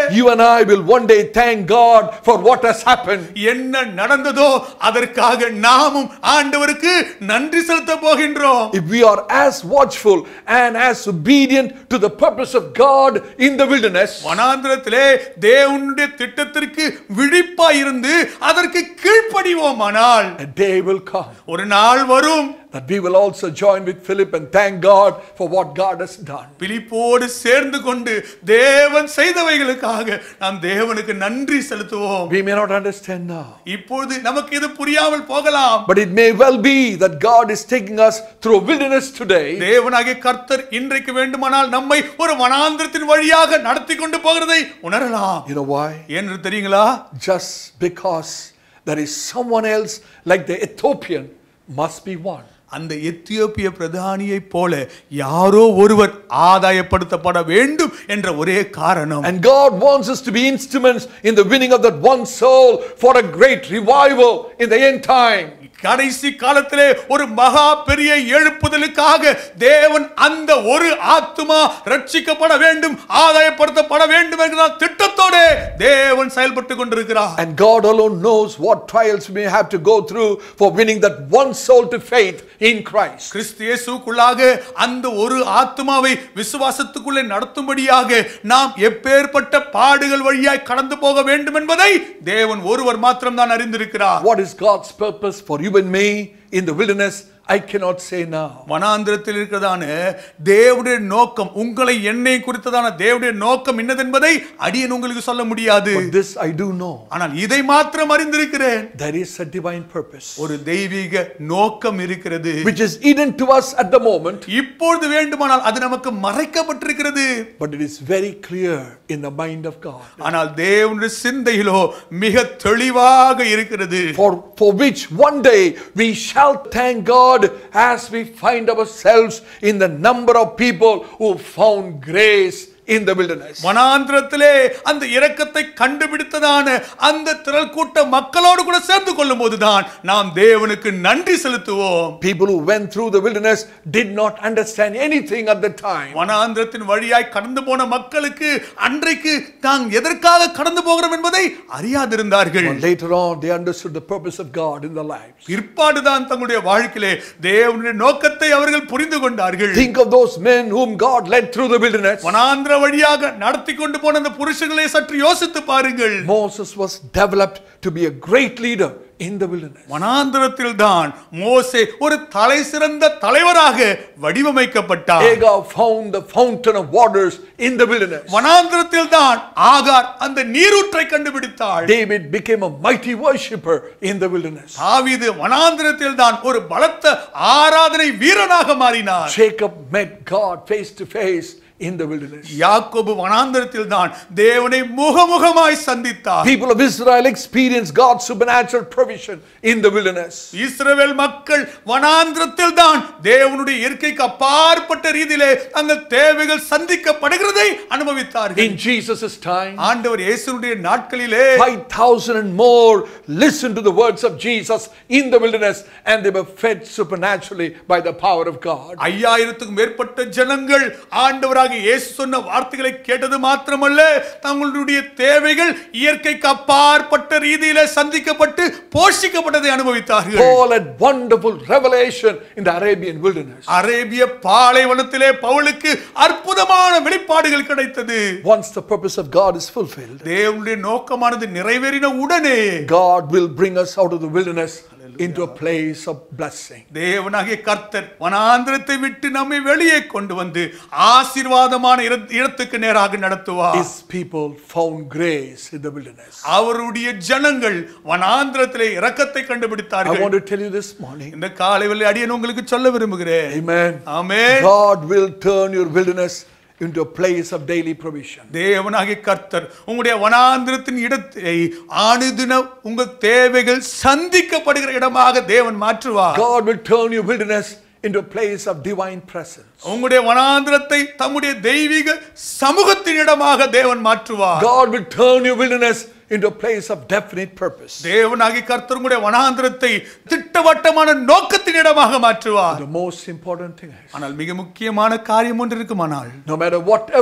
you and I will one day thank God for what has happened. என்ன நடந்ததோ அதற்காக நாமும் ஆண்டவருக்கு நன்றி செலுத்த போகின்றோம். If we are as watchful and as obedient to the purpose of God in the wilderness, வனாந்திரத்திலே தேவனுடைய திட்டத்திற்கு விழிப்பாய் இருந்து அதற்கு கீழ்ப்படிவோமானால், a day will come ஒரு நாள் வரும் that we will also join with Philip and thank God for what God has done. பிலிப்போடு சேர்ந்து கொண்டு தேவன் செய்தவைகளுக்காக நாம் தேவனுக்கு நன்றி செலுத்துவோம். We may not understand now, இப்பொழுது நமக்கு இது புரியாமல் போகலாம். but it may well be that God is taking us through a wilderness today. தேவனாகிய கர்த்தர் இன்றைக்கு வேண்டுமானால் நம்மை ஒரு வனாந்திரத்தின் வழியாக நடத்தி கொண்டு போகிறதை உணரலாம். You know why? என்று தெரியுங்களா? Just because there is someone else like the Ethiopian must be one. அந்த எத்தியோப்பிய பிரதானியை போல யாரோ ஒருவர் ஆதாயப்படுத்தப்பட வேண்டும் என்ற ஒரே காரணம். And God wants us to be instruments in the winning of that one soul for a great revival in the end time. கடைசி காலத்திலே ஒரு மகா பெரிய எழுப்புதலுக்காக தேவன் அந்த ஒரு ஆத்துமா ரட்சிக்கப்பட வேண்டும், ஆதாயப்படுத்தப்பட வேண்டும் என்கிற திட்டத்தோடு தேவன் செயல்பட்டு கொண்டிருக்கிறார். And God alone knows what trials we may have to go through for winning that one soul to faith in Christ. கிறிஸ்து இயேசுவுக்குள்ளாக அந்த ஒரு ஆத்துமாவை விசுவாசத்துக்குள்ளே நடத்தும்படியாக நாம் எப்பேற்பட்ட பாடுகள் வழியாய் கடந்து போக வேண்டும் என்பதை தேவன் ஒருவர் மாத்திரம் தான் அறிந்திருக்கிறார். What is God's purpose for you and me in the wilderness? I cannot say now. வனாந்திரத்தில் இருக்கிறதான தேவனுடைய நோக்கம், உங்களை என்னை குறித்ததான தேவனுடைய நோக்கம் என்னதென்பதை அடியேன் உங்களுக்கு சொல்ல முடியாது. But this I do know. ஆனால் இதை மாத்திரம் அறிந்திருக்கிறேன். There is a divine purpose ஒரு தெய்வீக நோக்கம் இருக்கிறது, which is hidden to us at the moment, இப்பொழுது வேண்டுமானால் அது நமக்கு மறைக்கப்பட்டிருக்கிறது. but it is very clear in the mind of God. ஆனால் தேவனுடைய சிந்தையிலோ மிக தெளிவாக இருக்கிறது. For for which one day we shall thank God as we find ourselves in the number of people who found grace in the wilderness. வனாந்திரத்திலே அந்த இரக்கத்தை கண்டுபிடித்ததான அந்த திரள் கூட்ட மக்களோடு கூட சேர்ந்து கொள்ளும் போதுதான் நாம் தேவனுக்கு நன்றி செலுத்துவோம். People who went through the wilderness did not understand anything at the time. வனாந்திரத்தின் வழியாய் கடந்து போன மக்களுக்கு அன்றைக்கு தாம் எதற்காக கடந்து போகிறோம் என்பதை அறியாதிருந்தார்கள். But later on they understood the purpose of God in their lives. பிற்பாடுதான் தங்களுடைய வாழ்க்கையிலே தேவனுடைய நோக்கத்தை அவர்கள் புரிந்து கொண்டார்கள். Think of those men whom God led through the wilderness. வனாந்திர வழியாக நடத்தி கொண்டு போன அந்த புருஷர்களை சற்று யோசித்து பாருங்கள். Moses was developed to be a great leader in the wilderness. வனாந்திரத்தில் தான் மோசே ஒரு தலை சிறந்த தலைவராக வடிவமைக்கப்பட்டார். Hagar found the fountain of waters in the wilderness. வனாந்திரத்தில் தான் ஆகார் அந்த நீரூற்றை கண்டுபிடித்தாள். David became a mighty worshipper in the wilderness. தாவீது வனாந்திரத்தில் தான் ஒரு பலத்த ஆராதனை வீரனாக மாறினார். Jacob met God face to face in the wilderness. யாக்கோபு வனாந்திரத்தில் தான் தேவனை முகமுகமாய் சந்தித்தார். People of Israel experienced God's supernatural provision in the wilderness. இஸ்ரவேல் மக்கள் வனாந்திரத்தில் தான் தேவனுடைய இயற்கைக்கு அப்பாற்பட்ட ரீதியிலே தங்கள் தேவைகள் சந்திக்கப்படுகிறதை அனுபவித்தார்கள். In Jesus' time, ஆண்டவர் இயேசுவுடைய நாட்களிலே five thousand and more listened to the words of Jesus in the wilderness and they were fed supernaturally by the power of God. ஐயாயிரத்துக்கும் மேற்பட்ட ஜனங்கள் ஆண்டவராக இயேசு சொன்ன வார்த்தைகளை கேட்டது மாத்திரமல்ல, தங்களுடைய தேவைகள் இயற்கைக்கு அப்பாற்பட்ட ரீதியிலே சந்திக்கப்பட்டு போஷிக்கப்பட்டதை அனுபவித்தார்கள். Paul had wonderful revelation in the Arabian wilderness. அரேபிய பாலைவனத்திலே பவுலுக்கு அற்புதமான வெளிப்பாடுகள் கிடைத்தது. Once the purpose of God is fulfilled, தேவனுடைய நோக்கமானது நிறைவேறின உடனே God will bring us out of the wilderness into a place of blessing. தேவனாகிய கர்த்தர் வனாந்திரத்தை விட்டு நம்மை வெளியே கொண்டு வந்து ஆசீர்வாதமான இடத்துக்கு நேராக நடத்துவார். His people found grace in the wilderness. அவருடைய ஜனங்கள் வனாந்திரத்திலே இரக்கத்தை கண்டுபிடித்தார்கள். I want to tell you this morning. இந்த காலைவேளை அடியேன் உங்களுக்கு சொல்ல விரும்புகிறேன். Amen. Amen. God will turn your wilderness into a place of daily provision. தேவனாகிய கர்த்தர் உங்களுடைய வனாந்திரத்தின் இடத்தை ஆணுதின உங்கள் தேவைகள் சந்திக்கப்படுகிற இடமாக தேவன் மாற்றுவார். God will turn your wilderness into a place of divine presence. உங்களுடைய வனாந்திரத்தை தம்முடைய தெய்வீக சமூகத்தின் இடமாக தேவன் மாற்றுவார். God will turn your wilderness into a place of definite purpose. தேவனாகிய கர்த்தர் உங்களுடைய வனாந்திரத்தை திட்டவட்டமான நோக்கத்தின் இடமாக மாற்றுவார். The most important thing is, ஆனால் மிக முக்கியமான காரியம் ஒன்று இருக்குமானால், no matter whatever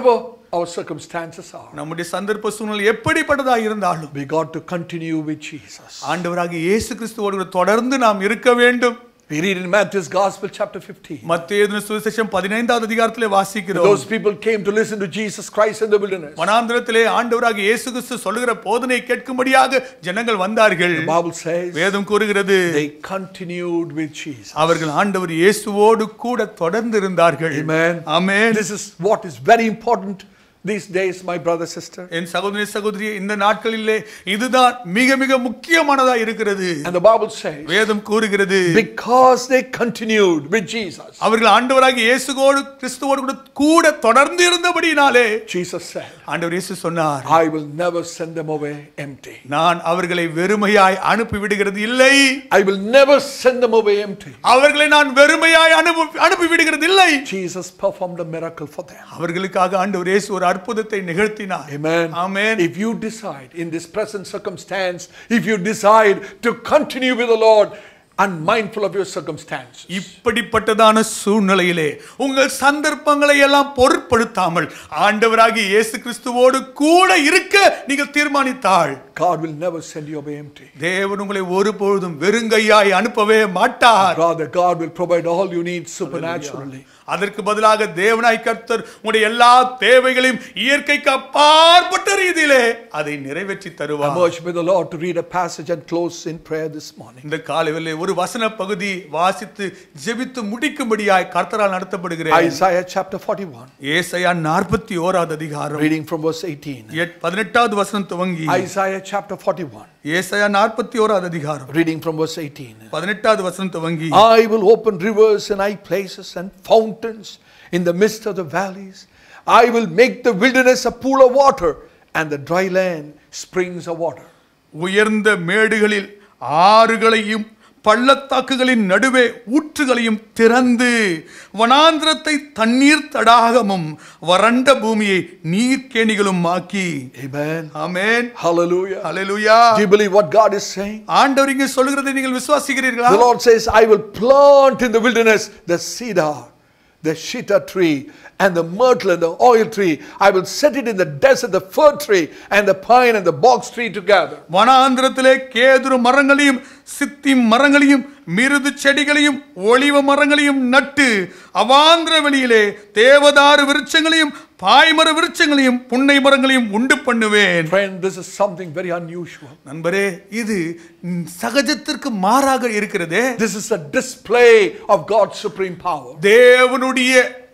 our circumstances are, நம்முடைய சந்தர்ப்ப சூழ்நிலை எப்படிப்பட்டதா இருந்தாலும் we got to continue with Jesus. ஆண்டவராகிய இயேசு கிறிஸ்துவோடு கூட தொடர்ந்து நாம் இருக்க வேண்டும். We read in Matthew's Gospel chapter fifteen. மத்தேயு சுவிசேஷம் பதினைந்தாவது அதிகாரத்திலே வாசிக்கிறோம். Those people came to listen to Jesus Christ in the wilderness. வனாந்திரத்திலே ஆண்டவராகிய இயேசு கிறிஸ்து சொல்லுகிற போதனை கேட்கும்படியாக ஜனங்கள் வந்தார்கள். The Bible says வேதம் கூறுகிறது they continued with Jesus. அவர்கள் ஆண்டவர் இயேசுவோடு கூட தொடர்ந்து இருந்தார்கள். Amen. Amen. This is what is very important these days, my brother, sister. என் சகோதரி சகோதரியே, இந்த நாட்களிலே இதுதான் மிக மிக முக்கியமானதா இருக்கிறது. And the Bible says வேதம் கூறுகிறது because they continued with Jesus. அவர்கள் ஆண்டவராகிய இயேசுவோடு கிறிஸ்துவோடு கூட கூட தொடர்ந்து இருந்தபடியினாலே Jesus said, ஆண்டவர் இயேசு சொன்னார், I will never send them away empty. நான் அவர்களை வெறுமையாய் அனுப்பி விடுகிறது இல்லை. I will never send them away empty. அவர்களை நான் வெறுமையாய் அனுப்பி அனுப்பி விடுகிறது இல்லை. Jesus performed a miracle for them. அவர்களுக்காக ஆண்டவர் இயேசு ஒரு அற்புதத்தை நிகழ்த்தினார். Amen. Amen. If you decide in this present circumstance, if you decide to continue with the Lord, unmindful of your circumstance, இப்படிப்பட்டதான சூழ்நிலையிலே உங்கள் சந்தர்ப்பங்களை எல்லாம் பொருட்படுத்தாமல் ஆண்டவராகிய இயேசு கிறிஸ்துவோடு கூட இருக்க நீங்கள் தீர்மானித்தால் God will never send you away empty. தேவன் உங்களை ஒருபொழுதும் வெறுங்கையாய் அனுப்பவே மாட்டார். Rather, God will provide all you need supernaturally. அதற்கு பதிலாக தேவனாய் கர்த்தர் உங்களுடைய எல்லா தேவைகளையும் இயற்கைக்கு அப்பாற்பட்ட ரீதியிலே அதை நிறைவேற்றி தருவார். I urge with the Lord to read a passage and close in prayer this morning. இந்த காலையிலே ஒரு வசன பகுதி வாசித்து ஜெபித்து முடிக்கும்படியாய் கர்த்தரால் நடத்தப்படுகிறேன். Isaiah chapter forty-one. ஏசாயா நாற்பத்தி ஓராவது அதிகாரம். Reading from verse eighteen. பதினெட்டாவது வசனம் துவங்கி. Isaiah chapter forty-one. ஏசாயா நாற்பத்தி ஓராவது அதிகாரம். Reading from verse eighteen. பதினெட்டாவது வசனம் துவங்கி. I will open rivers in high places and fountains in the midst of the valleys. I will make the wilderness a pool of water and the dry land springs of water. உயர்ந்த மேடுகளில் ஆறுகளையும் பள்ளத்தாக்குகளின் நடுவே ஊற்றுகளையும் திறந்து வனாந்திரத்தை தண்ணீர் தடாகமும் வறண்ட பூமியை நீர்க்கேணிகளும் ஆக்கி. Amen. Amen. Hallelujah. Hallelujah. Do you believe what God is saying? ஆண்டவர் இங்கே சொல்கிறதை நீங்கள் விசுவாசிக்கிறீர்களா? The Lord says, I will plant in the wilderness the cedar, the shittah tree, and the myrtle and the oil tree. I will set it in the desert, the fir tree, and the pine and the box tree together. வனாந்திரத்திலே கேதுரு மரங்களையும் சித்தி மரங்களையும் மிருது செடிகளையும் ஒலிவ மரங்களையும் நட்டு அவாந்திர வெளியிலே தேவதாரு விருட்சங்களையும் பாய்மர விருட்சங்களையும் புன்னை மரங்களையும் உண்டு பண்ணுவேன். Friend, this is something very unusual. நண்பரே, இது சகஜத்திற்கு மாறாக இருக்கிறதே. This is a display of God's supreme power. தேவனுடைய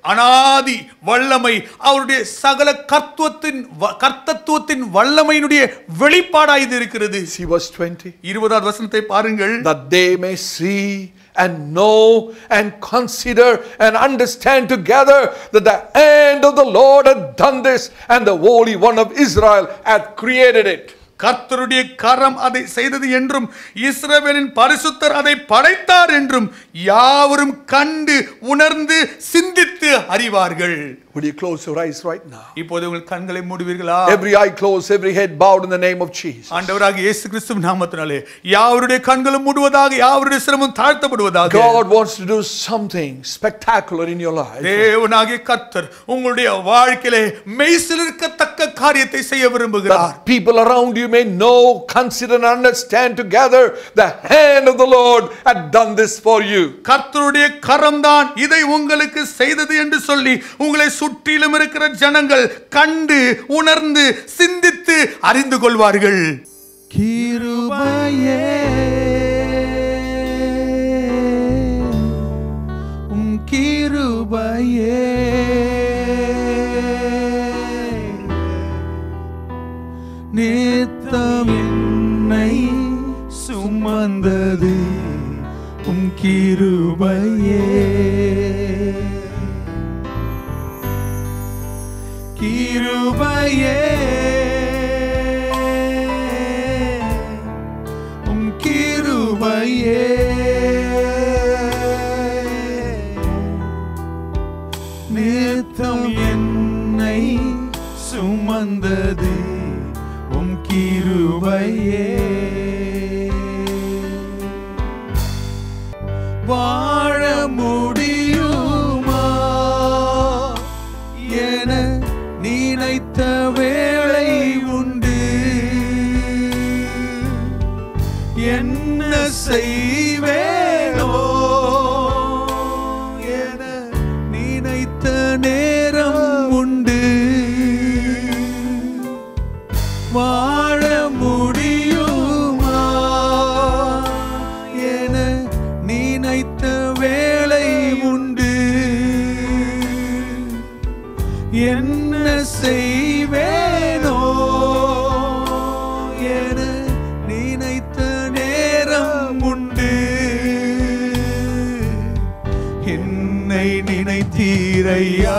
அனாதி வல்லமை, அவருடைய சகல கர்த்தத்துவத்தின் கர்த்தத்துவத்தின் வல்லமையினுடைய வெளிப்பாடாய் இது இருக்கிறது. See verse twenty. இருபதாவது வசனத்தை பாருங்கள். That they may see and know and consider and understand together that the hand of the Lord hath done this and the Holy One of Israel hath created it. கர்த்தருடைய கரம் அதை செய்தது என்றும் இஸ்ரவேலின் பரிசுத்தர் அதை படைத்தார் என்றும் யாவரும் கண்டு உணர்ந்து சிந்தித்து அறிவார்கள். Would you close your eyes right now? இப்போது உங்கள் கண்களை மூடுவீர்களா? Every eye closed, every head bowed in the name of Jesus. ஆண்டவராகிய இயேசு கிறிஸ்துவின் நாமத்தினாலே யாவருடைய கண்களும் மூடுவதாக, யாவருடைய சிரமும் தாழ்த்தப்படுவதாக. God wants to do something spectacular in your life. தேவனாகிய கர்த்தர் உங்களுடைய வாழ்க்கையிலே மெய்சிலிர்க்கத்தக்க காரியத்தை செய்ய விரும்புகிறார். That people around you may know, consider and understand together the hand of the Lord had done this for you. கர்த்தருடைய கரம்தான் இதை உங்களுக்கு செய்தது என்று சொல்லி உங்களை சுற்றிலும் இருக்கிற ஜனங்கள் கண்டு உணர்ந்து சிந்தித்து அறிந்து கொள்வார்கள். கிருபையே உம் கிருபையே நித்தம் என்னை சுமந்தது உம் கிருபையே. கிருபையே உம் கிருபையே நித்தம் என்னை சுமந்தது உம் கிருபையே. வாழ முடியுமா என நினை செய்வேனோ என நினைத்த நேரம் உண்டு. வாழ முடியுமா என நினைத்த வேளை உண்டு. என்ன செய்வேனோ என நினைத்த நேரம் உண்டு. என்னை நினைத்தீரையா,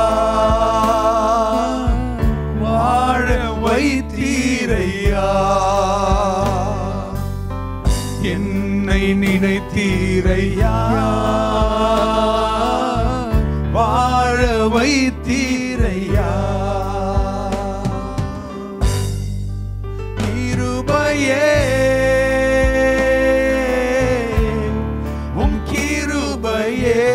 வாழ வைத்தீரையா. என்னை நினைத்தீரையா, வாழ வைத்தீரையா. கிருபையே உம் கிருபையே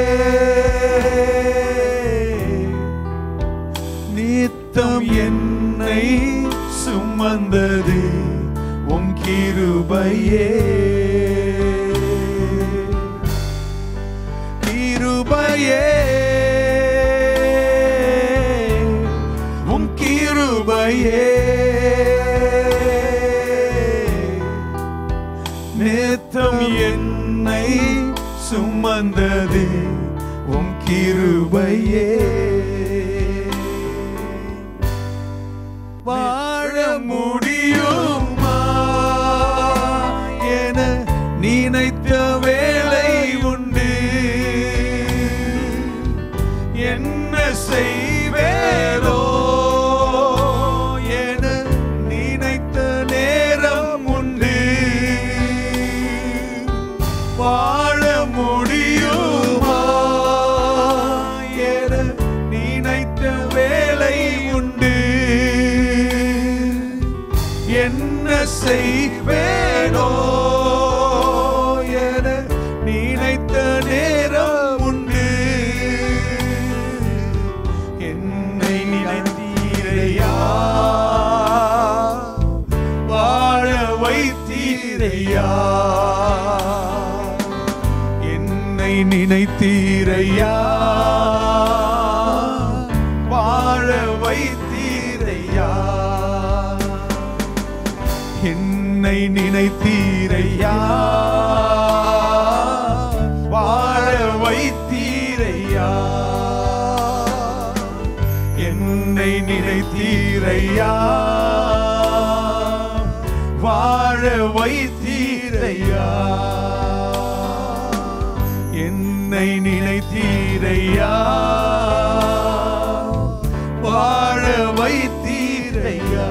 நித்தம் என்னை சுமந்தது உம் கிருபையே. கிருபையே உம் கிருபையே நித்தம் என்னை சுமந்தது உம் கிருபையே. வாழ முடியுமா என நினைத்த வேளை உண்டு. என்ன செய்வேனோ என நினைத்த நேரம் உண்டு. வாழ முடியுமா என நினைத்த வேளை உண்டு. என்ன செய்வேனோ என நினைத்த நேரம் உண்டு. என்னை நினைத்தீரையா, வாழ வைத்தீரையா. என்னை நினைத்தீரையா, வாழ வைத்தீரையா. என்னை நினைத்தீரையா, வாழ வைத்தீரையா. என்னை நினைத்தீரையா, வாழ வைத்தீரையா. என்னை நினைத்தீரையா, வாழ வைத்தீரையா.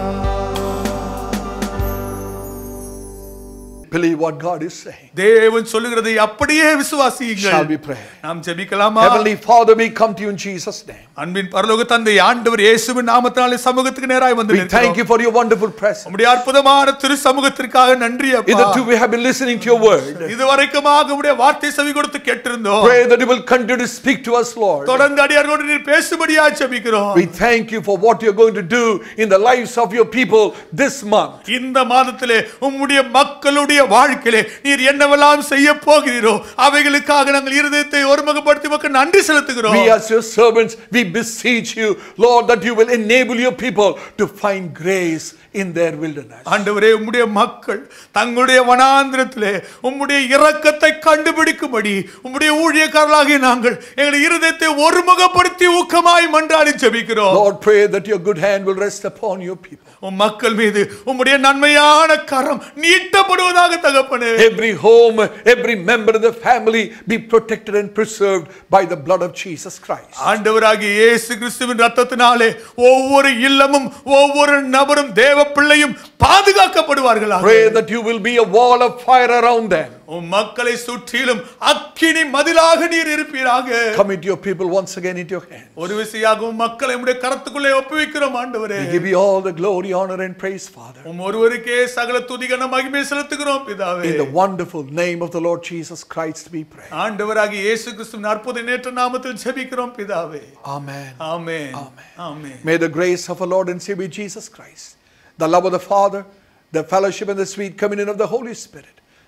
Believe what God is saying. தேவன் சொல்லுகிறதை அப்படியே விசுவாசியுங்கள். Shall we pray? நாம் ஜெபிக்கலாமா? Heavenly Father, we come to you in Jesus' name. அன்பின் பரலோக தந்தை, ஆண்டவர் இயேசுவின் நாமத்தினாலே சமூகத்துக்கு நேராய் வந்து We thank you for your wonderful presence. உம்முடைய அற்புதமான திரு சமூகத்திற்காக நன்றி அப்பா. Hitherto we have been listening to your word. இதுவரைக்குமாக உம்முடைய வார்த்தை செவி கொடுத்து கேட்டிருந்தோம். Pray that you will continue to speak to us, Lord. தொடர்ந்து அடியாரோடு நீர் பேசும்படியாக ஜெபிக்கிறோம். We thank you for what you're going to do in the lives of your people this month. இந்த மாதத்திலே உம்முடைய மக்களுடைய வாழ்க்கையிலே நீர் என்னவெல்லாம் செய்ய போகிறீரோ அவைகளுக்காக நாங்கள் இருதயத்தை ஒருமுகப்படுத்தி உமக்கு நன்றி செலுத்துகிறோம். We as your servants, we beseech you, Lord, that you will enable your people to find grace in their wilderness. ஆண்டவரே, உம்முடைய மக்கள் தங்களுடைய வனாந்திரத்திலே உம்முடைய இரக்கத்தை கண்டுபிடிக்கும்படி உம்முடைய ஊழியக்காரர்களாகிய நாங்கள் எங்கள் இருதயத்தை ஒருமுகப்படுத்தி ஊக்கமாய் மன்றாடி ஜெபிக்கிறோம். Lord, pray that your good hand will rest upon your people. உம் மக்கள் மீது உம்முடைய நன்மையான கரம் நீட்டப்படுவதாக தகப்பனே. Every home, every member of the family be protected and preserved by the blood of Jesus Christ. ஆண்டவராகிய இயேசு கிறிஸ்துவின் இரத்தத்தினாலே ஒவ்வொரு இல்லமும் ஒவ்வொரு நபரும் தேவ பிள்ளையும் பாதுகாக்கப்படுவார்களாக. Pray that you will be a wall of fire around them. உம் மக்களை சுற்றிலும் அக்கினி மதிலாக நீர் இருப்பீராக. Commit your people once again into your hands. ஒரு விசையாக உம் மக்களை உம்முடைய கரத்துக்குள்ளே ஒப்புவிக்கிறோம் ஆண்டவரே. We give you all the glory, honor and praise, Father. உம் ஒருவருக்கே சகல துதி கன மகிமை செலுத்துகிறோம் பிதாவே. In the wonderful name of the Lord Jesus Christ we pray. ஆண்டவராகிய இயேசு கிறிஸ்துவின் அற்புத நேற்ற நாமத்தில் ஜெபிக்கிறோம் பிதாவே. Amen. Amen. Amen. Amen. May the grace of our Lord and Savior Jesus Christ, the love of the Father, the fellowship and the sweet communion of the Holy Spirit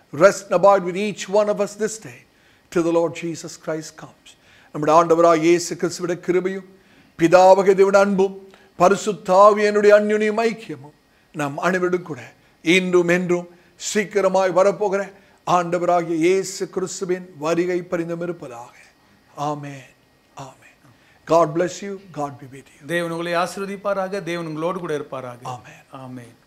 rest and abide with each one of us this day till the Lord Jesus Christ comes. நம்முடைய ஆண்டவராகிய இயேசு கிறிஸ்துவின் கிருபையும் பிதாவாகிய தேவனுடைய அன்பும் பரிசுத்த ஆவியானுடைய அன்யோன்ய ஐக்கியமும் நம் அனைவரோடும் கூட இன்றும் என்றும் சீக்கிரமாய் வரப்போகிற ஆண்டவராகிய இயேசு கிறிஸ்துவின் வருகை பரிந்தும் இருப்பதாக. ஆமென். ஆமென். God bless you. God be with you. தேவன் உங்களை ஆசீர்வதிப்பாராக. தேவன் உங்களோடு கூட இருப்பாராக. Amen. ஆமென்.